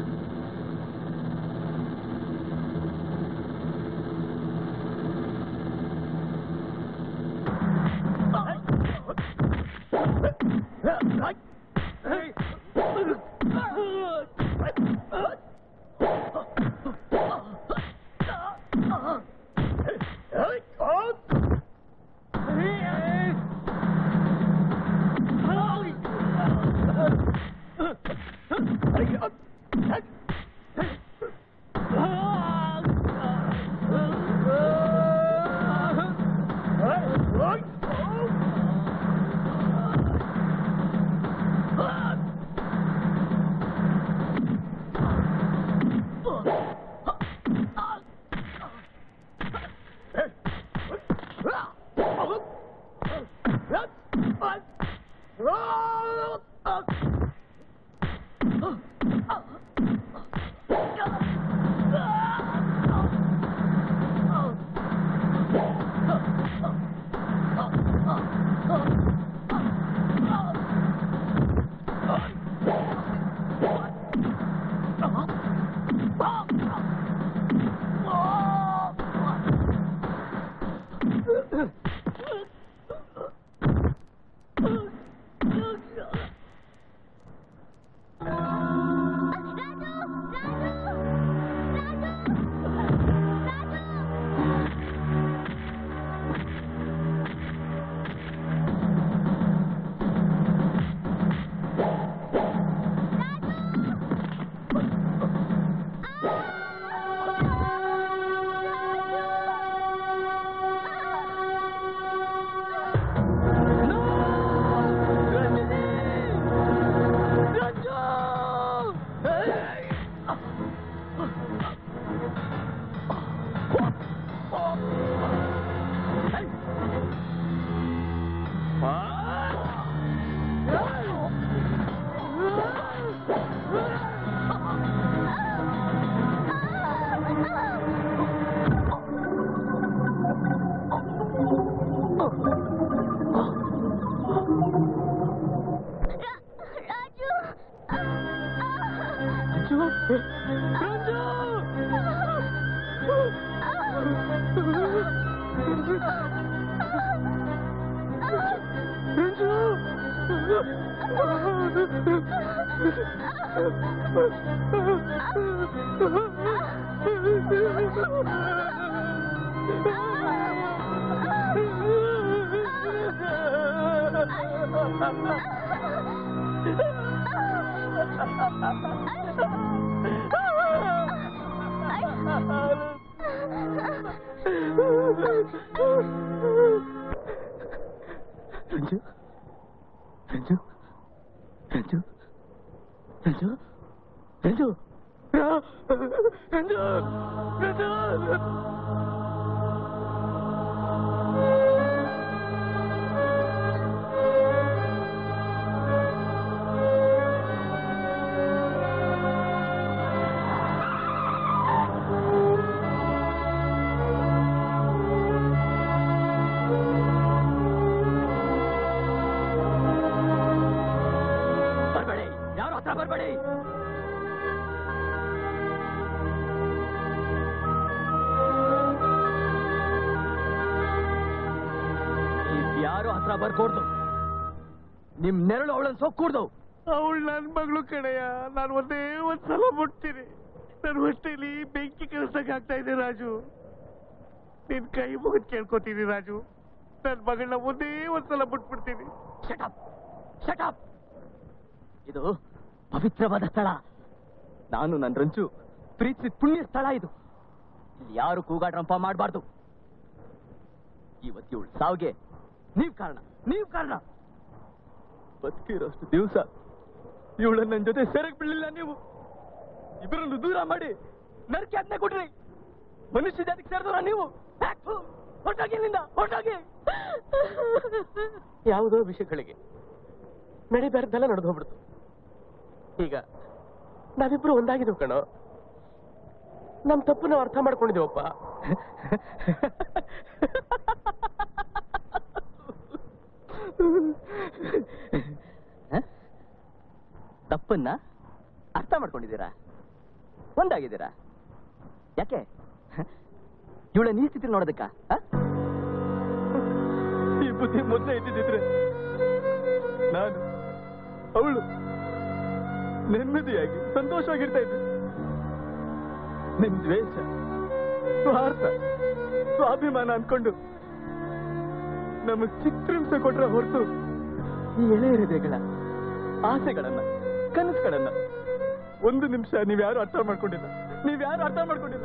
ರಂಜು ರಂಜು ರಂಜು ರಂಜು ರಂಜು ರಂಜು ರಂಜು ಯಾರು ಹತ್ರ ಬರ್ಕೊಡ್ದು ನಿಮ್ ನೆರಳು ಅವಳನ್ನ ಸೊಕ್ಕೂಡ್ದು. ಅವಳು ನನ್ ಮಗಳು ಕಡೆಯ. ನಾನು ಒಂದೇ ಒಂದ್ಸಲ ಮುಟ್ತೀನಿ. ನನ್ನ ಹೊಟ್ಟೆಲಿ ಬೆಂಕಿ ಕೆಲಸಕ್ಕೆ ಆಗ್ತಾ ಇದೆ ರಾಜು. ನಿನ್ ಕೈ ಮುಗಿದ್ ಕೇಳ್ಕೊತೀನಿ ರಾಜು. ನನ್ ಮಗಳನ್ನ ಒಂದೇ ಒಂದ್ಸಲ ಮುಟ್ಬಿಡ್ತೀನಿ. ಇದು ಪವಿತ್ರವಾದ ಸ್ಥಳ. ನಾನು ನನ್ನ ರಂಜು ಪ್ರೀತಿ ಪುಣ್ಯ ಸ್ಥಳ ಇದು. ಇಲ್ಲಿ ಯಾರು ಕೂಗಾಡ್ರಂಪ ಮಾಡಬಾರ್ದು. ಇವತ್ತು ಇವಳು ಸಾವಿಗೆ ನೀವ್ ಕಾರಣ, ನೀವ್ ಕಾರಣ. ಬದುಕಿರೋಷ್ಟು ದಿವಸ ಇವಳ ನನ್ನ ಜೊತೆ ಸೇರಕ್ ಬಿಡ್ಲಿಲ್ಲ ನೀವು. ಇಬ್ಬರನ್ನು ದೂರ ಮಾಡಿ ನರಕೆ ಆಜ್ಞೆ ಕೊಡ್ರಿ. ಮನುಷ್ಯ ಜಾತಿಗೆ ಸೇರಿದವರ ನೀವು. ಹೊರಟಾಗಿ ಇಲ್ಲಿಂದ, ಹೊರಟಾಗಿ. ಯಾವುದೋ ವಿಷಯಗಳಿಗೆ ನಡಿಬಾರ್ದೆಲ್ಲ ನಡೆದು ಹೋಗ್ಬಿಡ್ತು. ಈಗ ನಾವಿಬ್ರು ಒಂದಾಗಿದ್ದೀವಿ ಕಣೋ. ನಮ್ ತಪ್ಪು ನಾವು ಅರ್ಥ ಮಾಡ್ಕೊಂಡಿದ್ದೀವಪ್ಪ. ತಪ್ಪನ್ನ ಅರ್ಥ ಮಾಡ್ಕೊಂಡಿದ್ದೀರಾ? ಒಂದಾಗಿದ್ದೀರಾ? ಯಾಕೆ ಇವಳ ನೀ ಸ್ಥಿತಿ ನೋಡೋದಕ್ಕ? ಈ ಬುದ್ಧಿ ಮೊದಲೇ ಇದ್ದಿದ್ರೆ ನಾನು ಅವಳು ನೆಮ್ಮದಿಯಾಗಿ ಸಂತೋಷವಾಗಿರ್ತಾ ಇದ್ದೆ. ನಿಮ್ ದ್ವೇಷ, ಸ್ವಾರ್ಥ, ಸ್ವಾಭಿಮಾನ ಅನ್ಕೊಂಡು ನಮಗ್ ಚಿತ್ರಹಿಂಸೆ ಕೊಟ್ರೆ ಹೊರತು ಈ ಎಳೆ ಹೃದಯಗಳ ಆಸೆಗಳನ್ನ, ಕನಸುಗಳನ್ನ ಒಂದು ನಿಮಿಷ ನೀವ್ಯಾರು ಅರ್ಥ ಮಾಡ್ಕೊಂಡಿಲ್ಲ. ನೀವ್ಯಾರು ಅರ್ಥ ಮಾಡ್ಕೊಂಡಿಲ್ಲ.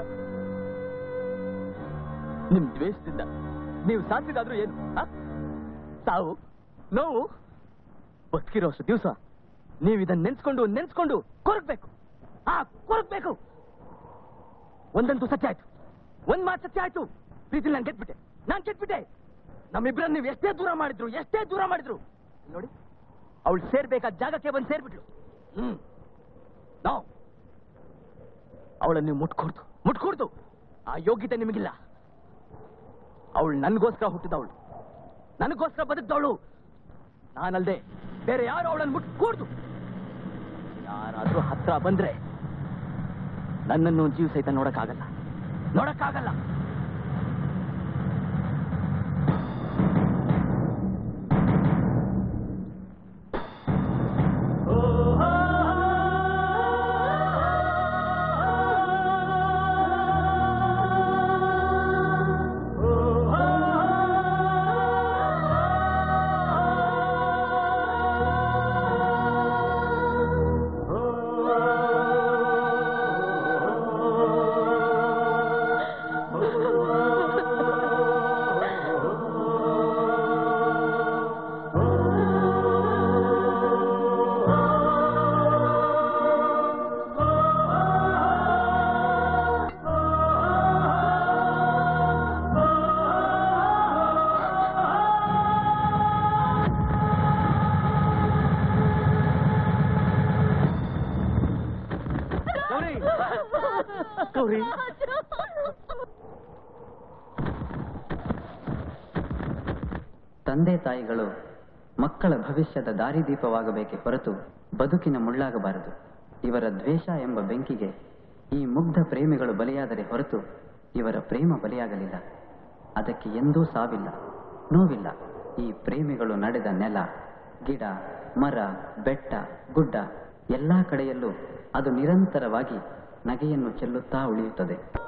ನಿಮ್ ದ್ವೇಷದಿಂದ ನೀವು ಸಾಧಿಸಿದಾದ್ರೂ ಏನು? ಸಾವು, ನೋವು, ಬದುಕಿರೋ ಅಷ್ಟು ದಿವಸ ನೀವು ಇದನ್ನ ನೆನ್ಸ್ಕೊಂಡು ನೆನ್ಸ್ಕೊಂಡು ಕೊರಗ್ಬೇಕು. ಆ ಕೊರಗ್ಬೇಕು. ಒಂದಂತೂ ಸತ್ಯ ಆಯ್ತು, ಒಂದ್ ಮಾತು ಸತ್ಯ ಆಯ್ತು. ಪ್ರೀತಿಲಿ ನಾನು ಕೆಟ್ಬಿಟ್ಟೆ, ನಾನ್ ಕೆಟ್ಬಿಟ್ಟೆ. ನಮ್ಮಿಬ್ರನ್ನ ನೀವು ಎಷ್ಟೇ ದೂರ ಮಾಡಿದ್ರು, ಎಷ್ಟೇ ದೂರ ಮಾಡಿದ್ರು, ನೋಡಿ ಅವಳು ಸೇರ್ಬೇಕಾದ ಜಾಗಕ್ಕೆ ಬಂದು ಸೇರ್ಬಿಟ್ಲು. ಹ್ಮ್ ನಾವು ಅವಳನ್ನು ನೀವು ಮುಟ್ಕೊಡ್ತು ಮುಟ್ಕೊಡ್ತು ಆ ಯೋಗ್ಯತೆ ನಿಮಗಿಲ್ಲ. ಅವಳು ನನ್ಗೋಸ್ಕರ ಹುಟ್ಟಿದವಳು, ನನಗೋಸ್ಕರ ಬದುಕಿದವಳು. ನಾನಲ್ದೆ ಬೇರೆ ಯಾರು ಅವಳನ್ನು ಮುಟ್ಕೊಡ್ತು. ಯಾರಾದ್ರೂ ಹತ್ರ ಬಂದ್ರೆ ನನ್ನನ್ನು ಜೀವ ಸಹಿತ ನೋಡಕ್ಕಾಗಲ್ಲ, ನೋಡಕ್ಕಾಗಲ್ಲ. ತಂದೆ ತಾಯಿಗಳು ಮಕ್ಕಳ ಭವಿಷ್ಯದ ದಾರಿದೀಪವಾಗಬೇಕೇ ಹೊರತು ಬದುಕಿನ ಮುಳ್ಳಾಗಬಾರದು. ಇವರ ದ್ವೇಷ ಎಂಬ ಬೆಂಕಿಗೆ ಈ ಮುಗ್ಧ ಪ್ರೇಮಿಗಳು ಬಲಿಯಾದರೆ ಹೊರತು ಇವರ ಪ್ರೇಮ ಬಲಿಯಾಗಲಿಲ್ಲ. ಅದಕ್ಕೆ ಎಂದೂ ಸಾವಿಲ್ಲ, ನೋವಿಲ್ಲ. ಈ ಪ್ರೇಮಿಗಳು ನಡೆದ ನೆಲ, ಗಿಡ, ಮರ, ಬೆಟ್ಟ, ಗುಡ್ಡ ಎಲ್ಲಾ ಕಡೆಯಲ್ಲೂ ಅದು ನಿರಂತರವಾಗಿ ನಗೆಯನ್ನು ಚೆಲ್ಲುತ್ತಾ ಉಳಿಯುತ್ತದೆ.